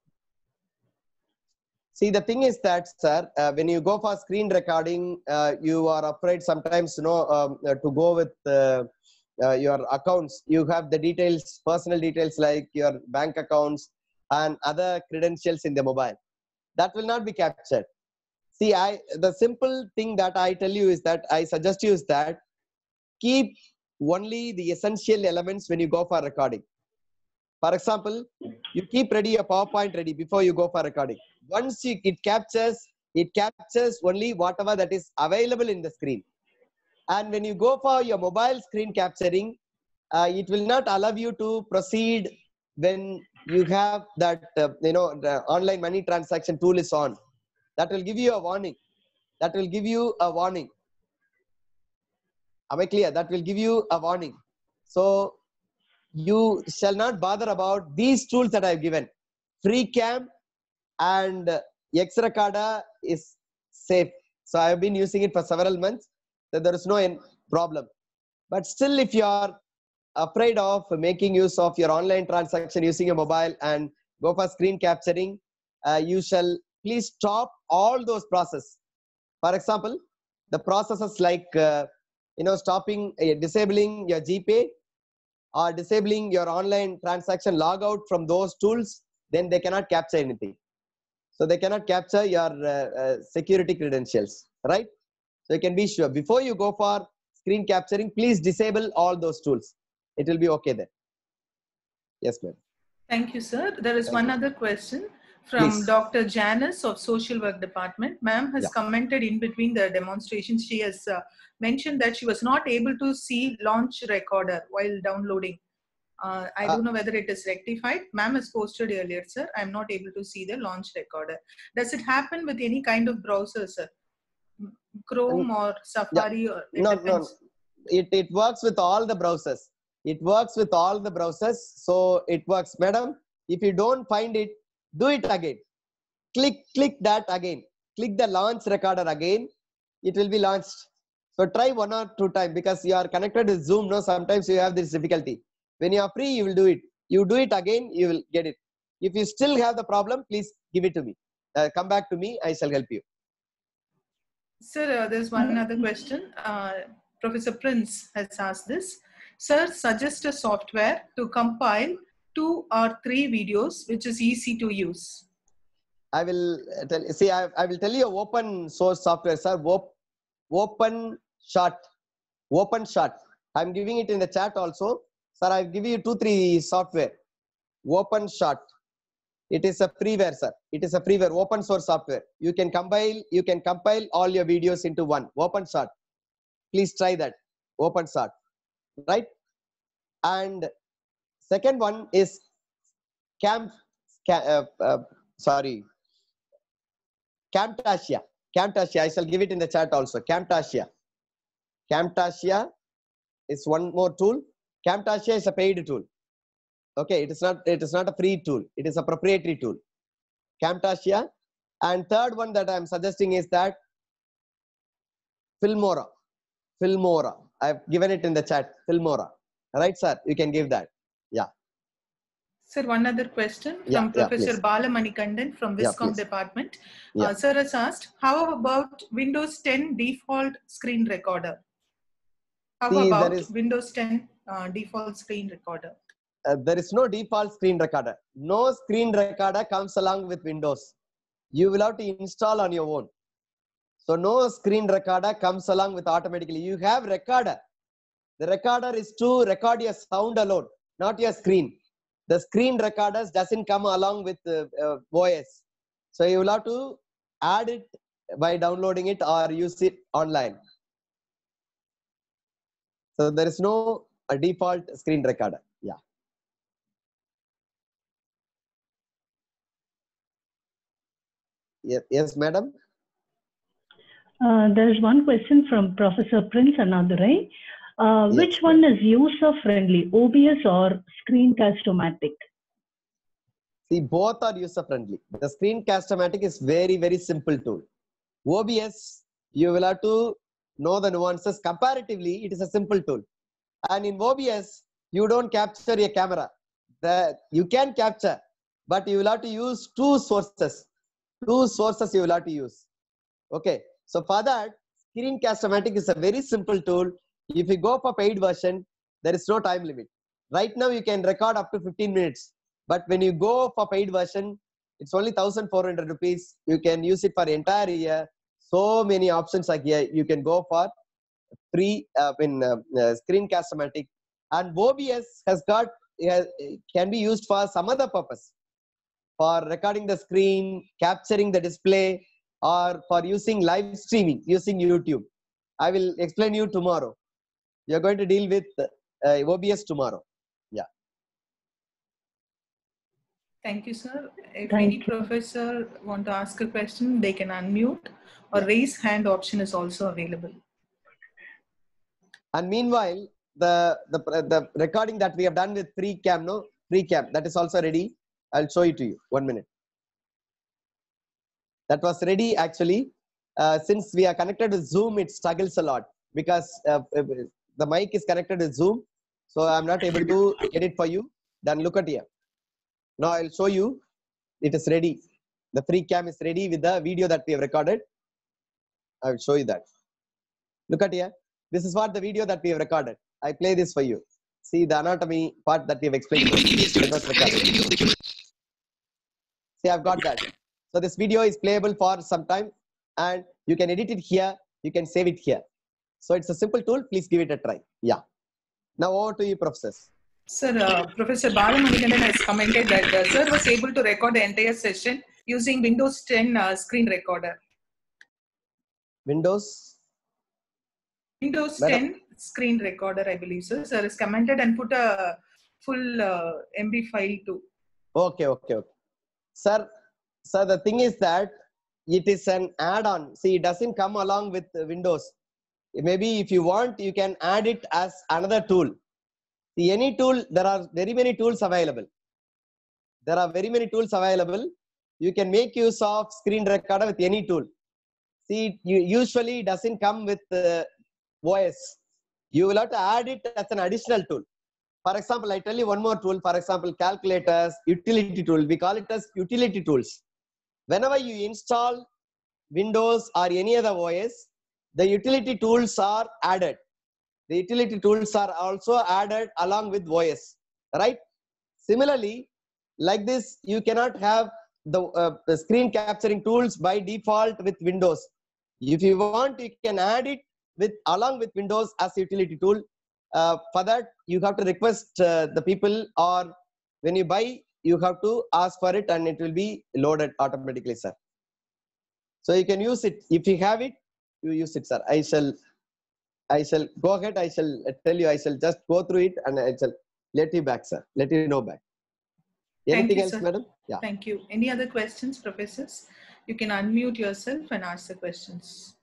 See, the thing is that, sir, uh, when you go for screen recording, uh, you are afraid sometimes, you know, um, uh, to go with uh, uh, your accounts. You have the details, personal details like your bank accounts and other credentials in the mobile. That will not be captured. See, I the simple thing that I tell you is that I suggest you is that keep only the essential elements when you go for recording. For example, you keep ready your PowerPoint ready before you go for recording. Once you, it captures, it captures only whatever that is available in the screen. And when you go for your mobile screen capturing, uh, it will not allow you to proceed when you have that, uh, you know, the online money transaction tool is on. That will give you a warning. That will give you a warning. Am I clear? That will give you a warning. So you shall not bother about these tools that I have given. FreeCam and Xrecorder is safe. So I have been using it for several months. So there is no problem. But still, if you are afraid of making use of your online transaction using a mobile and go for screen capturing, uh, you shall please stop all those processes. For example, the processes like uh, you know, stopping, uh, disabling your GPay or disabling your online transaction logout from those tools, then they cannot capture anything. So they cannot capture your uh, uh, security credentials, right? So you can be sure before you go for screen capturing, please disable all those tools. It will be okay then. Yes, ma'am. Thank you, sir. There is Thank one you. other question from Please. Doctor Janice of Social Work Department. Ma'am has Yeah. commented in between the demonstrations. She has uh, mentioned that she was not able to see launch recorder while downloading. Uh, I Uh, don't know whether it is rectified. Ma'am has posted earlier, sir. I'm not able to see the launch recorder. Does it happen with any kind of browser, sir? Chrome or Safari? Or it no, depends. no. It, it works with all the browsers. It works with all the browsers. So it works. Madam, if you don't find it, do it again. Click, click that again. Click the launch recorder again. It will be launched. So try one or two times because you are connected with Zoom. No, sometimes you have this difficulty. When you are free, you will do it. You do it again, you will get it. If you still have the problem, please give it to me. Uh, come back to me. I shall help you. Sir, uh, there's one other question. Uh, Professor Prince has asked this. Sir, suggest a software to compile two or three videos which is easy to use. I will tell. See, I, I will tell you open source software, sir. Op, open shot, open shot. I'm giving it in the chat also, sir. I'll give you two, three software. Open shot. It is a freeware, sir. It is a freeware, open source software. You can compile. You can compile all your videos into one. Open shot. Please try that. Open shot, right? And second one is Cam. Cam uh, uh, sorry. Camtasia. Camtasia. I shall give it in the chat also. Camtasia. Camtasia is one more tool. Camtasia is a paid tool. Okay, it is not. It is not a free tool. It is a proprietary tool. Camtasia. And third one that I am suggesting is that Filmora. Filmora. I have given it in the chat. Filmora. Right, sir? You can give that. Yeah. Sir, one other question from Yeah, yeah, Professor please. Bala Manikandan from Yeah, Viscom please. Department. Yeah. Uh, sir has asked, how about Windows ten default screen recorder? How See, about there is Windows ten uh, default screen recorder? uh, there is no default screen recorder. No screen recorder comes along with Windows. You will have to install on your own. So no screen recorder comes along with automatically. You have recorder. The recorder is to record your sound alone, not your screen. The screen recorders doesn't come along with uh, uh, O S. So you will have to add it by downloading it or use it online. So there is no a default screen recorder. Yeah. Yes, yes, madam. Uh, there is one question from Professor Prince Annadurai. Uh, Yes, which one is user-friendly, O B S or Screencast-O-Matic? See, both are user-friendly. The Screencast-O-Matic is very, very simple tool. O B S, you will have to know the nuances. Comparatively, it is a simple tool. And in O B S, you don't capture your camera. The, you can capture, but you will have to use two sources. Two sources you will have to use. Okay. So for that, Screencast-O-Matic is a very simple tool. If you go for paid version, there is no time limit. Right now, you can record up to fifteen minutes. But when you go for paid version, it's only one thousand four hundred rupees. You can use it for entire year. So many options are here. You can go for free uh, in uh, uh, Screencast-O-Matic. And O B S has got, uh, can be used for some other purpose. For recording the screen, capturing the display, or for using live streaming, using YouTube. I will explain you tomorrow. You're going to deal with uh, O B S tomorrow. Yeah. Thank you, sir. If Thank any you. professor want to ask a question, they can unmute or Yeah. raise hand option is also available. And meanwhile, the, the, the recording that we have done with free cam, no? Free cam, that is also ready. I'll show it to you. One minute. That was ready actually. Uh, since we are connected with Zoom, it struggles a lot because uh, the mic is connected with Zoom. So I'm not able to get it for you. Then look at here. Now I'll show you. It is ready. The free cam is ready with the video that we have recorded. I'll show you that. Look at here. This is what the video that we have recorded. I play this for you. See the anatomy part that we have explained. It was recorded. See, I've got that. So this video is playable for some time and you can edit it here. You can save it here. So it's a simple tool. Please give it a try. Yeah. Now over to you, professors. Sir, uh, Professor Balamanikandan has commented that the sir was able to record the entire session using Windows ten uh, screen recorder. Windows. Windows Madam. ten screen recorder, I believe, sir. Sir has commented and put a full uh, M B file too. Okay, okay, okay. Sir, sir, the thing is that it is an add-on. See, it doesn't come along with Windows. Maybe if you want, you can add it as another tool. See, any tool, there are very many tools available. There are very many tools available. You can make use of screen recorder with any tool. See, you usually doesn't come with uh, O S. You will have to add it as an additional tool. For example, I tell you one more tool. For example, calculators, utility tool. We call it as utility tools. Whenever you install Windows or any other O S, the utility tools are added. The utility tools are also added along with O S, right? Similarly, like this, you cannot have the, uh, the screen capturing tools by default with Windows. If you want, you can add it with along with Windows as a utility tool. Uh, for that, you have to request uh, the people, or when you buy, you have to ask for it and it will be loaded automatically, sir. So you can use it. If you have it, you use it, sir. I shall, I shall go ahead. I shall tell you, I shall just go through it and I shall let you back, sir. Let you know back. Anything you, else, sir. madam? Yeah. Thank you. Any other questions, professors? You can unmute yourself and ask the questions.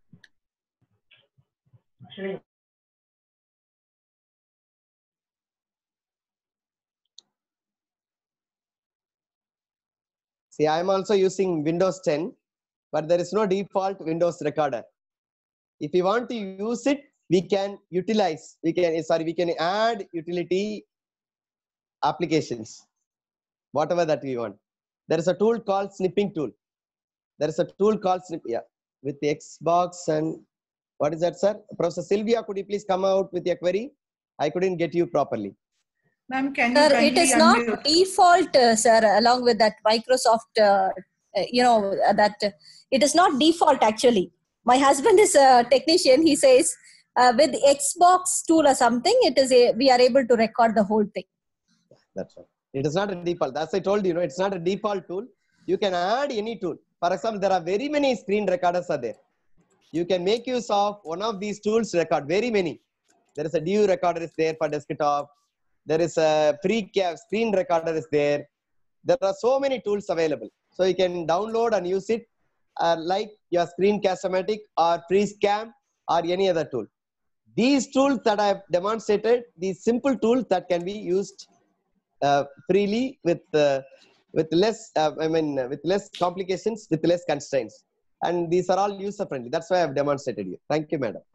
See, I am also using Windows ten, but there is no default Windows recorder. If you want to use it, we can utilize, we can, sorry, we can add utility applications, whatever that we want. There is a tool called snipping tool. There is a tool called snip, yeah, with the Xbox and what is that, sir? Professor Sylvia, could you please come out with your query? I couldn't get you properly. Ma'am, can Sir, you kindly it is not unmute? default, uh, sir, along with that Microsoft, uh, uh, you know, uh, that uh, it is not default actually. My husband is a technician. He says uh, with Xbox tool or something, it is a, we are able to record the whole thing. That's right. It is not a default. As I told you, know, it's not a default tool. You can add any tool. For example, there are very many screen recorders are there. You can make use of one of these tools to record very many. There is a D U recorder is there for desktop. There is a free screen recorder is there. There are so many tools available. So you can download and use it uh, like your Screencast-O-Matic or FreeScam or any other tool. These tools that I have demonstrated, these simple tools that can be used uh, freely with uh, with less, uh, I mean, with less complications, with less constraints. And these are all user-friendly. That's why I have demonstrated you. Thank you, madam.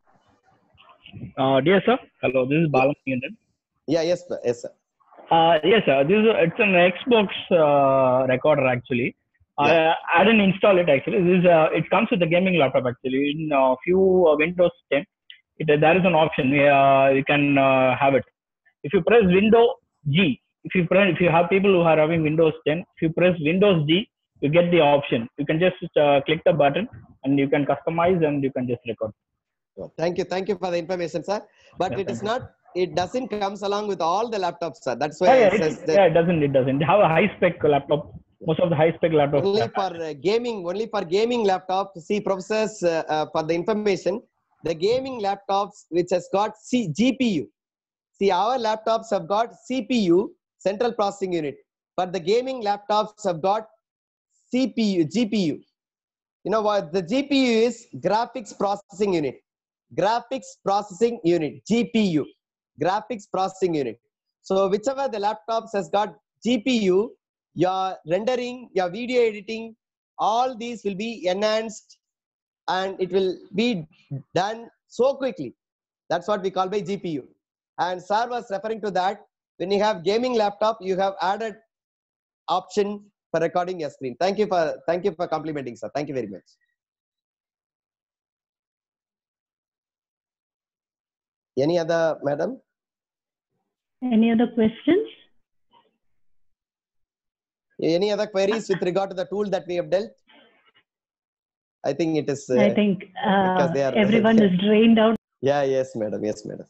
Uh, dear sir, hello, this is Balamanikandan. Yeah, yes, sir. Yes, sir. Uh, yes, sir. This is a, it's an Xbox uh, recorder actually. Yeah. I, I didn't install it actually. This is uh, it comes with the gaming laptop actually. In a uh, few uh, Windows ten, it, uh, there is an option. Uh, you can uh, have it. If you press Windows G, if you press, if you have people who are having Windows ten, if you press Windows G, you get the option. You can just uh, click the button and you can customize and you can just record. Thank you. Thank you for the information, sir. But Yeah, it is you. not, it doesn't comes along with all the laptops, sir. That's why Yeah, I yeah, says it, that yeah, it doesn't. It doesn't. They have a high spec laptop. Most of the high spec laptops. only for uh, gaming, only for gaming laptop. See, professors, uh, uh, for the information, the gaming laptops which has got C G P U, See, our laptops have got C P U, central processing unit, but the gaming laptops have got C P U, G P U. You know what? The G P U is graphics processing unit. Graphics processing unit, G P U. Graphics processing unit. So whichever the laptops has got G P U, your rendering, your video editing, all these will be enhanced and it will be done so quickly. That's what we call by G P U. And sir was referring to that. When you have gaming laptop, you have added option for recording your screen. Thank you for thank you for complimenting, sir. Thank you very much. Any other, madam? Any other questions? Any other queries with regard to the tool that we have dealt? I think it is. Uh, I think uh, because they are, everyone is drained out. Yeah, yes, madam. Yes, madam.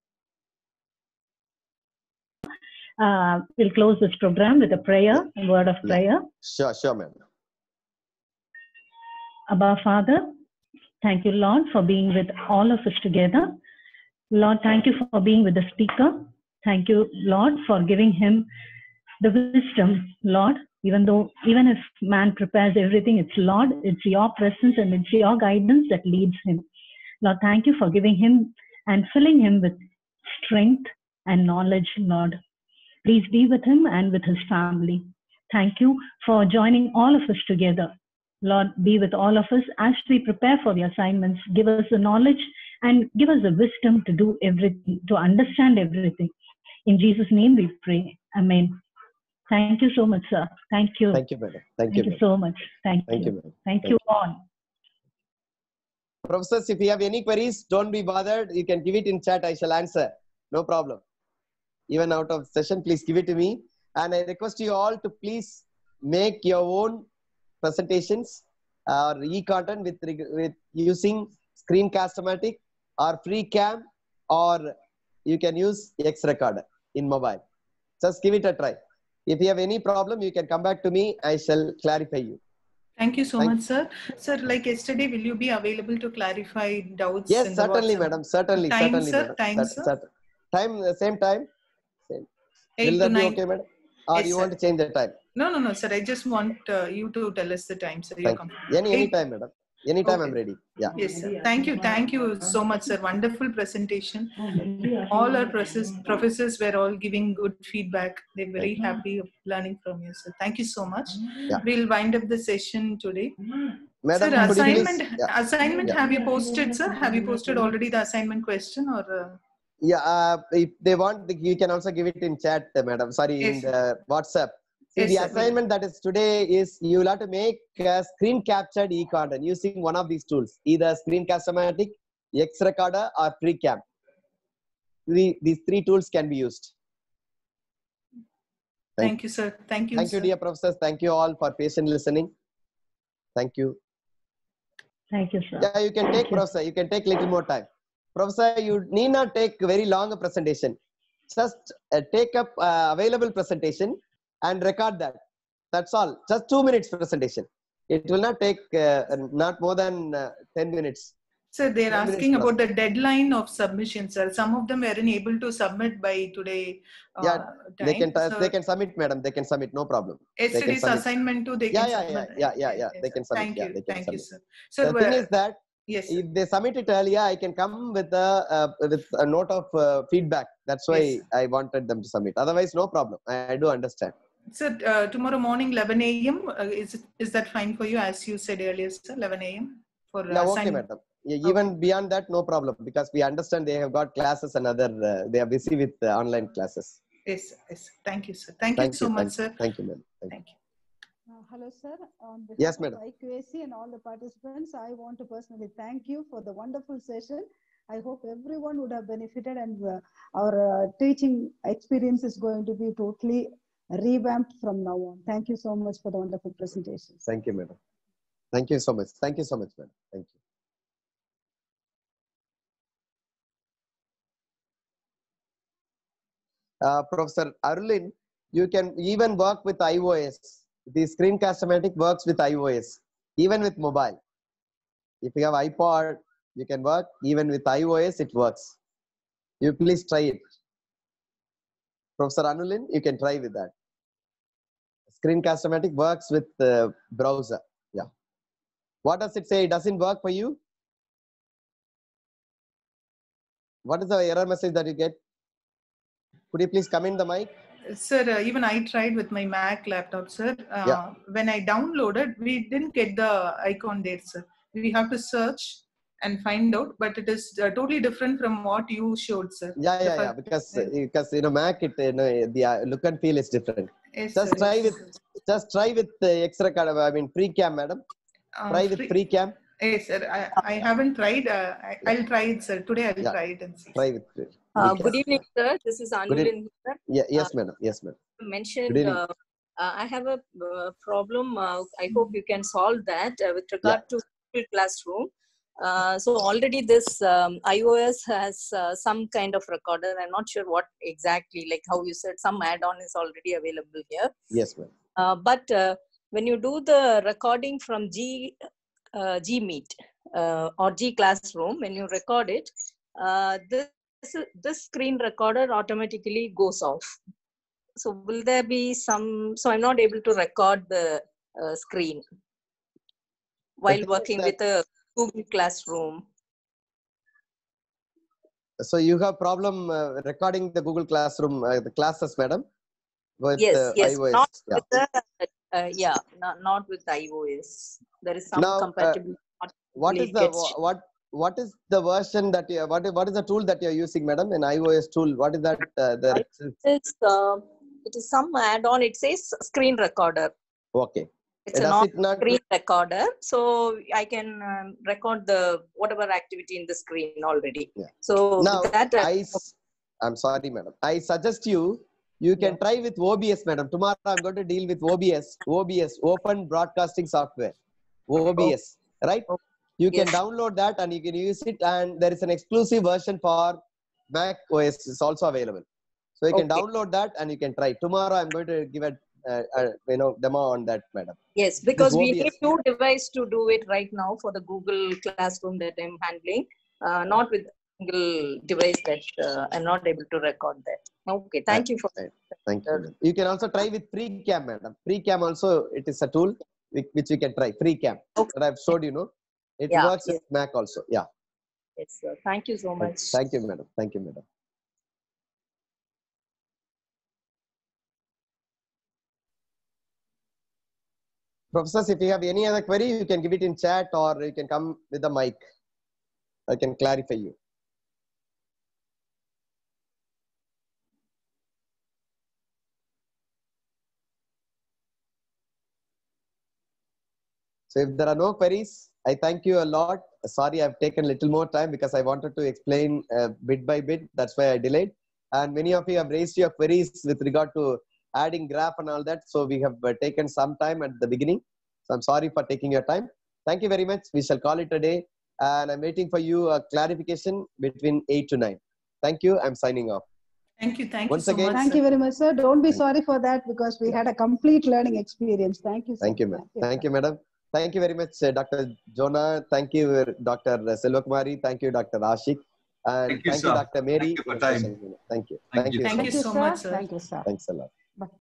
Uh, we'll close this program with a prayer, a word of Yeah. prayer. Sure, sure, madam. Abba Father, thank you, Lord, for being with all of us together. Lord, thank you for being with the speaker. Thank you, Lord, for giving him the wisdom, Lord. Even though, even if man prepares everything, it's Lord, it's your presence and it's your guidance that leads him. Lord, thank you for giving him and filling him with strength and knowledge, Lord. Please be with him and with his family. Thank you for joining all of us together. Lord, be with all of us as we prepare for the assignments. Give us the knowledge and give us the wisdom to do everything, to understand everything. In Jesus' name we pray. Amen. Thank you so much, sir. Thank you. Thank you, madam. Thank, Thank you, you so much. Thank, Thank you. you, madam. Thank, Thank you you. all. Professors, if you have any queries, don't be bothered. You can give it in chat. I shall answer. No problem. Even out of session, please give it to me. And I request you all to please make your own presentations or e-content with, with using Screencast-O-Matic or FreeCam, or you can use X-Recorder in mobile. Just give it a try. If you have any problem, you can come back to me. I shall clarify you. Thank you so Thank much, sir. Sir, like yesterday, will you be available to clarify doubts? Yes, in the certainly, WhatsApp? madam. Certainly, Time, certainly, sir? madam. Time, Cert- sir? cert- Time, the same time. Same. eight Will to that be nine. okay, madam? Or Yes, you sir. want to change the time? No, no, no, sir. I just want uh, you to tell us the time, sir. You're Thank you. comfortable. Any, any time, madam. Anytime I'm Okay. ready. Yeah. Yes, sir. Thank you. Thank you so much, sir. Wonderful presentation. All our professors, professors were all giving good feedback. They're very happy of learning from you, sir. Thank you so much. Yeah. We'll wind up the session today. Madam, Sir, could you please? assignment, Yeah. assignment Yeah. have you posted, sir? Have you posted already the assignment question or? Uh... Yeah. Uh, if they want, you can also give it in chat, uh, madam. Sorry, Yes, in the WhatsApp. See, yes, the sir. assignment that is today is you will have to make a screen captured e-content using one of these tools, either Screencast-O-Matic, X-Recorder, or FreeCam. The, these three tools can be used. Thank, Thank you, sir. Thank you, Thank you, sir. dear professors. Thank you all for patient listening. Thank you. Thank you, sir. Yeah, you can take, professor. You can take little more time. Professor, you need not take very long a presentation. Just uh, take up uh, available presentation and record that. That's all. Just two minutes presentation. It will not take uh, not more than uh, ten minutes. Sir, they're ten asking minutes about the deadline of submission, sir. Some of them weren't able to submit by today uh, Yeah, time. they can So they can submit, madam. They can submit, no problem. They can yesterday's submit. assignment too, they Yeah, can yeah, submit. yeah, yeah, yeah, yeah. Yes, They sir. can submit. Thank Yeah, you. they can Thank submit. you, sir. Sir, The thing well, is that yes, sir. if they submit it earlier, I can come with a uh, with a note of uh, feedback. That's why Yes, I wanted them to submit. Otherwise, no problem. I, I do understand. Sir, uh, tomorrow morning, eleven A M, uh, is, it, is that fine for you, as you said earlier, sir, eleven A M for Yeah, okay, assignment? madam. Yeah, even Okay. beyond that, no problem, because we understand they have got classes and other, uh, they are busy with uh, online classes. Yes, sir. Yes, sir. Thank you, sir. Thank, Thank you so you. much, Thank, sir. thank you, madam. Thank you. Thank you. Uh, hello, sir. On behalf Yes, of madam. I Q A C and all the participants, I want to personally thank you for the wonderful session. I hope everyone would have benefited, and uh, our uh, teaching experience is going to be totally revamped from now on. Thank you so much for the wonderful presentation. Thank you, madam. Thank you so much. Thank you so much, madam. Thank you. Uh, Professor Arulin, you can even work with iOS. The Screencast-O-Matic works with iOS, even with mobile. If you have iPod, you can work. Even with iOS, it works. You please try it. Professor Anulin, you can try with that. Screencast-O-Matic works with the browser. Yeah. What does it say? It doesn't work for you? What is the error message that you get? Could you please come in the mic? Sir, uh, even I tried with my Mac laptop, sir. Uh, Yeah. When I downloaded, we didn't get the icon there, sir. We have to search and find out, but it is uh, totally different from what you showed, sir. Yeah, The yeah, yeah. first- Because Yeah. because you know Mac, it you know the uh, look and feel is different. Yes, Just sir, try yes. with just try with the extra card. I mean pre-cam, madam. Uh, Try with free- pre-cam. Yes, sir. I, I haven't tried. Uh, I, Yeah. I'll try it, sir. Today I'll Yeah. try it and see. Try with pre- Uh, pre-cam. good evening, sir. This is Good Anulin here. Yeah, yes, Uh, madam. Yes, madam. mentioned, Good evening. uh, uh, I have a uh, problem. Uh, I hope you can solve that uh, with regard to Google Classroom. Uh, so already this um, iOS has uh, some kind of recorder. I'm not sure what exactly, like how you said, some add-on is already available here. Yes, ma'am. Uh, but uh, when you do the recording from G uh, G Meet uh, or G Classroom, when you record it, uh, this this screen recorder automatically goes off. So will there be some? So I'm not able to record the uh, screen while thing is working that- with a Google Classroom. So you have problem uh, recording the Google Classroom uh, the classes, madam, with Yes, uh, yes, iOS. not Yeah. with the uh, yeah, not not with iOS. There is some Now, uh, compatibility. What is the gets- what what is the version that you what is, what is the tool that you're using, madam? An iOS tool. What is that? Uh, the It's, uh, it is some add-on. It says screen recorder. okay. It's Does a it not? screen recorder, so I can um, record the whatever activity in the screen already. Yeah. So Now, that uh, I s- I'm sorry, madam. I suggest you you can try with O B S, madam. Tomorrow I'm going to deal with O B S. O B S, Open Broadcasting Software. O B S, right? You can Yes. download that and you can use it. And there is an exclusive version for Mac O S is also available. So you can Okay. download that and you can try. Tomorrow I'm going to give a, a, a you know demo on that, madam. yes, because we O B S. need two devices to do it right now for the Google Classroom that I'm handling, uh, not with single device that uh, I'm not able to record that. Okay, thank you for Right. Thank you. madam. You can also try with pre-cam, madam. Pre-cam also it is a tool which, which we can try. Pre-cam that I've showed you. Know it Yeah, works yes. with Mac also. Yeah. Yes, sir. Thank you so much. Thank you, madam. Thank you, madam. Professors, if you have any other query, you can give it in chat or you can come with the mic. I can clarify you. So if there are no queries, I thank you a lot. Sorry, I've taken a little more time because I wanted to explain uh, bit by bit. That's why I delayed. And many of you have raised your queries with regard to adding graph and all that. So we have uh, taken some time at the beginning. So I'm sorry for taking your time. Thank you very much. We shall call it a day. And I'm waiting for you a clarification between eight to nine. Thank you. I'm signing off. Thank you. Thank Once you so again, much. Thank sir. you very much, sir. Don't be sorry for that because we had a complete learning experience. Thank you, sir. Thank you, ma'am. Thank you, madam. Thank you very much, uh, Doctor Jonah. Thank you, uh, Doctor Selvakumari. Thank you, Doctor Ashik. And Thank you, thank you, sir. Doctor Mary. Thank you for in time. session. Thank you. Thank Thank you. you. Thank Thank you you, so sir. much, sir. Thank you, sir. Thanks a lot.